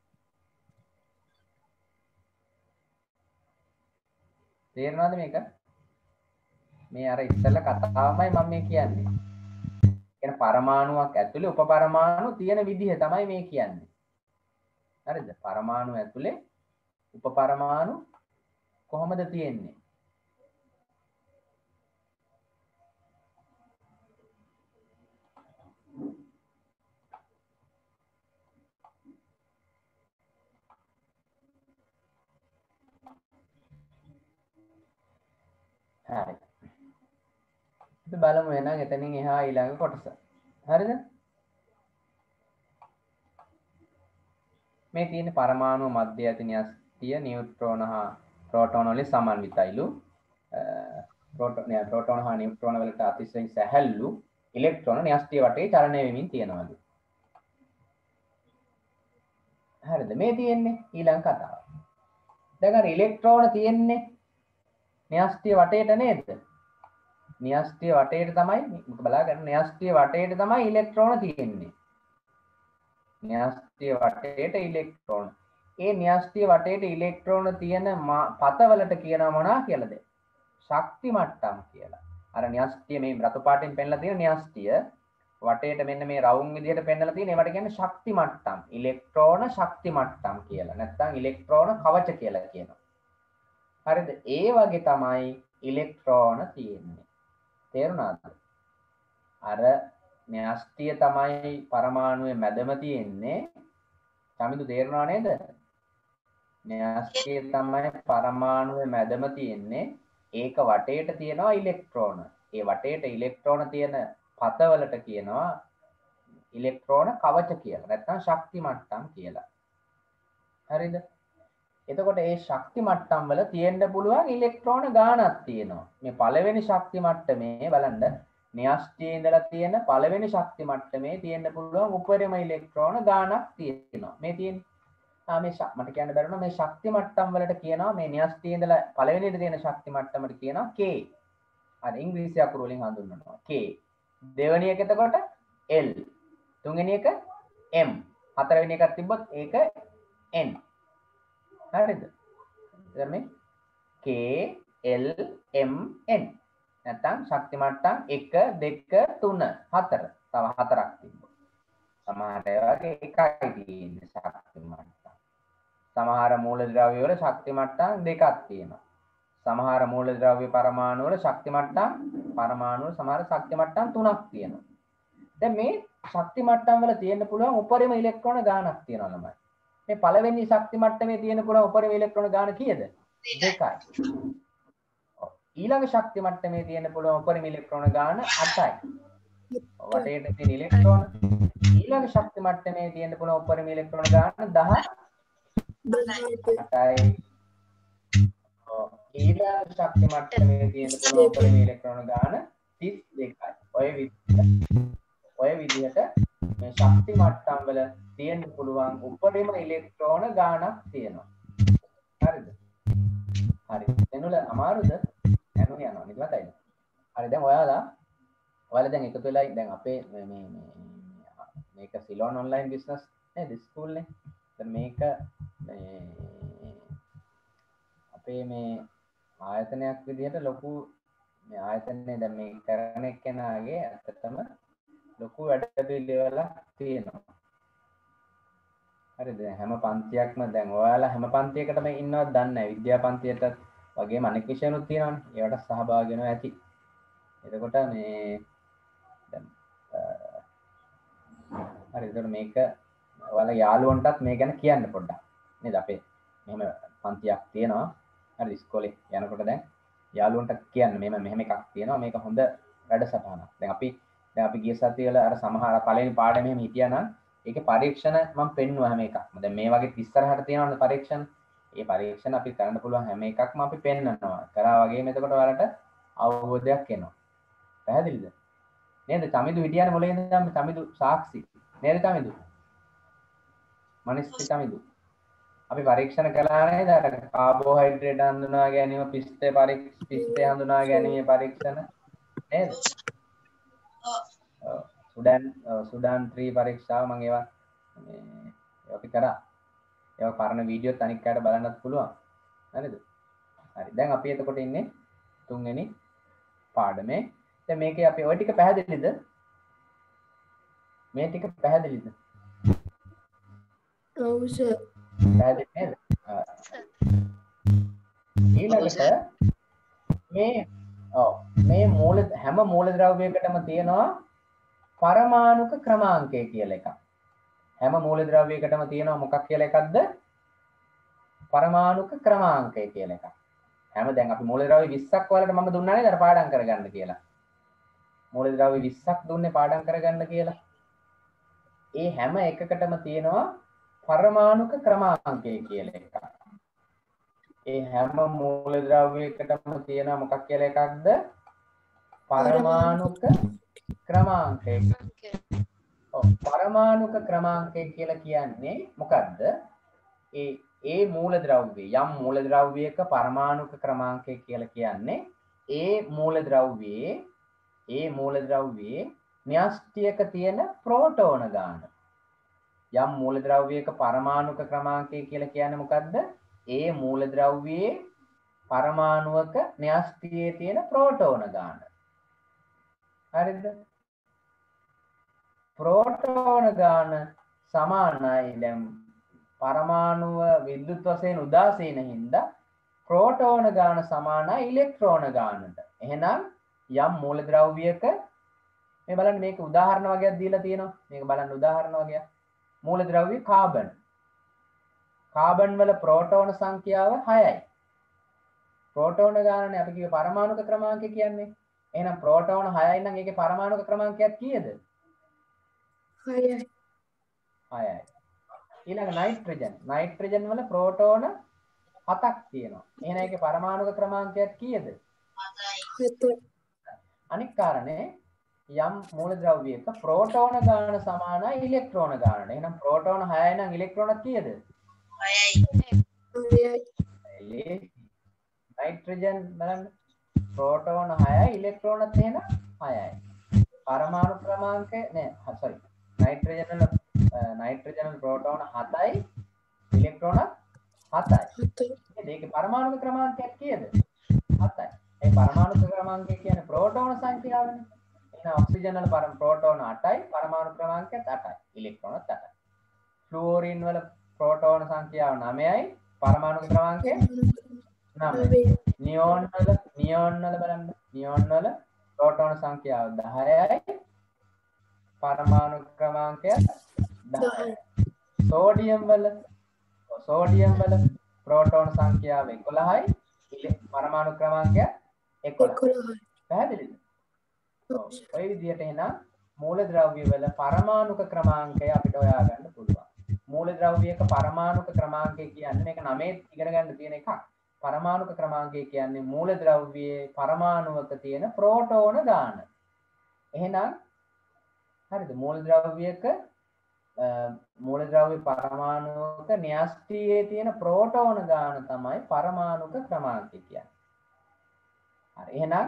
Speaker 1: තේරෙනවද මේක? මේ අර ඉස්සෙල්ලා කතාවමයි මම මේ කියන්නේ. කියන පරමාණුවක් ඇතුලේ උපපරමාණු තියෙන විදිහ තමයි මේ කියන්නේ. හරිද? පරමාණු ඇතුලේ උපපරමාණු කොහොමද තියෙන්නේ? හරි. අපි බලමු එහෙනම් එතනින් එහා ඊළඟ කොටස. හරිද? මේ තියෙන පරමාණු මැද ඇති න්‍යෂ්ටිය නියුට්‍රෝන හා ප්‍රෝටෝන වලින් සමන්විතයිලු. ප්‍රෝටෝන හා නියුට්‍රෝන වලට අතිශයින් සැහැල්ලු ඉලෙක්ට්‍රෝන න්‍යෂ්ටිය වටේ චලනය වෙමින් තියෙනවලු. හරිද? මේ තියෙන්නේ ඊළඟ කතාව. දැන් අර ඉලෙක්ට්‍රෝන තියෙන්නේ න්‍යෂ්ටිය වටේට නේද? න්‍යෂ්ටිය වටේට තමයි බලාගන්න. න්‍යෂ්ටිය වටේට තමයි ඉලෙක්ට්‍රෝන තියෙන්නේ. න්‍යෂ්ටිය වටේට ඉලෙක්ට්‍රෝන. ඒ න්‍යෂ්ටිය වටේට ඉලෙක්ට්‍රෝන තියෙන පතවලට කියනවා මොනවා කියලාද? ශක්ති මට්ටම් කියලා. අර න්‍යෂ්ටිය මේ රතු පාටින් පෙන්ලා තියෙන න්‍යෂ්ටිය වටේට මෙන්න මේ රවුම් විදිහට පෙන්වලා තියෙන ඒවට කියන්නේ ශක්ති මට්ටම්. ඉලෙක්ට්‍රෝන ශක්ති මට්ටම් කියලා. නැත්නම් ඉලෙක්ට්‍රෝන කවච කියලා කියනවා. හරිද? ඒ වගේ තමයි ඉලෙක්ට්‍රෝන තියෙන්නේ. තේරුණාද? අර න්‍යෂ්ටිය තමයි පරමාණුවේ මැදම තියෙන්නේ. සමිඳු තේරුණා නේද? න්‍යෂ්ටිය තමයි පරමාණුවේ මැදම තියෙන්නේ. ඒක වටේට තියෙනවා ඉලෙක්ට්‍රෝන. ඒ වටේට ඉලෙක්ට්‍රෝන තියෙන පතවලට කියනවා ඉලෙක්ට්‍රෝන කවච කියලා. නැත්නම් ශක්ති මට්ටම් කියලා. හරිද? එතකොට මේ ශක්ති මට්ටම් වල තියෙන්න පුළුවන් ඉලෙක්ට්‍රෝන ගාණක් තියෙනවා. මේ පළවෙනි ශක්ති මට්ටමේ බලන්න න්‍යෂ්ටියේ ඉඳලා තියෙන පළවෙනි ශක්ති මට්ටමේ තියෙන්න පුළුවන් උපරිම ඉලෙක්ට්‍රෝන ගාණක් තියෙනවා. මේ තියෙන්නේ. මේ මට කියන්න බැරුණා මේ ශක්ති මට්ටම් වලට කියනවා මේ න්‍යෂ්ටියේ ඉඳලා පළවෙනිට තියෙන ශක්ති මට්ටමට කියනවා K. අර ඉංග්‍රීසි අකුරු වලින් හඳුන්වනවා K. දෙවෙනි එක එතකොට L. තුන්වෙනි එක M. හතරවෙනි එකක් තිබ්බොත් ඒක N. හරිද? එතන මේ K L M N. නැත්නම් ශක්ති මට්ටම් 1 2 3 4. තව 4ක් තිබ්බා. සමහර ඒවා වගේ එකයි තියෙන්නේ ශක්ති මට්ටම්. සමහර මූලද්‍රව්‍ය වල ශක්ති මට්ටම් දෙකක් තියෙනවා. සමහර මූලද්‍රව්‍ය පරමාණු වල ශක්ති මට්ටම් පරමාණු වල සමහර ශක්ති මට්ටම් 3ක් තියෙනවා. දැන් මේ ශක්ති මට්ටම් වල තියෙන්න පුළුවන් උපරිම ඉලෙක්ට්‍රෝන ගාණක් තියෙනවා ළමයි. මේ පළවෙනි ශක්ති මට්ටමේ තියෙන පුළුවන් උපරිම ඉලෙක්ට්‍රෝන ගාණ කීයද? 2යි. ඊළඟ ශක්ති මට්ටමේ තියෙන පුළුවන් උපරිම ඉලෙක්ට්‍රෝන ගාණ 8යි. වටේට තියෙන ඉලෙක්ට්‍රෝන ඊළඟ ශක්ති මට්ටමේ තියෙන පුළුවන් උපරිම ඉලෙක්ට්‍රෝන ගාණ 10යි. ඊළඟ ශක්ති මට්ටමේ තියෙන පුළුවන් උපරිම ඉලෙක්ට්‍රෝන ගාණ 32යි. ඔය විදිහට මේ ශක්ති මට්ටම් වල තියෙන්න පුළුවන් උපරිම ඉලෙක්ට්‍රෝන ගාණක් තියෙනවා. හරිද? හරි. එනවල අමාරුද? යනවා යනවා. නිකන් හරි දැන් ඔයාලා දැන් එකතු වෙලා දැන් අපේ මේක සිලෝන් ඔන්ලයින් බිස්නස් නේද ස්කූල් නේ. දැන් මේක මේ අපේ මේ ආයතනයක් විදිහට ලොකු මේ ආයතනයේ දැන් මේ කරන එක්කෙනාගේ ඇත්තටම ලොකු වැඩ පිළිවෙලක් තියෙනවා. හරිද? හැම පන්තියක්ම දැන් ඔයාලා හැම පන්තියකටම ඉන්නවද දන්නේ නැහැ. විද්‍යා පන්තියට වගේම අනෙක් විෂයනුත් තියෙනවානේ. ඒවට සහභාගී වෙනවා ඇති. එතකොට මේ දැන් හරි එතකොට මේක ඔයාලා යාළුවන්ටත් මේ ගැන කියන්න පොඩ්ඩක්. නේද? අපේ මෙහෙම පන්තියක් තියෙනවා. හරි ඉස්කෝලේ යනකොට දැන් යාළුවන්ට කියන්න මෙහෙම එකක් තියෙනවා. මේක හොඳ වැඩසටහනක්. දැන් අපි ගිය සතියේ වල අර සමහර පළවෙනි පාඩම මෙහෙම හිටියා නම් ඒකේ පරීක්ෂණ මම පෙන්නුවා හැම එකක්ම. දැන් මේ වගේ ඉස්සරහට තියෙනවනේ පරීක්ෂණ. ඒ පරීක්ෂණ අපි කරන්න පුළුවන් හැම එකක්ම අපි පෙන්නනවා. කරා වගේම එතකොට ඔයාලට අවබෝධයක් එනවා. පැහැදිලිද? නේද? චමිදු හිටියානේ මොලේ ඉඳන් චමිදු සාක්ෂි. නේද චමිදු? මනිස්ටි චමිදු. අපි පරීක්ෂණ කළා නේද? අර කාබෝහයිඩ්‍රේට් හඳුනා ගැනීම, පිස්තේ හඳුනා ගැනීම පරීක්ෂණ නේද? සුඩාන් 3 පරීක්ෂාව මම ඒවා අපි කරා. ඒවා පරණ වීඩියෝත් අනික් කාට බලන්නත් පුළුවන්. හරිද? හරි. දැන් අපි එතකොට ඉන්නේ තුන්වෙනි පාඩමේ. දැන් මේකේ අපි ওই ටික පැහැදිලිද? මේ ටික පැහැදිලිද?
Speaker 2: ඔව් සර්.
Speaker 1: පැහැදිලි නේද? ඊළඟට මේ හැම මූලද්‍රව්‍යයකටම තියෙනවා පරමාණුක ක්‍රමාංකය කියලා එකක්. හැම මූලද්‍රව්‍යයකටම තියෙනවා මොකක් කියලා එකක්ද? පරමාණුක ක්‍රමාංකය කියලා එකක්. හැම දැන් අපි මූලද්‍රව්‍ය 20ක් වලට මම දුන්නා නේද අර පාඩම් කරගන්න කියලා. මූලද්‍රව්‍ය 20ක් දුන්නේ පාඩම් කරගන්න කියලා. ඒ හැම එකකටම තියෙනවා පරමාණුක ක්‍රමාංකය කියලා එකක්. ඒ හැම මූලද්‍රව්‍යයකටම තියෙනවා මොකක් කියලා එකක්ද? පරමාණුක ක්‍රමාංකය. ඔව් පරමාණුක ක්‍රමාංකය කියලා කියන්නේ මොකද්ද? ඒ මූලද්‍රව්‍ය යම් මූලද්‍රව්‍යයක පරමාණුක ක්‍රමාංකය කියලා කියන්නේ ඒ මූලද්‍රව්‍යයේ න්‍යෂ්ටියක තියෙන ප්‍රෝටෝන ගාන. යම් මූලද්‍රව්‍යයක පරමාණුක ක්‍රමාංකය කියලා කියන්නේ මොකද්ද? ඒ මූලද්‍රව්‍යයේ පරමාණුවක න්‍යෂ්ටියේ තියෙන ප්‍රෝටෝන ගාන. හරිද? ප්‍රෝටෝන ගාන සමානයි දැන් පරමාණුව විද්‍යුත් වශයෙන් උදාසීන හින්දා ප්‍රෝටෝන ගාන සමානයි ඉලෙක්ට්‍රෝන ගානට. එහෙනම් යම් මූලද්‍රව්‍යයක මේ බලන්න මේක උදාහරණ වගේක් දීලා තියෙනවා. මේක බලන්න උදාහරණ වගේක්. මූලද්‍රව්‍ය කාබන්. කාබන් වල ප්‍රෝටෝන සංඛ්‍යාව 6යි. ප්‍රෝටෝන ගානනේ අපි කිව්ව පරමාණුක ක්‍රමාංකය කියන්නේ. එහෙනම් ප්‍රෝටෝන 6යි නම් ඒකේ පරමාණුක ක්‍රමාංකයක් කීයද?
Speaker 2: 6යි.
Speaker 1: 6යි. ඊළඟ නයිට්‍රජන් වල ප්‍රෝටෝන 7ක් තියෙනවා. එහෙනම් ඒකේ පරමාණුක ක්‍රමාංකයක් කීයද?
Speaker 2: 7යි.
Speaker 1: අනික් කාරණේ යම් මූලද්‍රව්‍යයක ප්‍රෝටෝන ගාන සමානයි ඉලෙක්ට්‍රෝන ගානට. එහෙනම් ප්‍රෝටෝන 6යි නම් ඉලෙක්ට්‍රෝන කීයද?
Speaker 2: 6යි.
Speaker 1: නයිට්‍රජන් බලන්න ප්‍රෝටෝන 6යි ඉලෙක්ට්‍රෝනත් එහෙනම් 6යි. පරමාණු ක්‍රමාංකය නයිට්‍රජන් වල ප්‍රෝටෝන 7යි ඉලෙක්ට්‍රෝන 7යි. මේකේ පරමාණු ක්‍රමාංකයක් කීයද? 7යි. ඒ පරමාණු ක්‍රමාංකය කියන්නේ ප්‍රෝටෝන සංඛ්‍යාවනේ. එහෙනම් ඔක්සිජන් වල ප්‍රෝටෝන 8යි පරමාණු ක්‍රමාංකයත් 8යි ඉලෙක්ට්‍රෝනත් 8යි. ෆ්ලුෝරින් වල ප්‍රෝටෝන සංඛ්‍යාව 9යි පරමාණු ක්‍රමාංකය 9යි. නියෝන් වල බලන්න නියෝන් වල ප්‍රෝටෝන සංඛ්‍යාව 10යි පරමාණු ක්‍රමාංකය 10යි. සෝඩියම් වල ප්‍රෝටෝන සංඛ්‍යාව 11යි පරමාණු ක්‍රමාංකය 11යි. පැහැදිලිද? ඔය විදිහට එහෙනම් මූලද්‍රව්‍ය වල පරමාණුක ක්‍රමාංකය අපිට හොයාගන්න පුළුවන්. මූලද්‍රව්‍යයක පරමාණුක ක්‍රමාංකය කියන්නේ මේක 9 ඉගෙන ගන්න තියෙන එකක්. පරමාණුක ක්‍රමාංකය කියන්නේ මූලද්‍රව්‍යයේ පරමාණුවක තියෙන ප්‍රෝටෝන ගාන. එහෙනම් හරිද? මූලද්‍රව්‍යයක මූලද්‍රව්‍ය පරමාණුක න්‍යෂ්ටියේ තියෙන ප්‍රෝටෝන ගාන තමයි පරමාණුක ක්‍රමාංකය කියන්නේ. හරි. එහෙනම්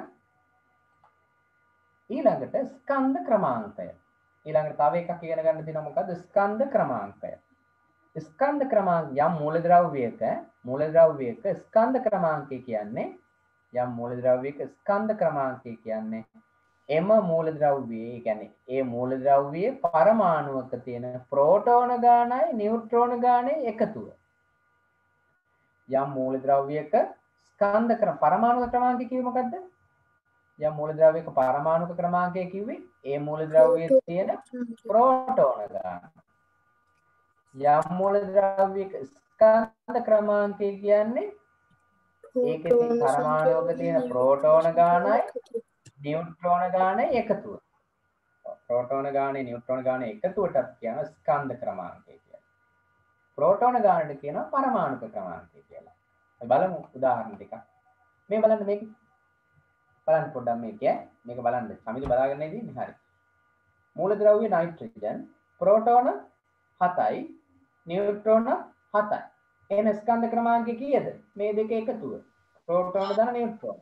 Speaker 1: ඊළඟට ස්කන්ධ ක්‍රමාංකය. ඊළඟට තව එකක් ඉගෙන ගන්න තියෙනවා මොකද්ද? ස්කන්ධ ක්‍රමාංකය. ස්කන්ධ ක්‍රමාංක යම් මූලද්‍රව්‍යයක ස්කන්ධ ක්‍රමාංකය කියන්නේ යම් මූලද්‍රව්‍යයක ස්කන්ධ ක්‍රමාංකය කියන්නේ එම මූලද්‍රව්‍යයේ කියන්නේ ඒ මූලද්‍රව්‍යයේ පරමාණුවක තියෙන ප්‍රෝටෝන ගානයි නියුට්‍රෝන ගානයි එකතුව. යම් මූලද්‍රව්‍යයක ස්කන්ධ පරමාණුක ක්‍රමාංකය කිව්වේ මොකද්ද? යම් මූලද්‍රව්‍යයක පරමාණුක ක්‍රමාංකය කිව්වේ ඒ මූලද්‍රව්‍යයේ තියෙන ප්‍රෝටෝන ගාන. යම් මූලද්‍රව්‍යයක ස්කන්ධ ක්‍රමාංකය කියන්නේ ඒකේ පරමාණුවක තියෙන ප්‍රෝටෝන ගානයි නියුට්‍රෝන ගානයි එකතුව. ප්‍රෝටෝන ගානයි නියුට්‍රෝන ගානයි එකතුවට කියන ස්කන්ධ ක්‍රමාංකය කියලා. ප්‍රෝටෝන ගානට කියනවා පරමාණුක ක්‍රමාංකය කියලා. අපි බලමු උදාහරණ ටිකක්. මේ බලන්න මේක. බලන්න පොඩ්ඩක් මේක බලන්න. සමිති බලාගෙන ඉන්නේ හරි. මූලද්‍රව්‍ය නයිට්‍රජන් ප්‍රෝටෝන 7යි නියුට්‍රෝන 7යි. එහෙනම් ස්කන්ධ ක්‍රමාංකය කීයද? මේ දෙක එකතුව. ප්‍රෝටෝන දන නියුට්‍රෝන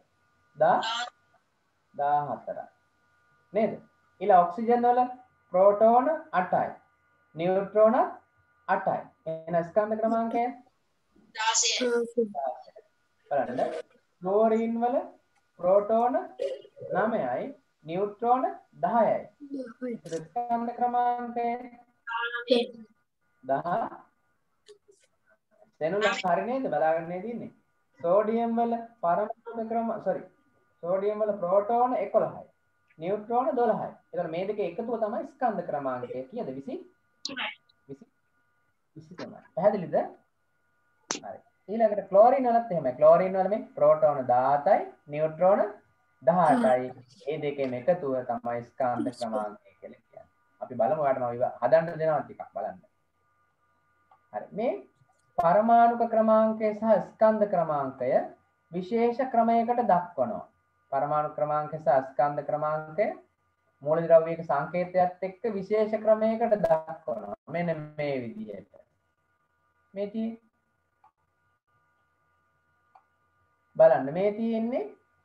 Speaker 1: 14යි. නේද? ඊළඟ ඔක්සිජන් වල ප්‍රෝටෝන 8යි. නියුට්‍රෝන 8යි. එහෙනම් ස්කන්ධ ක්‍රමාංකය
Speaker 3: 16.
Speaker 1: බලන්න. ක්ලෝරින් වල ප්‍රෝටෝන 9යි. නියුට්‍රෝන 10යි. ස්කන්ධ ක්‍රමාංකය 10. දෙනුල හරි නේද? බලාගෙන නේද ඉන්නේ? සෝඩියම් වල පරමාණු සෝඩියම් වල ප්‍රෝටෝන 11යි. නියුට්‍රෝන 12යි. එතකොට මේ දෙක එකතුව තමයි ස්කන්ධ ක්‍රමාංකය. කීයද? 23. පැහැදිලිද? හරි. ඊළඟට ක්ලෝරින් වලත් එහෙමයි. ක්ලෝරින් වල මේ ප්‍රෝටෝන 17යි, නියුට්‍රෝන 18යි. මේ දෙකේම එකතුව තමයි ස්කන්ධ ක්‍රමාංකය කියලා කියන්නේ. අපි බලමු ඔයාලට මම හදන්න දෙනවා ටිකක් බලන්න. හරි. මේ පරමාණුක ක්‍රමාංකය සහ ස්කන්ධ ක්‍රමාංකය විශේෂ ක්‍රමයකට දක්වනවා. පරමාණු ක්‍රමාංකය සහ ස්කන්ධ ක්‍රමාංකය මූලද්‍රව්‍යයක සංකේතයත් එක්ක විශේෂ ක්‍රමයකට දක්වනවා. මෙන්න මේ විදිහට. මේ බලන්න මේ තියෙන්නේ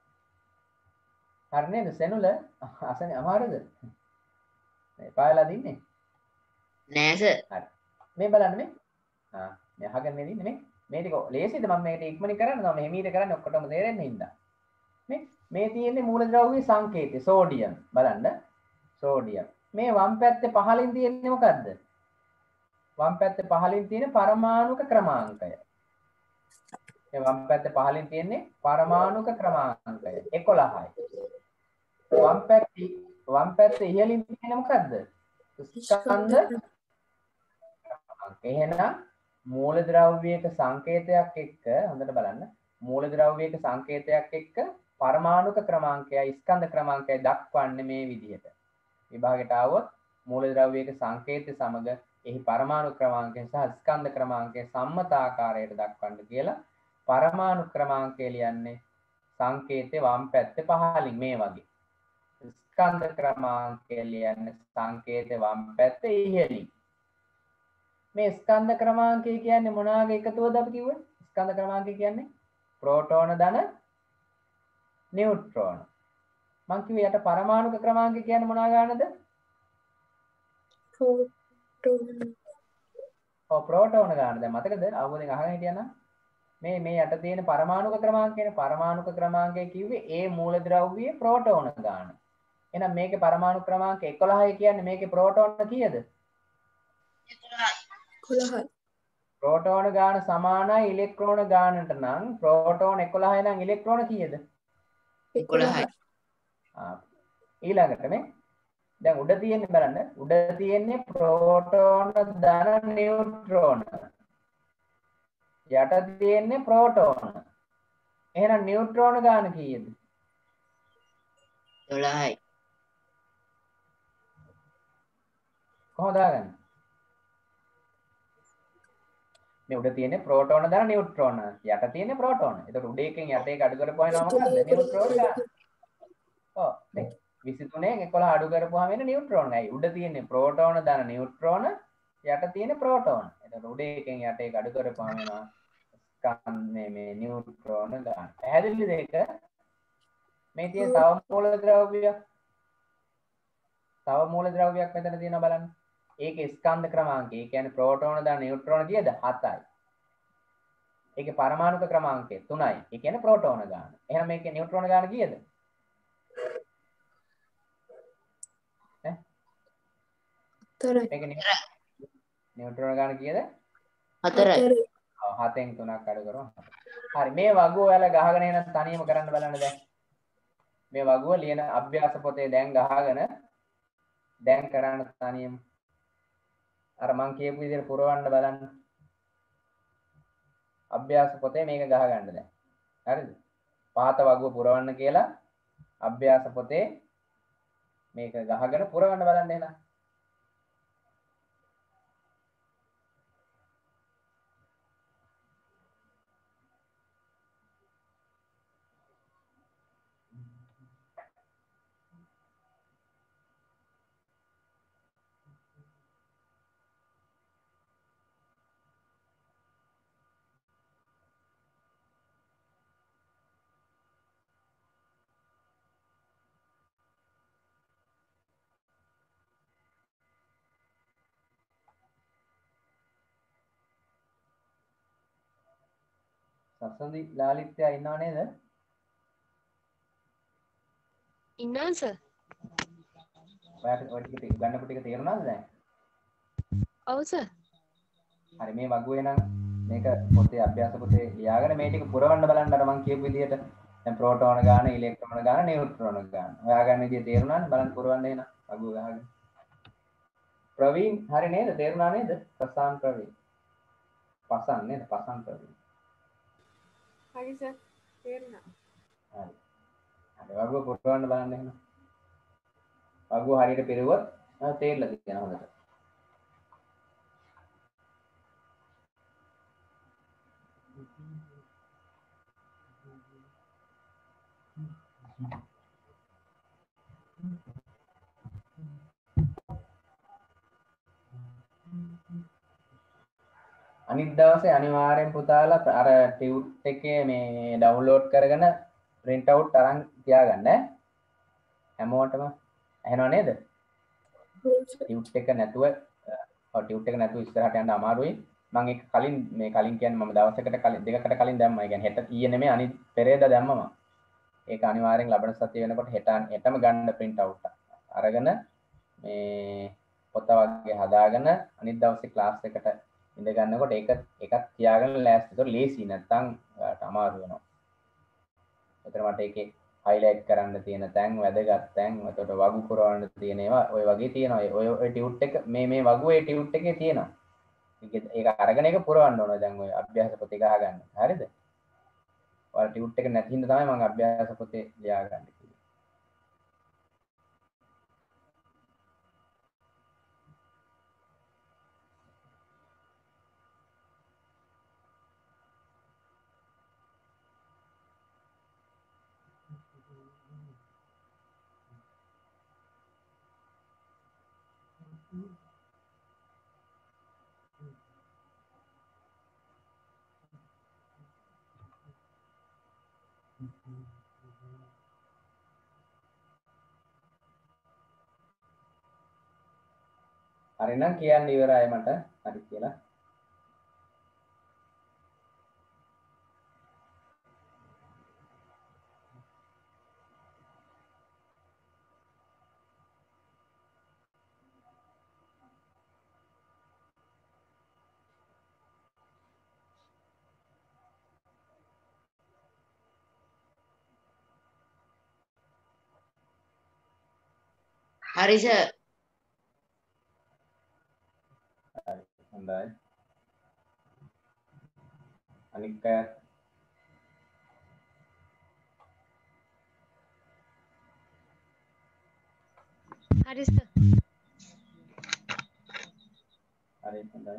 Speaker 1: හරි නේද? සෙනුල අසනේ අමාරුද? මේ පායලා දින්නේ?
Speaker 3: නෑ සර්.
Speaker 1: හරි. මේ බලන්න මේ. මේ අහගෙන ඉන්නේ මේ ටික ලේසියද මම මේකට ඉක්මනින් කරන්නේ මම හිමීට කරන්නේ ඔක්කොටම තේරෙන්නේ හින්දා. මේ තියෙන්නේ මූලද්‍රව්‍ය සංකේතය සෝඩියම් බලන්න. සෝඩියම්. මේ වම් පැත්තේ පහළින් තියෙන්නේ මොකද්ද? වම් පැත්තේ පහළින් තියෙන පරමාණුක ක්‍රමාංකය. මේ වම් පැත්තේ පහළින් තියෙන්නේ පරමාණුක ක්‍රමාංකය 11යි. වම් පැත්තේ ඉහළින් තියෙන්නේ මොකද්ද? ස්කන්ධ ක්‍රමාංකය. එහෙනම් මූලද්‍රව්‍යයක සංකේතයක් එක්ක හොඳට බලන්න. මූලද්‍රව්‍යයක සංකේතයක් එක්ක පරමාණුක ක්‍රමාංකයයි ස්කන්ධ ක්‍රමාංකයයි දක්වන්නේ මේ විදිහට. විභාගයට આવොත් මූලද්‍රව්‍යයක සංකේතය සමග එහි පරමාණු ක්‍රමාංකය සහ ස්කන්ධ ක්‍රමාංකය සම්මත ආකාරයට දක්වන්න කියලා පරමාණු ක්‍රමාංකය ලියන්නේ සංකේතේ වම් පැත්තේ පහළින් මේ වගේ. ස්කන්ධ ක්‍රමාංකය ලියන්නේ සංකේතේ වම් පැත්තේ ඉහළින්. මේ ස්කන්ධ ක්‍රමාංකය කියන්නේ මොනවාගේ එකතුවද අපි කිව්වේ? ස්කන්ධ ක්‍රමාංකය කියන්නේ ප්‍රෝටෝන ධන නියුට්‍රෝන. මං කිව්වේ යට පරමාණුක ක්‍රමාංකය කියන්නේ මොනවා ගන්නද? ප්‍රෝටෝන ගන්න. දැන් මතකද? අවබෝධයෙන් අහගෙන හිටියනම් මේ යට තියෙන පරමාණුක ක්‍රමාංකයනේ. පරමාණුක ක්‍රමාංකය කිව්වේ ඒ මූලද්‍රව්‍යයේ ප්‍රෝටෝන ගන්න. එහෙනම් මේකේ පරමාණු ක්‍රමාංක 11යි කියන්නේ මේකේ ප්‍රෝටෝන කීයද?
Speaker 2: 11යි.
Speaker 1: ප්‍රෝටෝන ගාන සමානයි ඉලෙක්ට්‍රෝන ගානට නම් ප්‍රෝටෝන 11යි නම් ඉලෙක්ට්‍රෝන කීයද?
Speaker 3: 11යි.
Speaker 1: ඊළඟට මේ දැන් උඩ තියෙන්නේ බලන්න උඩ තියෙන්නේ ප්‍රෝටෝන ධන නියුට්‍රෝන යට තියෙන්නේ ප්‍රෝටෝන එහෙනම් නියුට්‍රෝන ගාන කීයද?
Speaker 3: 12යි.
Speaker 1: කොහොමද දාගන්නේ? මේ උඩ තියෙන්නේ ප්‍රෝටෝන ධන නියුට්‍රෝන යට තියෙන්නේ ප්‍රෝටෝන. එතකොට උඩ එකෙන් යට එක අඩු කරපුවාම මොකක්ද? නියුට්‍රෝන ගාන. ඔව් නේ 23න් 11 අඩු කරපුවාම එන්නේ නියුට්‍රෝන. ඇයි උඩ තියෙන්නේ ප්‍රෝටෝන ධන නියුට්‍රෝන යට තියෙන ප්‍රෝටෝන. එතකොට උඩ එකෙන් යට එක අඩු කරපුවාම එනවා මේ නියුට්‍රෝන ගන්න. පැහැදිලිද ඒක? මේ තියෙන තව මූලද්‍රව්‍යයක්. තව මූලද්‍රව්‍යයක් මෙතන තියෙනවා බලන්න. ඒකේ ස්කන්ධ ක්‍රමාංකය. ඒ කියන්නේ ප්‍රෝටෝන දා නියුට්‍රෝන කීයද? 7යි. ඒකේ පරමාණුක ක්‍රමාංකය 3යි. ඒ කියන්නේ ප්‍රෝටෝන ගාන. එහෙනම් මේකේ නියුට්‍රෝන ගාන කීයද? ඈ?
Speaker 2: 4යි.
Speaker 1: මේකේ නියුට්‍රෝන ගාන කීයද?
Speaker 3: 4යි.
Speaker 1: ඔව් 7න් 3ක් අඩු කරමු. හරි මේ වගුව ඔයාලා ගහගෙන එන තනියම කරන්න බලන්න දැන්. මේ වගුව ලියන අභ්‍යාස පොතේ දැන් ගහගෙන දැන් කරන්න තනියම. අර මං කියපු විදිහට පුරවන්න බලන්න. අභ්‍යාස පොතේ මේක ගහගන්න දැන්. හරිද? පාත වගුව පුරවන්න කියලා අභ්‍යාස පොතේ මේක ගහගෙන පුරවන්න බලන්න එහෙනම්. සසඳි ලාලිත්‍යා ඉන්නව නේද?
Speaker 4: ඉන්නවා සර්.
Speaker 1: ඔයාට ඔය ටික ගන්නපු ටික තේරුණාද දැන්?
Speaker 4: ඔව් සර්.
Speaker 1: හරි මේ වගුවේ නම් මේක පොතේ අභ්‍යාස පොතේ ලියාගෙන මේ ටික පුරවන්න බලන්න අර මං කියපු විදිහට. දැන් ප්‍රෝටෝන ගාන, ඉලෙක්ට්‍රෝන ගාන, නියුට්‍රෝන ගාන. හොයාගන්න විදිය තේරුණානේ? බලන්න පුරවන්න එහෙනම් වගුව ගහගෙන. ප්‍රවීන් හරි නේද? තේරුණා නේද? ප්‍රසාන් ප්‍රවීන්. පසන් නේද? පසන් ප්‍රවීන්.
Speaker 5: හරි සර් තේරුණා.
Speaker 1: හරි. හරි වගුව පුරවන්න බලන්න එහෙනම්. වගුව හරියට පෙරුවොත් තේරෙලා තියෙනවා හොඳට. අනිත් දවසේ අනිවාර්යෙන් පුතාලා අර ටියුට් එකේ මේ ඩවුන්ලෝඩ් කරගෙන print out අරන් තියාගන්න ඈ. හැමෝටම ඇහෙනව නේද? ටියුට් එක නැතුව ටියුට් එක නැතුව ඉස්සරහට යන්න අමාරුයි. මම ඒක කලින් කියන්නේ මම දවසකට කලින් දෙකකට කලින් දැම්මා. ඒ කියන්නේ හෙට ඊයේ නෙමෙයි අනිත් පෙරේදා දැම්මම. ඒක අනිවාර්යෙන් ලබන සතිය වෙනකොට හෙටම ගන්න print out අරගෙන මේ පොත වගේ හදාගෙන අනිත් දවසේ ක්ලාස් එකට ඉඳ ගන්නකොට එකක් තියාගෙන ලෑස්ති. ඒක ලේසි නැත්තම් ඔයාලට අමාරු වෙනවා. ඒතර මට ඒකේ highlight කරන්න තියෙන තැන් වැදගත් තැන් එතකොට වගු පුරවන්න තියෙන ඒවා ඔය වගේ තියෙනවා. ඔය ටියුට් එක මේ වගුවේ ටියුට් එකේ තියෙනවා. ඒක අරගෙන ඒක පුරවන්න ඕන දැන් ඔය අභ්‍යාස පොතේ ගහගන්න. හරිද? ඔයාලා ටියුට් එක නැති හින්දා තමයි මම අභ්‍යාස පොතේ ලියාගන්නේ. හරි නම් කියන්න ඉවරයි මට. හරි කියලා.
Speaker 3: හරි සර්.
Speaker 1: හරි. හොඳයි. අනික් අය
Speaker 4: හරි සර්.
Speaker 1: හරි හොඳයි.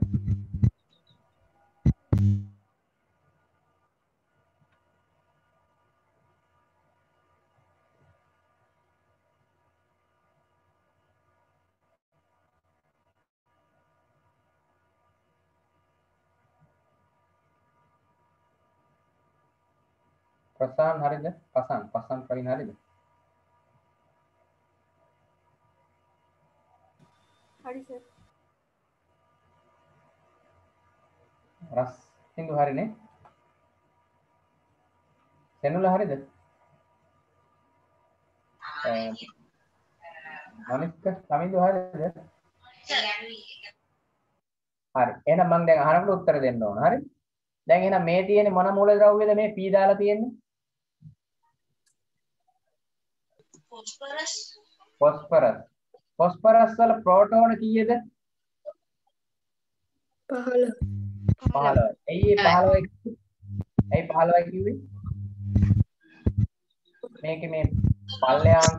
Speaker 1: ප්‍රසාන් හරිද? පසන් ප්‍රවීණ හරිද?
Speaker 5: හරි සර්.
Speaker 1: රස් සින්දු හරිනේ. සෙනුල හරිද? මනිස්ක සමිඳු හරිද? හරි. එහෙනම් මම දැන් අහනකොට උත්තර දෙන්න ඕන. හරි. දැන් එහෙනම් මේ තියෙන්නේ මොන මූලද්‍රව්‍යද මේ P දාලා තියෙන්නේ? ෆොස්ෆරස්. ෆොස්ෆරස් වල ප්‍රෝටෝන කීයද?
Speaker 2: 15.
Speaker 1: 15. ඇයි ඒ 15 ඇයි 15 කිව්වේ? මේකේ මේ පල්ලෙහාංක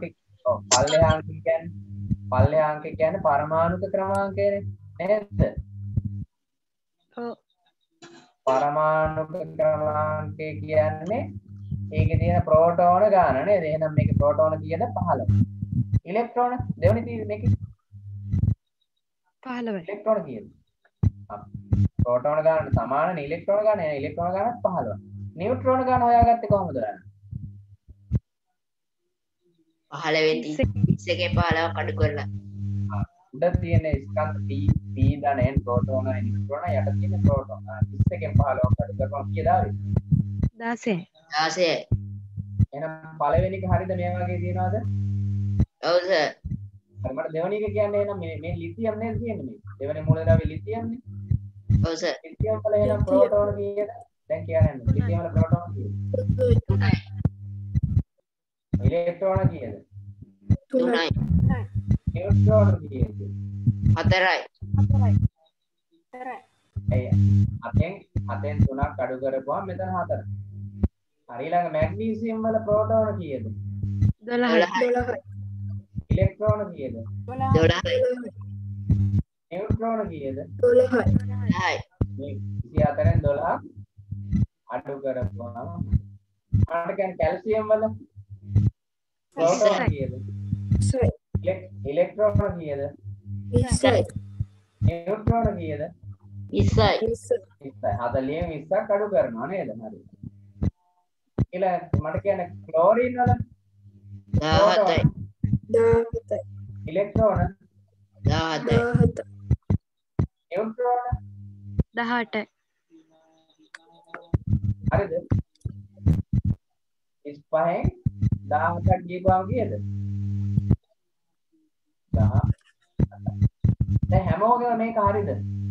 Speaker 1: කියන්නේ පරමාණුක ක්‍රමාංකයනේ නේද?
Speaker 4: ඔව්.
Speaker 1: පරමාණුක ක්‍රමාංකය කියන්නේ ඒකේ තියෙන ප්‍රෝටෝන ගාන නේද? එහෙනම් මේකේ ප්‍රෝටෝන කීයද? 15. ඉලෙක්ට්‍රෝන දෙවෙනි තියෙන්නේ මේකේ
Speaker 4: 15යි.
Speaker 1: ඉලෙක්ට්‍රෝන කීයද? ප්‍රෝටෝන ගානට සමානනේ ඉලෙක්ට්‍රෝන ගාන. එහෙනම් ඉලෙක්ට්‍රෝන ගානත් 15. නියුට්‍රෝන ගාන හොයාගත්තේ කොහොමද?
Speaker 3: 15 20 15 කඩු කරලා.
Speaker 1: උඩ තියෙන ස්කන්ධ P ධනයෙන් ප්‍රෝටෝන නියුට්‍රෝන යට තියෙන ප්‍රෝටෝන 20 15 කඩු කරපුවම කීයද ආවේ?
Speaker 4: 16යි.
Speaker 3: 16යි.
Speaker 1: එහෙනම් පළවෙනි එක හරියද මේ වගේ තියනවාද?
Speaker 3: ඔව් සර්.
Speaker 1: හරි මට දෙවෙනි එක කියන්නේ එහෙනම් මේ ලිතියම් නේද තියෙන්නේ මේ. දෙවෙනි මූලද්‍රව්‍ය ලිතියම්නේ.
Speaker 3: ඔව් සර්.
Speaker 1: ලිතියම් වල එහෙනම් ප්‍රෝටෝන කීයද? දැන් කියන්න. ලිතියම් වල ප්‍රෝටෝන කීයද? ඉලෙක්ට්‍රෝන කීයද?
Speaker 3: 3යි.
Speaker 1: නියුට්‍රෝන කීයද?
Speaker 3: 4යි.
Speaker 5: 4යි.
Speaker 1: ඒ අතෙන් 3ක් අඩු කරපුවම මෙතන 4. හරි ඊළඟ මැග්නීසියම් වල ප්‍රෝටෝන කීයද?
Speaker 4: 12යි.
Speaker 1: ඉලෙක්ට්‍රෝන කීයද?
Speaker 3: 12යි.
Speaker 1: නියුට්‍රෝන කීයද?
Speaker 2: 12යි.
Speaker 3: 10යි.
Speaker 1: මේ 24න් 12ක් අඩු කරපුවම මට කියන්නේ කැල්සියම් වල ප්‍රෝටෝන කීයද?
Speaker 2: 20යි.
Speaker 1: ඉලෙක්ට්‍රෝන කීයද?
Speaker 2: 20යි.
Speaker 1: නියුට්‍රෝන කීයද?
Speaker 3: 20යි.
Speaker 1: 20යි. 40න් 20ක් අඩු කරනවා නේද? හරි. ඊළඟ මට කියන්නේ ක්ලෝරින් වල
Speaker 3: 17යි.
Speaker 2: 17යි.
Speaker 1: ඉලෙක්ට්‍රෝන
Speaker 3: 17යි.
Speaker 2: 17යි.
Speaker 1: නියුට්‍රෝන
Speaker 4: 18යි.
Speaker 1: හරිද? 25න් 17ක් ගියපුවාම කීයද? 10. දැන් හැමෝගෙම මේක හරිද?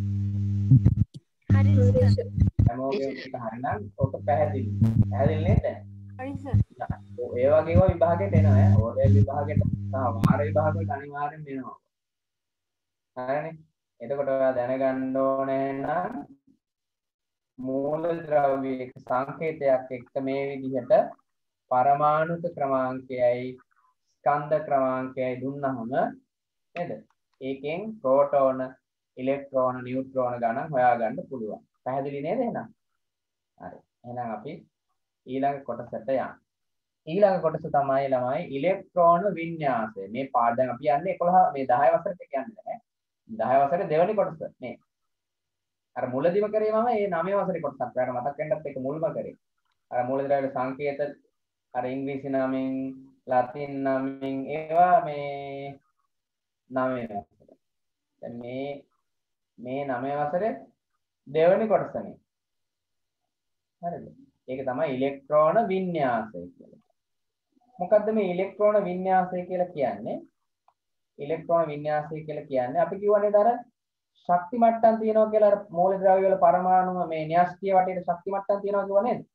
Speaker 4: හරි සර්.
Speaker 1: හැමෝගෙම මේක හරිනම් ඔක පැහැදිලි. පැහැදිලි නේද?
Speaker 5: හරි සර්.
Speaker 1: ඒ වගේ ඒවා විභාගයට එනවා ඈ. ඕරෙල් විභාගයට සහ වාර විභාගවලට අනිවාර්යෙන්ම එනවා. හරිනේ. එතකොට ඔයා දැනගන්න ඕනේ නම් මූලද්‍රව්‍යයක සංකේතයක් එක්ක මේ විදිහට පරමාණුක ක්‍රමාංකයයි ස්කන්ධ ක්‍රමාංකයයි දුන්නහම නේද? ඒකෙන් ප්‍රෝටෝන, ඉලෙක්ට්‍රෝන, නියුට්‍රෝන ගණන් හොයාගන්න පුළුවන්. පැහැදිලි නේද එහෙනම්? හරි. එහෙනම් අපි ඊළඟ කොටසට යමු. ඊළඟ කොටස තමයි ළමයි ඉලෙක්ට්‍රෝන වින්‍යාසය. මේ පාඩම් දැන් අපි යන්නේ 11 මේ 10 වසරට කියන්නේ නැහැ. 10 වසරේ දෙවෙනි කොටස මේ. අර මුලදිම කරේ මම මේ 9 වසරේ කොටසක්. ඔයාලට මතක් වෙන්නත් ඒක මුල්ම කරේ. අර මූලද්‍රව්‍ය සංකේත අර ඉංග්‍රීසි නමින්, ලතින් නමින් ඒවා මේ 9 වසරේ. දැන් මේ 9 වසරේ දෙවෙනි කොටස මේ. හරිද? ඒක තමයි ඉලෙක්ට්‍රෝන වින්‍යාසය කියලා. මොකද්ද මේ ඉලෙක්ට්‍රෝන වින්‍යාසය කියලා කියන්නේ? ඉලෙක්ට්‍රෝන වින්‍යාසය කියලා කියන්නේ අපි කියවනේ අර ශක්ති මට්ටම් තියෙනවා කියලා අර මූලද්‍රව්‍ය වල පරමාණු මේ න්‍යෂ්ටිය වටේට ශක්ති මට්ටම් තියෙනවා කියව නේද?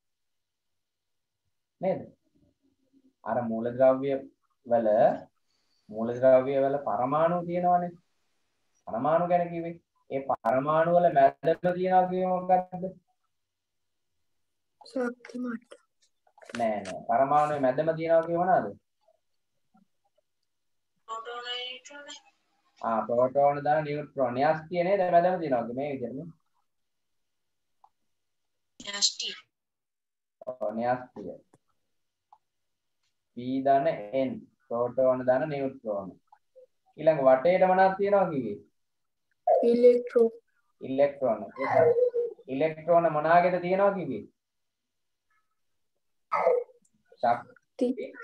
Speaker 1: නේද? අර මූලද්‍රව්‍ය වල පරමාණු තියෙනවානේ. පරමාණු ගැන කිව්වේ. ඒ පරමාණු වල මැදම තියෙනවා කියව මොකද්ද?
Speaker 2: ශක්ති මට්ටම්.
Speaker 1: නෑ. පරමාණුවේ මැදම තියෙනවා කියව මොනවාද? ප්‍රෝටෝන දාන නියුට්‍රෝන න්‍යෂ්ටිය නේද මැදම තියෙනවා මේ විදිහට න්‍යෂ්ටිය. න්‍යෂ්ටිය. P දාන N ප්‍රෝටෝන දාන නියුට්‍රෝන. ඊළඟ වටේට මොනවද තියෙනවා කිව්වේ? ඉලෙක්ට්‍රෝන. ඉලෙක්ට්‍රෝන මොනාගෙද තියෙනවා කිව්වේ? ශක්ති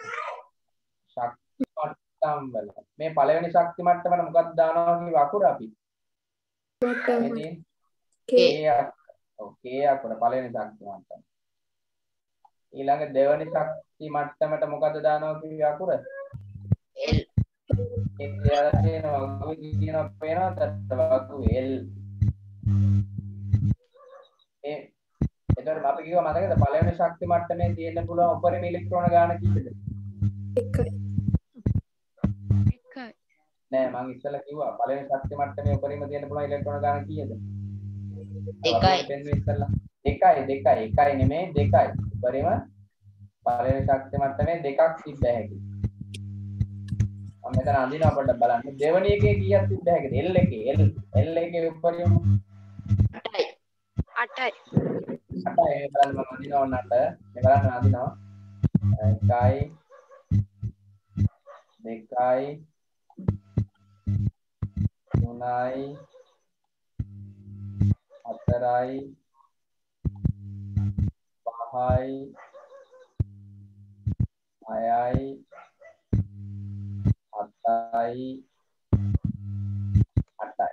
Speaker 1: මට්ටම් වල මේ පළවෙනි ශක්ති මට්ටමට මොකක්ද දානවා කිව්ව අකුර අපි
Speaker 2: මට්ටම
Speaker 3: K
Speaker 1: ඔකේ අකුර පළවෙනි ශක්ති මට්ටම ඊළඟ දෙවෙනි ශක්ති මට්ටමට මොකද්ද දානවා කිව්ව අකුර
Speaker 3: L
Speaker 1: ඒ කියලා තියෙනවා වගුවේ කියනවා පේනවද වගුවේ L ඒ එතකොට අපි කිව්වා මතකද පළවෙනි ශක්ති මට්ටමේ තියෙන්න පුළුවන් උපරිම ඉලෙක්ට්‍රෝන ගාන කීයද?
Speaker 2: එකයි.
Speaker 4: එකයි.
Speaker 1: නෑ මම ඉස්සෙල්ලා කිව්වා පළවෙනි ශක්ති මට්ටමේ උපරිම තියෙන්න පුළුවන් ඉලෙක්ට්‍රෝන ගාන කීයද?
Speaker 3: දෙකයි.
Speaker 1: එකයි නෙමෙයි දෙකයි. උපරිම පළවෙනි ශක්ති මට්ටමේ දෙකක් තිබ්බ හැකි. මම මෙතන අඳිනවා පොඩ්ඩක් බලන්න. දෙවෙනි එකේ කීයක් තිබ්බ හැකිද? L එකේ L එකේ උපරිම
Speaker 3: 8යි.
Speaker 4: 8යි.
Speaker 1: 8යි බලන්න මම අඳිනවා ඔන්නට. මේ බලන්න අඳිනවා. 1යි 2යි 3යි 4යි 5යි 6යි 7යි 8යි.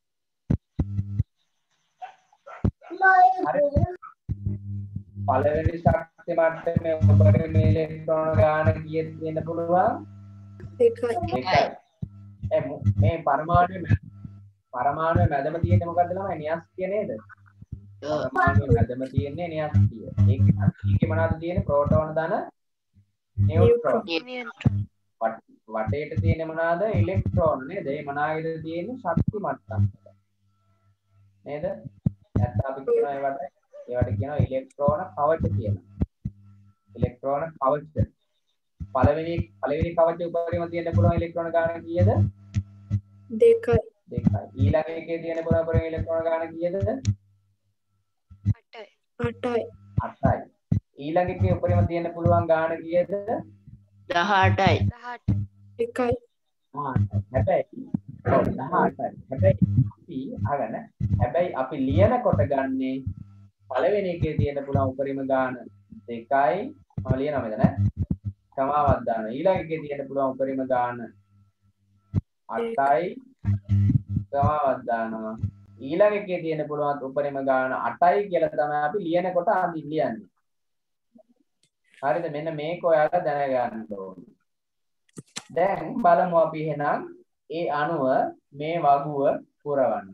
Speaker 1: පළවෙනි ශක්ති මට්ටමේ උපරිම ඉලෙක්ට්‍රෝන ගාන කීයක් තියෙන්න පුළුවන්?
Speaker 2: එකයි.
Speaker 1: එකයි. මේ පරමාණුවේ මැදම තියෙන්නේ මොකද්ද ළමයි? න්‍යෂ්ටිය නේද? පරමාණුවේ මැදම තියෙන්නේ න්‍යෂ්ටිය. ඒකේ මොනවද තියෙන්නේ? ප්‍රෝටෝන ධන නියුට්‍රෝන. වටේට තියෙන්නේ මොනවද? ඉලෙක්ට්‍රෝන නේද? ඒ මොනවායිද තියෙන්නේ? ශක්ති මට්ටම්. නේද? නැත්නම් අපි කියනවා ඒවට කියනවා ඉලෙක්ට්‍රෝන කවච කියලා. ඉලෙක්ට්‍රෝන කවච. පළවෙනි කවච උපරිම තියෙන්න පුළුවන් ඉලෙක්ට්‍රෝන ගාන කීයද?
Speaker 2: දෙකයි.
Speaker 1: ඊළඟ එකේ තියෙන්න පුළුවන් උපරිම ඉලෙක්ට්‍රෝන ගාන කීයද?
Speaker 4: 8යි.
Speaker 2: 8යි.
Speaker 1: 8යි. ඊළඟ එකේ උපරිම තියෙන්න පුළුවන් ගාන කීයද?
Speaker 3: 18යි.
Speaker 4: 18යි.
Speaker 2: එකයි.
Speaker 1: හැබැයි 18යි. හැබැයි අපි ලියනකොට ගන්නේ පළවෙනි එකේ තියෙන්න පුළුවන් උපරිම ගාන 2යි. මම ලියනවා මෙතන. සමාවක් දානවා. ඊළඟ එකේ තියෙන්න පුළුවන් උපරිම ගාන 8යි. සමාවක් දානවා. ඊළඟ එකේ තියෙන්න පුළුවන් උපරිම ගාන 8යි කියලා තමයි අපි ලියනකොට ලියන්නේ. හරිද? මෙන්න මේක ඔයාලා දැනගන්න ඕනේ. දැන් බලමු අපි එහෙනම් ඒ අණුව මේ වගුව පුරවන්න.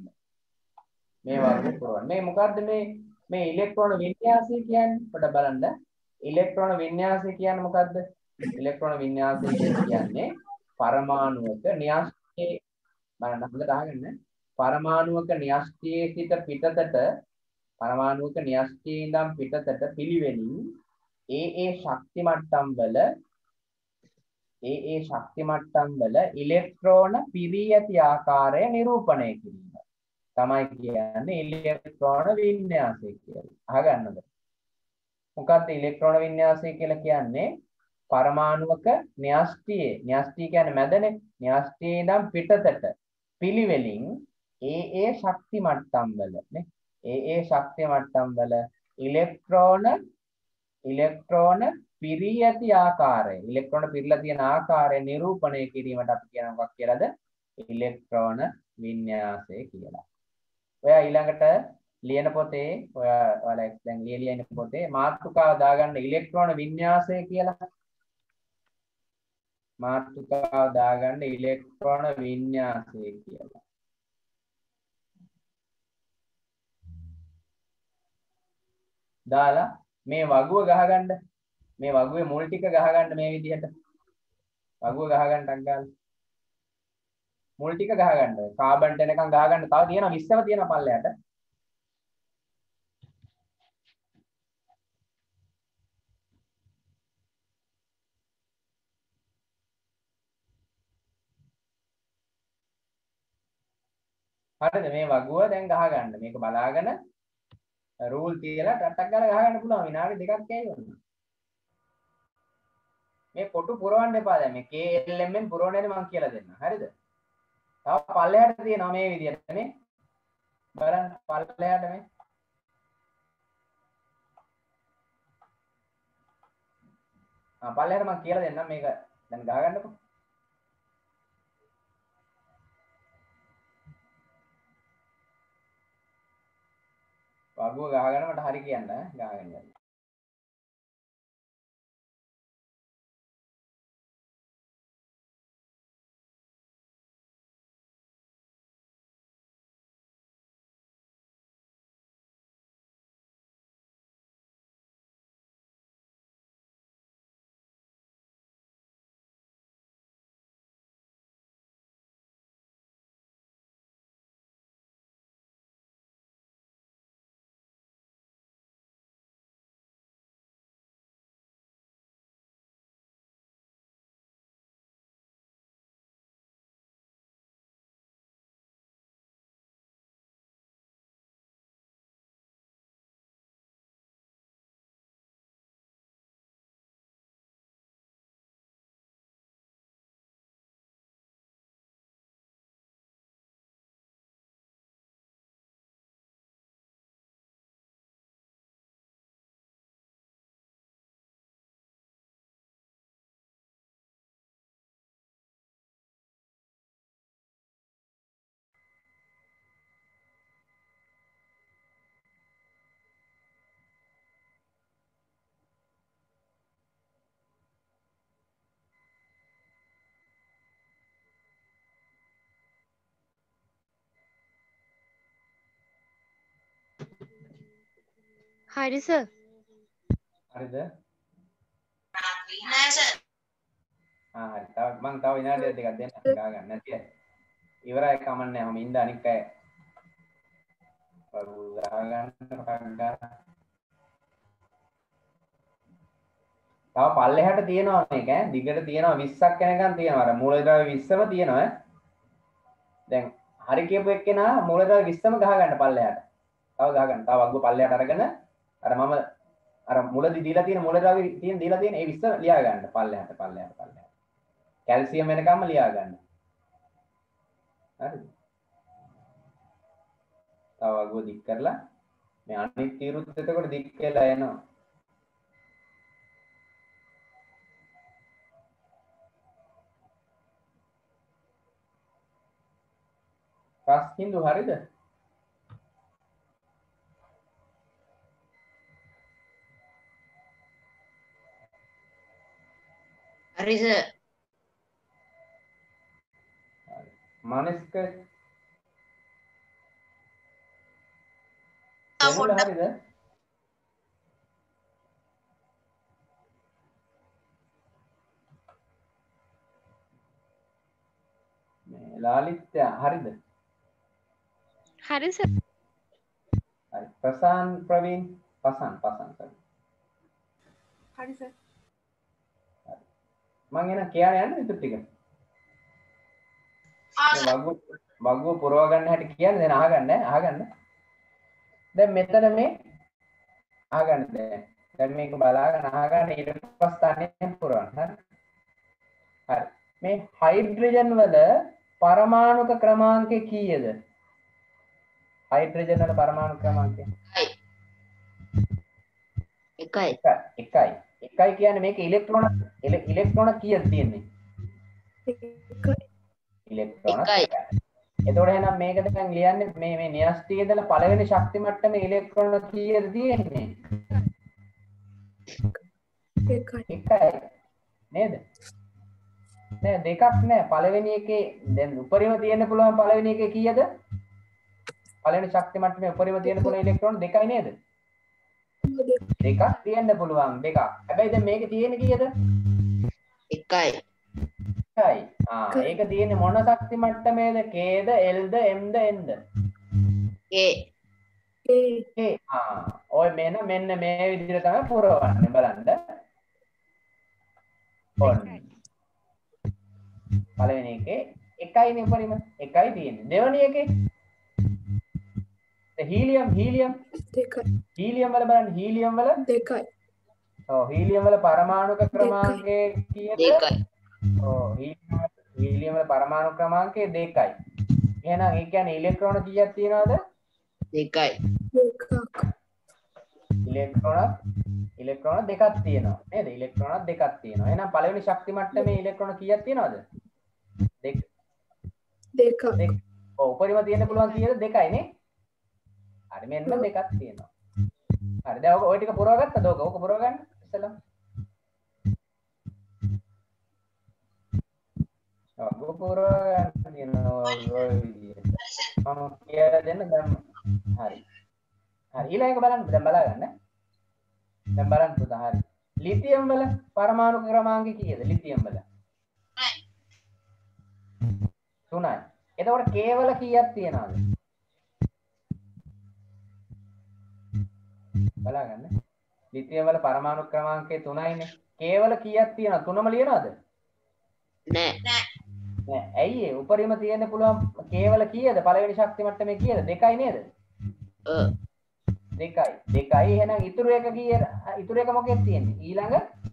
Speaker 1: මේ මොකද්ද මේ ඉලෙක්ට්‍රෝන වින්‍යාසය කියන්නේ? පොඩ්ඩක් බලන්න. ඉලෙක්ට්‍රෝන වින්‍යාසය කියන්නේ මොකද්ද? ඉලෙක්ට්‍රෝන වින්‍යාසය කියන්නේ පරමාණුවක න්‍යෂ්ටියේ බලන්න හොඳට අහගන්න. පරමාණුවක න්‍යෂ්ටියේ සිට පිටතට පරමාණුවක න්‍යෂ්ටියේ ඉඳන් පිටතට පිළිවෙලින් ඒ ශක්ති මට්ටම් වල ඉලෙක්ට්‍රෝන පිරී ඇති ආකාරය නිරූපණය කිරීම තමයි කියන්නේ ඉලෙක්ට්‍රෝන වින්‍යාසය කියලා. අහගන්නද? මොකක්ද ඉලෙක්ට්‍රෝන වින්‍යාසය කියලා කියන්නේ? පරමාණුවක න්‍යෂ්ටිය කියන්නේ මැදනේ. න්‍යෂ්ටියේ ඉඳන් පිටතට පිළිවෙලින් ඒ ශක්ති මට්ටම් වල නේ. ඒ ශක්ති මට්ටම් වල ඉලෙක්ට්‍රෝන පිරී ඇති ආකාරය ඉලෙක්ට්‍රෝන පිරලා තියෙන ආකාරය නිරූපණය කිරීමට අපි කියන මොකක් කියලාද? ඉලෙක්ට්‍රෝන වින්‍යාසය කියලා. ඔයා ඊළඟට ලියන පොතේ ඔයාලා දැන් ලියන පොතේ මාතෘකාව දාගන්න ඉලෙක්ට්‍රෝන වින්‍යාසය කියලා. මාතෘකාව දාගන්න ඉලෙක්ට්‍රෝන වින්‍යාසය කියලා. දාලා මේ වගුව ගහගන්න. මේ වගුවේ මුල් ටික ගහගන්න මේ විදිහට. වගුව ගහගන්න ටක් ගාලා. මුල් ටික ගහගන්න. කාබන්ට එනකන් ගහගන්න. තව තියෙනවා 20ම තියෙනවා පල්ලයට. හරිද? මේ වගුව දැන් ගහගන්න. මේක බලාගෙන රූල් තියලා ටක් ගාලා ගහගන්න පුළුවන්. විනාඩි දෙකක් ඇයි වුණා. මේ කොටු පුරවන්න එපා දැන්. මේ KLM ෙන් පුරවන්නේ මම කියලා දෙන්න. හරිද? තව පල්ලයට තියෙනවා මේ විදිහට නේ. බලන්න පල්ලයට මේ. පල්ලෙහාට මම කියලා දෙන්නම් මේක දැන් ගහ ගන්නකො. වගුව ගහගෙන මට හරි කියන්න ඈ ගහගෙන යන්න.
Speaker 4: හරි සර්.
Speaker 1: හරිද? නෑ සර්. හරි. තව විනාඩි දෙකක් දෙන්න ගහ ගන්න නැති අය. ඉවරයි කමන්නේ. මම ඉඳ අනික් අය වගුව ගහ ගන්න පටන් ගන්න. තව පල්ලෙහාට තියෙනවා මේක ඈ දිගට තියෙනවා 20ක් යනකම් තියෙනවා. අර මූලද්‍රව්‍ය 20ම තියෙනවා ඈ. දැන් හරි කියපු එක්කෙනා මූලද්‍රව්‍ය 20ම ගහ ගන්න පල්ලෙහාට. තව ගහ ගන්න. තව වගුව පල්ලෙහාට අරගෙන අර මම අර මුලදී දීලා තියෙන මූලද්‍රව්‍ය දීලා තියෙන ඒ 20 ලියා ගන්න පල්ලෙහාට. කැල්සියම් වෙනකම්ම ලියා ගන්න. හරිද? තව වගුව දික් කරලා මේ අනිත් තීරුත් එතකොට දික් වෙලා එනවා. පස් හින්දු හරිද?
Speaker 3: හරි සර්.
Speaker 1: මානසික හරිද? මේ ලාලිත්‍ය හරිද?
Speaker 4: හරි සර්.
Speaker 1: හරි. ප්‍රසාන් ප්‍රවීන් පසන් සර්.
Speaker 5: හරි සර්.
Speaker 1: මං එන කියලා යන්න ඉතුරු ටික. වගුව පුරව ගන්න හැටි කියන්නේ දැන් අහගන්න. දැන් මෙතන මේ අහගන්න දැන් මේක බලාගෙන අහගන්න ඊට පස්සේ තනියෙන් පුරවන්න. හරි. මේ හයිඩ්‍රජන් වල පරමාණුක ක්‍රමාංකය කීයද? හයිඩ්‍රජන් වල පරමාණු ක්‍රමාංකය
Speaker 3: එකයි.
Speaker 1: එකයි කියන්නේ මේක ඉලෙක්ට්‍රෝන කීයද තියෙන්නේ? ඉලෙක්ට්‍රෝන එකයි. එතකොට එහෙනම් මේක දැන් ලියන්නේ මේ න්‍යෂ්ටියේ ඉඳලා පළවෙනි ශක්ති මට්ටමේ ඉලෙක්ට්‍රෝන කීයද තියෙන්නේ? එකයි. නේද? නෑ දෙකක් නෑ. පළවෙනි එකේ දැන් උපරිම තියෙන්න පුළුවන් පළවෙනි එකේ කීයද? පළවෙනි ශක්ති මට්ටමේ උපරිම තියෙන්න පුළුවන් ඉලෙක්ට්‍රෝන දෙකයි නේද? දෙකක් තියෙන්න පුළුවන් දෙකක්. හැබැයි දැන් මේකේ තියෙන්නේ කීයද?
Speaker 3: එකයි.
Speaker 1: ඒක තියෙන්නේ මොන ශක්ති මට්ටමේද? Kද Lද Mද Nද? ඔය මෙන්න මේ විදිහට තමයි පුරවන්නේ බලන්න. පළවෙනි එකේ එකයිනේ උපරිම එකයි තියෙන්නේ. දෙවෙනි එකේ හීලියම් හීලියම් වල බලන්න හීලියම් වල
Speaker 2: දෙකයි.
Speaker 1: ඔව් හීලියම් වල පරමාණුක ක්‍රමාංකය කීයද?
Speaker 3: දෙකයි.
Speaker 1: ඔව් හීලියම් වල පරමාණු ක්‍රමාංකය 2යි. එහෙනම් ඒ කියන්නේ ඉලෙක්ට්‍රෝන කීයක් තියෙනවද?
Speaker 3: දෙකයි.
Speaker 1: ඉලෙක්ට්‍රෝන ඉලෙක්ට්‍රෝන දෙකක් තියෙනවා නේද? ඉලෙක්ට්‍රෝන දෙකක් තියෙනවා. එහෙනම් පළවෙනි ශක්ති මට්ටමේ ඉලෙක්ට්‍රෝන කීයක් තියෙනවද? දෙක.
Speaker 2: දෙකක්.
Speaker 1: ඔව් උපරිම තියෙන්න පුළුවන් කීයද? දෙකයි නේ. හරි මෙන්න දෙකක් තියෙනවා. හරි දැන් ඔය ටික පුරව ගත්තද? ඕක පුරව ගන්න ඉස්සෙල්ලා. ඔව් පුරව ගන්න තියෙනවා ඔය විදිහට. මම කියලා දෙන්න දැන් හරි. හරි ඊළඟ එක බලන්න දැන් බලාගන්න. දැන් බලන්න පුතා හරි. ලිතියම් වල පරමාණු ක්‍රමාංක කීයද? ලිතියම් වල 3යි. එතකොට K වල කීයක් තියනවද? බලාගන්න. ලිතියම් වල පරමාණු ක්‍රමාංකය 3යිනේ. K වල කීයක් තියෙනවද? 3ම ලියනවද?
Speaker 3: නෑ.
Speaker 1: නෑ. ඇයි ඒ? උපරිම තියෙන්න පුළුවන් K වල කීයද? පළවෙනි ශක්ති මට්ටමේ කීයද? 2යි නේද?
Speaker 3: ඔව්.
Speaker 1: 2යි. එහෙනම් ඉතුරු එක කීයද? ඉතුරු එක මොකෙද තියෙන්නේ? ඊළඟ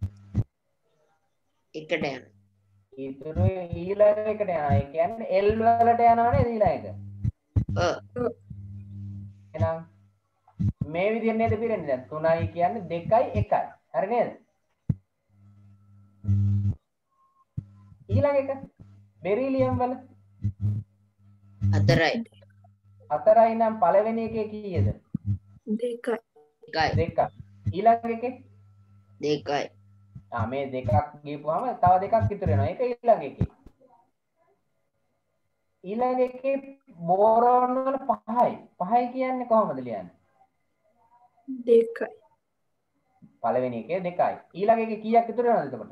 Speaker 3: එකට යන.
Speaker 1: ඉතුරු ඊළඟ එකට යනවා. ඒ කියන්නේ L වලට යනවා නේද ඊළඟ එක?
Speaker 3: ඔව්.
Speaker 1: එහෙනම් මේ විදිහෙන් නේද පිරෙන්නේ දැන් 3යි කියන්නේ 2යි 1යි. හරි නේද? ඊළඟ එක බෙරිලියම් වල
Speaker 3: 4යි.
Speaker 1: 4යි නම් පළවෙනි එකේ කීයද?
Speaker 2: දෙකයි.
Speaker 3: 1යි.
Speaker 1: 2යි. ඊළඟ එකේ
Speaker 3: 2යි.
Speaker 1: මේ දෙකක් ගිහපුවාම තව දෙකක් ඉතුරු වෙනවා. ඒක ඊළඟ එකේ. ඊළඟ එකේ බෝරෝන් වල 5යි. 5යි කියන්නේ කොහොමද ලියන්නේ?
Speaker 2: දෙකයි.
Speaker 1: පළවෙනි එකේ 2යි. ඊළඟ එකේ කීයක් ඉතුරු වෙනවද එතකොට?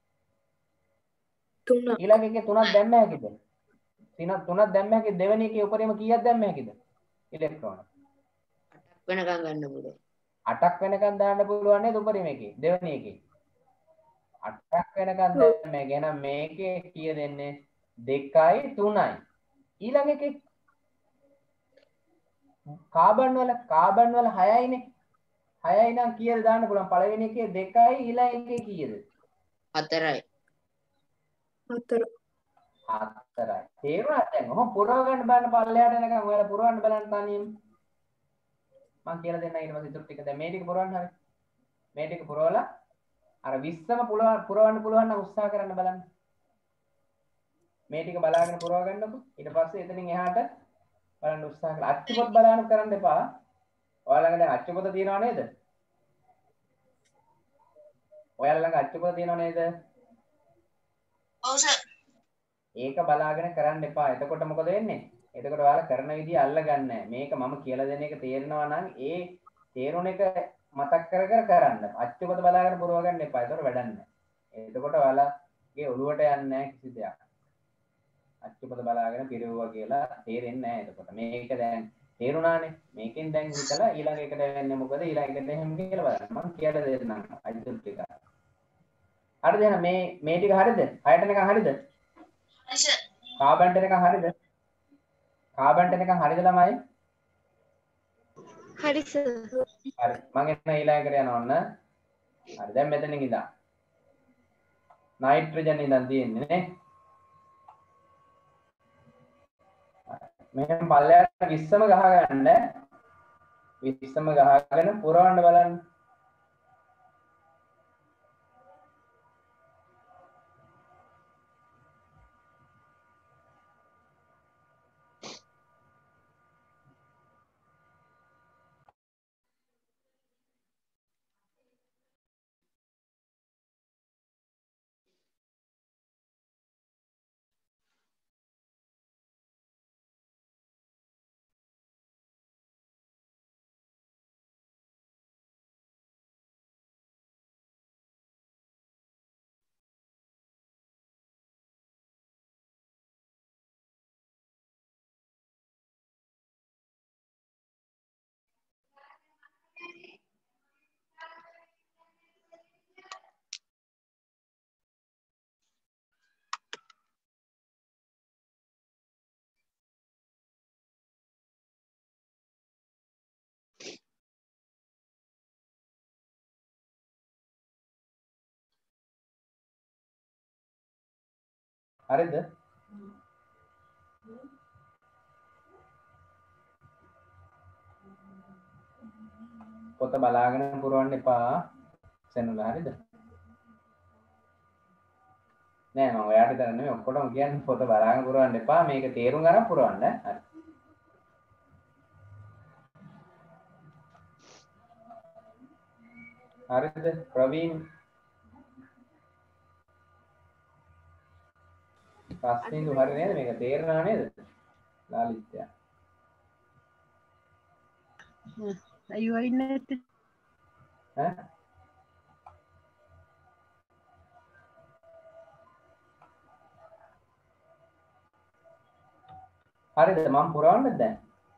Speaker 2: 3ක්.
Speaker 1: ඊළඟ එකේ 3ක් දැම්ම හැකිද? 3ක් දැම්ම හැකිද? දෙවෙනි එකේ උපරිම කීයක් දැම්ම හැකිද? ඉලෙක්ට්‍රෝන
Speaker 3: 8ක් වෙනකම් ගන්න පුළුවන්.
Speaker 1: 8ක් වෙනකන් දාන්න පුළුවන් නේද උපරිම එකේ? දෙවෙනි එකේ 8ක් වෙනකන් දැම්ම එක. එහෙනම් මේකේ කීය දෙන්නේ? 2යි 3යි. ඊළඟ එකේ කාබන් වල 6යිනේ. 6යි නම් කීයද දාන්න පුළුවන්? පළවෙනි එකේ 2යි ඊළඟ එකේ කීයද?
Speaker 3: 4යි.
Speaker 2: 4.
Speaker 1: 4යි. තේරුණාද දැන්? ඔහොම පුරව ගන්න බලන්න පල්ලෙහාට එනකන් ඔයාලා පුරවන්න බලන්න තනියම. මම කියලා දෙන්න ඊට පස්සේ ඉතුරු ටික දැන් මේ ටික පුරවන්න හරි. මේ ටික පුරවලා අර 20ම පුරවන්න පුළුවන් නම් උත්සාහ කරන්න බලන්න. මේ ටික බලාගෙන පුරව ගන්නකො. ඊට පස්සේ එතනින් එහාට බලන්න උත්සාහ කරලා අච්චුපොත් බලන්න කරන්න එපා. ඔයාලා ළඟ දැන් අච්චුපොත තියෙනව නේද? ඔයාලා ළඟ අච්චුපොත තියෙනව නේද?
Speaker 3: ඔව් සර්.
Speaker 1: ඒක බලාගෙන කරන්න එපා. එතකොට මොකද වෙන්නේ? එතකොට ඔයාලා කරන විදිය අල්ලගන්නේ නැහැ. මේක මම කියලා දෙන එක තේරෙනවා නම් ඒ තේරුණ එක මතක් කර කර කරන්න. අච්චුපොත බලාගෙන පුරව ගන්න එපා. ඒතකොට වැඩක් නැහැ. එතකොට ඔයාලගේ ඔළුවට යන්නේ නැහැ කිසි දෙයක්. අච්චුපොත බලාගෙන පිරෙවුවා කියලා තේරෙන්නේ නැහැ එතකොට. මේක දැන් තේරුණානේ. මේකෙන් දැන් හිතලා ඊළඟ එකට වෙන්නේ මොකද? ඊළඟ එකට එහෙම කියලා බලන්න. මම කියලා දෙන්නම්. අයිතුල් ටික. හරිද? එහෙනම් මේ ටික හරිද? 6ට නිකන් හරිද?
Speaker 3: හරි සර්.
Speaker 1: කාබන්ට නිකන් හරිද? කාබන්ට නිකන් හරිද ළමයි?
Speaker 4: හරි සර්.
Speaker 1: හරි. මම එන්න ඊළඟ එකට යනවා ඔන්න. හරි. දැන් මෙතනින් ඉඳන්. නයිට්‍රජන් ඉඳන් තියෙන්නේ නේ. මෙහෙම පල්ලයට 20ම ගහගන්න 20ම ගහගෙන පුරවන්න බලන්න. හරිද? පොත බලාගෙන පුරවන්න එපා. ඔක්සිජන් වල හරියද? නෑ මම ඔයාට විතර නෙමෙයි ඔක්කොටම කියන්නේ පොත බලාගෙන පුරවන්න එපා. මේක තේරුම් ගන්න පුරවන්න. හරි. හරිද ප්‍රවීන්? ප්‍රශ්නින්දු හරි නේද? මේක තේරෙනව නේද? ලාලිත්‍යා.
Speaker 5: අයියෝ ඉන්නේ
Speaker 1: ඈ? හරිද මම පුරවන්නද දැන්?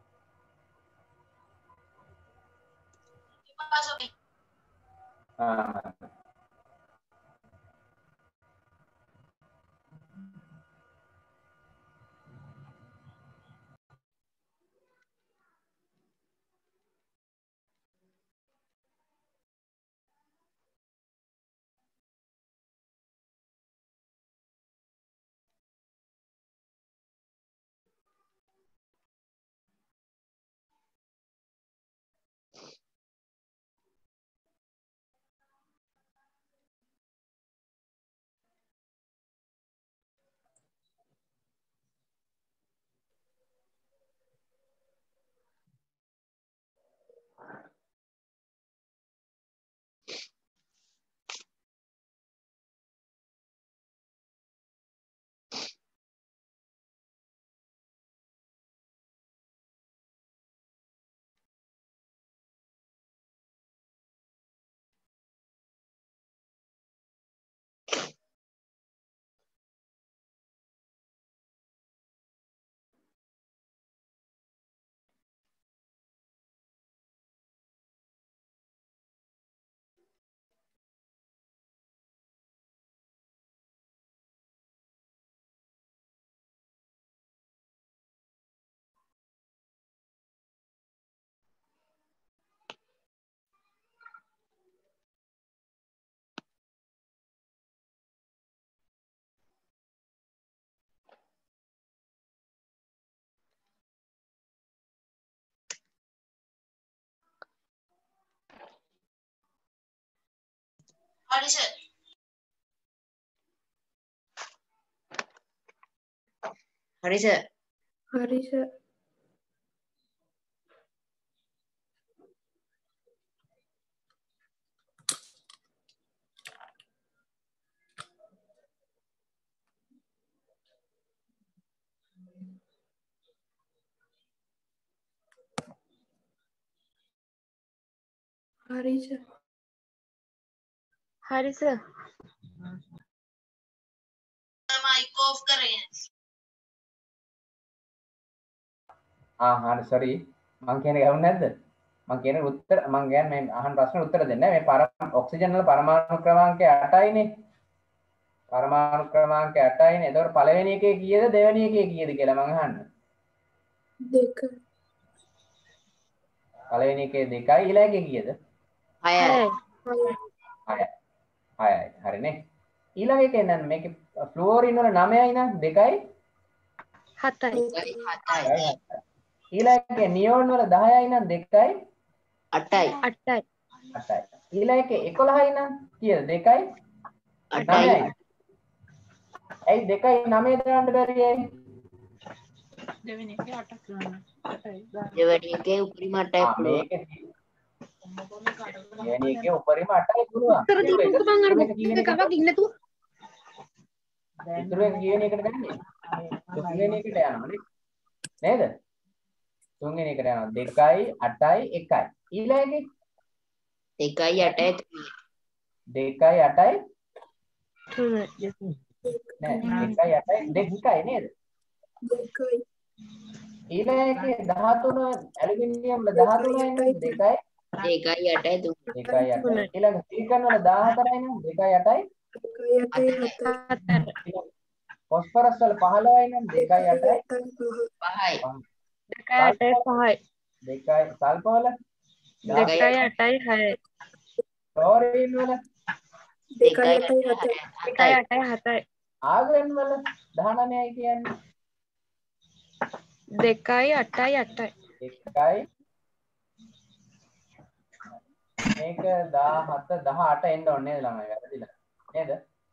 Speaker 3: හරි සර්. හරි සර්.
Speaker 2: හරි සර්. හරි සර්.
Speaker 4: හරි සර්.
Speaker 3: माइक ऑफ करें.
Speaker 1: හරි sorry මං කියන එක හවුනේ නැද්ද? මං කියන උත්තර මං කියන්නේ මේ අහන ප්‍රශ්න උත්තර දෙන්න මේ ඔක්සිජන් වල පරමාණු ක්‍රමාංකය 8යිනේ. පරමාණු ක්‍රමාංකය 8යිනේ. එතකොට පළවෙනි එකේ කීයද දෙවෙනි එකේ කීයද කියලා මං අහන්නේ.
Speaker 2: 2.
Speaker 1: පළවෙනි එකේ 2යි ඊළඟ එකේ කීයද?
Speaker 3: 6.
Speaker 1: 6යි. 6යි. හරිනේ. ඊළඟ එකේ නම් මේකේ ෆ්ලුෝරින් වල 9යි නම් 2යි
Speaker 4: 7යි.
Speaker 3: 7යි.
Speaker 1: ඊළඟ එකේ නියෝන් වල 10යි නම් 2යි
Speaker 3: 8යි.
Speaker 4: 8යි.
Speaker 1: 8යි. ඊළඟ එකේ 11යි නම් කීයද? 2යි
Speaker 3: 8යි.
Speaker 1: 9යි. ඇයි 2යි 9 දාන්න බැරි ඇයි?
Speaker 5: දෙවෙනි එකේ 8ක් ගන්න. 8යි ගන්න.
Speaker 3: දෙවෙනි එකේ උපරිම 8යි පුළුවන්.
Speaker 1: දෙවෙනි එකේ උපරිම 8යි පුළුවන්.
Speaker 5: උත්තර දීපුවම මං අර
Speaker 1: ඉතුරු එක
Speaker 5: කවක් ඉන්න තු.
Speaker 1: ඉතුරු එක කියන එකට ගන්නේ. තුන්වෙනි එකට යනවා නේද? තුන්වෙනි එකට යනවා 2යි 8යි 1යි. ඊළඟ එකේ
Speaker 3: 2යි 8යි
Speaker 1: 2යි 8යි
Speaker 4: 3යි.
Speaker 1: නෑ 1යි 8යි 2යි නේද?
Speaker 2: 2යි.
Speaker 1: ඊළඟ එකේ 13 ඇලුමිනියම් වල 13යි නේද? 2යි
Speaker 3: 2යි 8යි
Speaker 1: 2යි 8යි. ඊළඟ සිලිකන් වල 14යි නේද? 2යි 8යි.
Speaker 2: 2යි 8යි 7යි.
Speaker 1: ફોස්ෆරස් වල 15යි නම් 2යි 8යි
Speaker 3: 5යි.
Speaker 4: 2යි 8යි 5යි.
Speaker 1: 2යි සල්ෆ වල
Speaker 4: 2යි 8යි 6යි.
Speaker 1: ක්ලෝරින් වල
Speaker 2: 2යි 8යි 7යි.
Speaker 4: 2යි 8යි 7යි.
Speaker 1: ආගන් වල 19යි කියන්නේ
Speaker 4: 2යි 8යි 8යි.
Speaker 1: 1යි මේක 17 18 එන්න ඕනේ නේද ළමයි වැරදිලා නේද?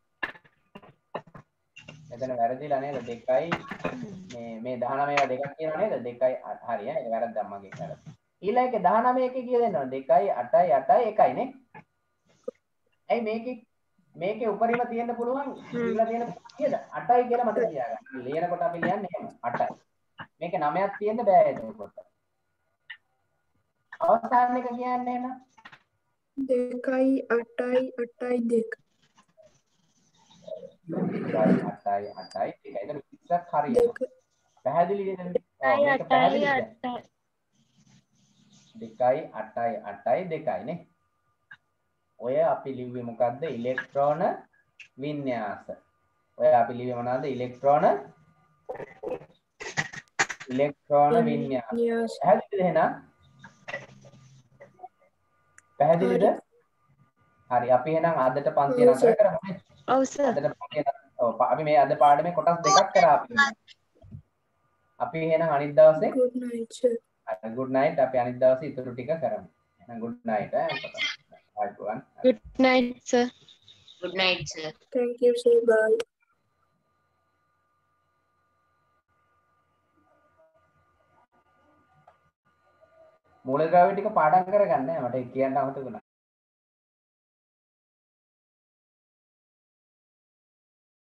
Speaker 1: මෙතන වැරදිලා නේද? 2යි මේ 19 ඒවා දෙකක් කියනවා නේද? 2යි හරි ඈ ඒක වැරද්දක් මගේ වැරද්ද. ඊළඟ එක 19 එකේ කිය දෙන්න ඕනේ 2යි 8යි 8යි 1යි නේ. ඇයි මේකේ උපරිම තියෙන්න පුළුවන් ඉඳලා තියෙන කීයද? 8යි කියලා මතක තියාගන්න. ලියනකොට අපි ලියන්නේ එහෙම 8යි. මේක 9ක් තියෙන්න බෑ එතකොට. අවසාන එක කියන්නේ නේද?
Speaker 2: 2යි 8යි 8යි 2.
Speaker 1: 8යි 8යි 2යි. ඒක 20ක් හරියනවා. පැහැදිලි නේද? ඔව් මේක
Speaker 4: 8යි
Speaker 1: පැහැදිලිද?
Speaker 4: 8යි
Speaker 1: 2යි 8යි 8යි 2යි නේ. ඔය අපි ලිව්වේ මොකද්ද? ඉලෙක්ට්‍රෝන වින්‍යාස. ඔය අපි ලිව්වේ මොනවද? ඉලෙක්ට්‍රෝන වින්‍යාස. පැහැදිලිද එහෙනම්? පැහැදිලිද? හරි අපි එහෙනම් අදට පන්තිය නතර කරමු නේ.
Speaker 4: ඔව් සර්
Speaker 1: අදට පන්තිය ඔව් අපි මේ අද පාඩමේ කොටස් දෙකක් කරා අපි එහෙනම් අනිත් දවසේ
Speaker 2: Good night, sir.
Speaker 1: good night අපි අනිත් දවසේ ඉතුරු ටික කරමු. එහෙනම් good night ඈ.
Speaker 4: good night sir
Speaker 3: Good night, sir.
Speaker 2: Thank you, sir. Bye.
Speaker 1: මූලද්‍රව්‍ය ටික පාඩම් කරගන්න මට කියන්න අමතක වුණා.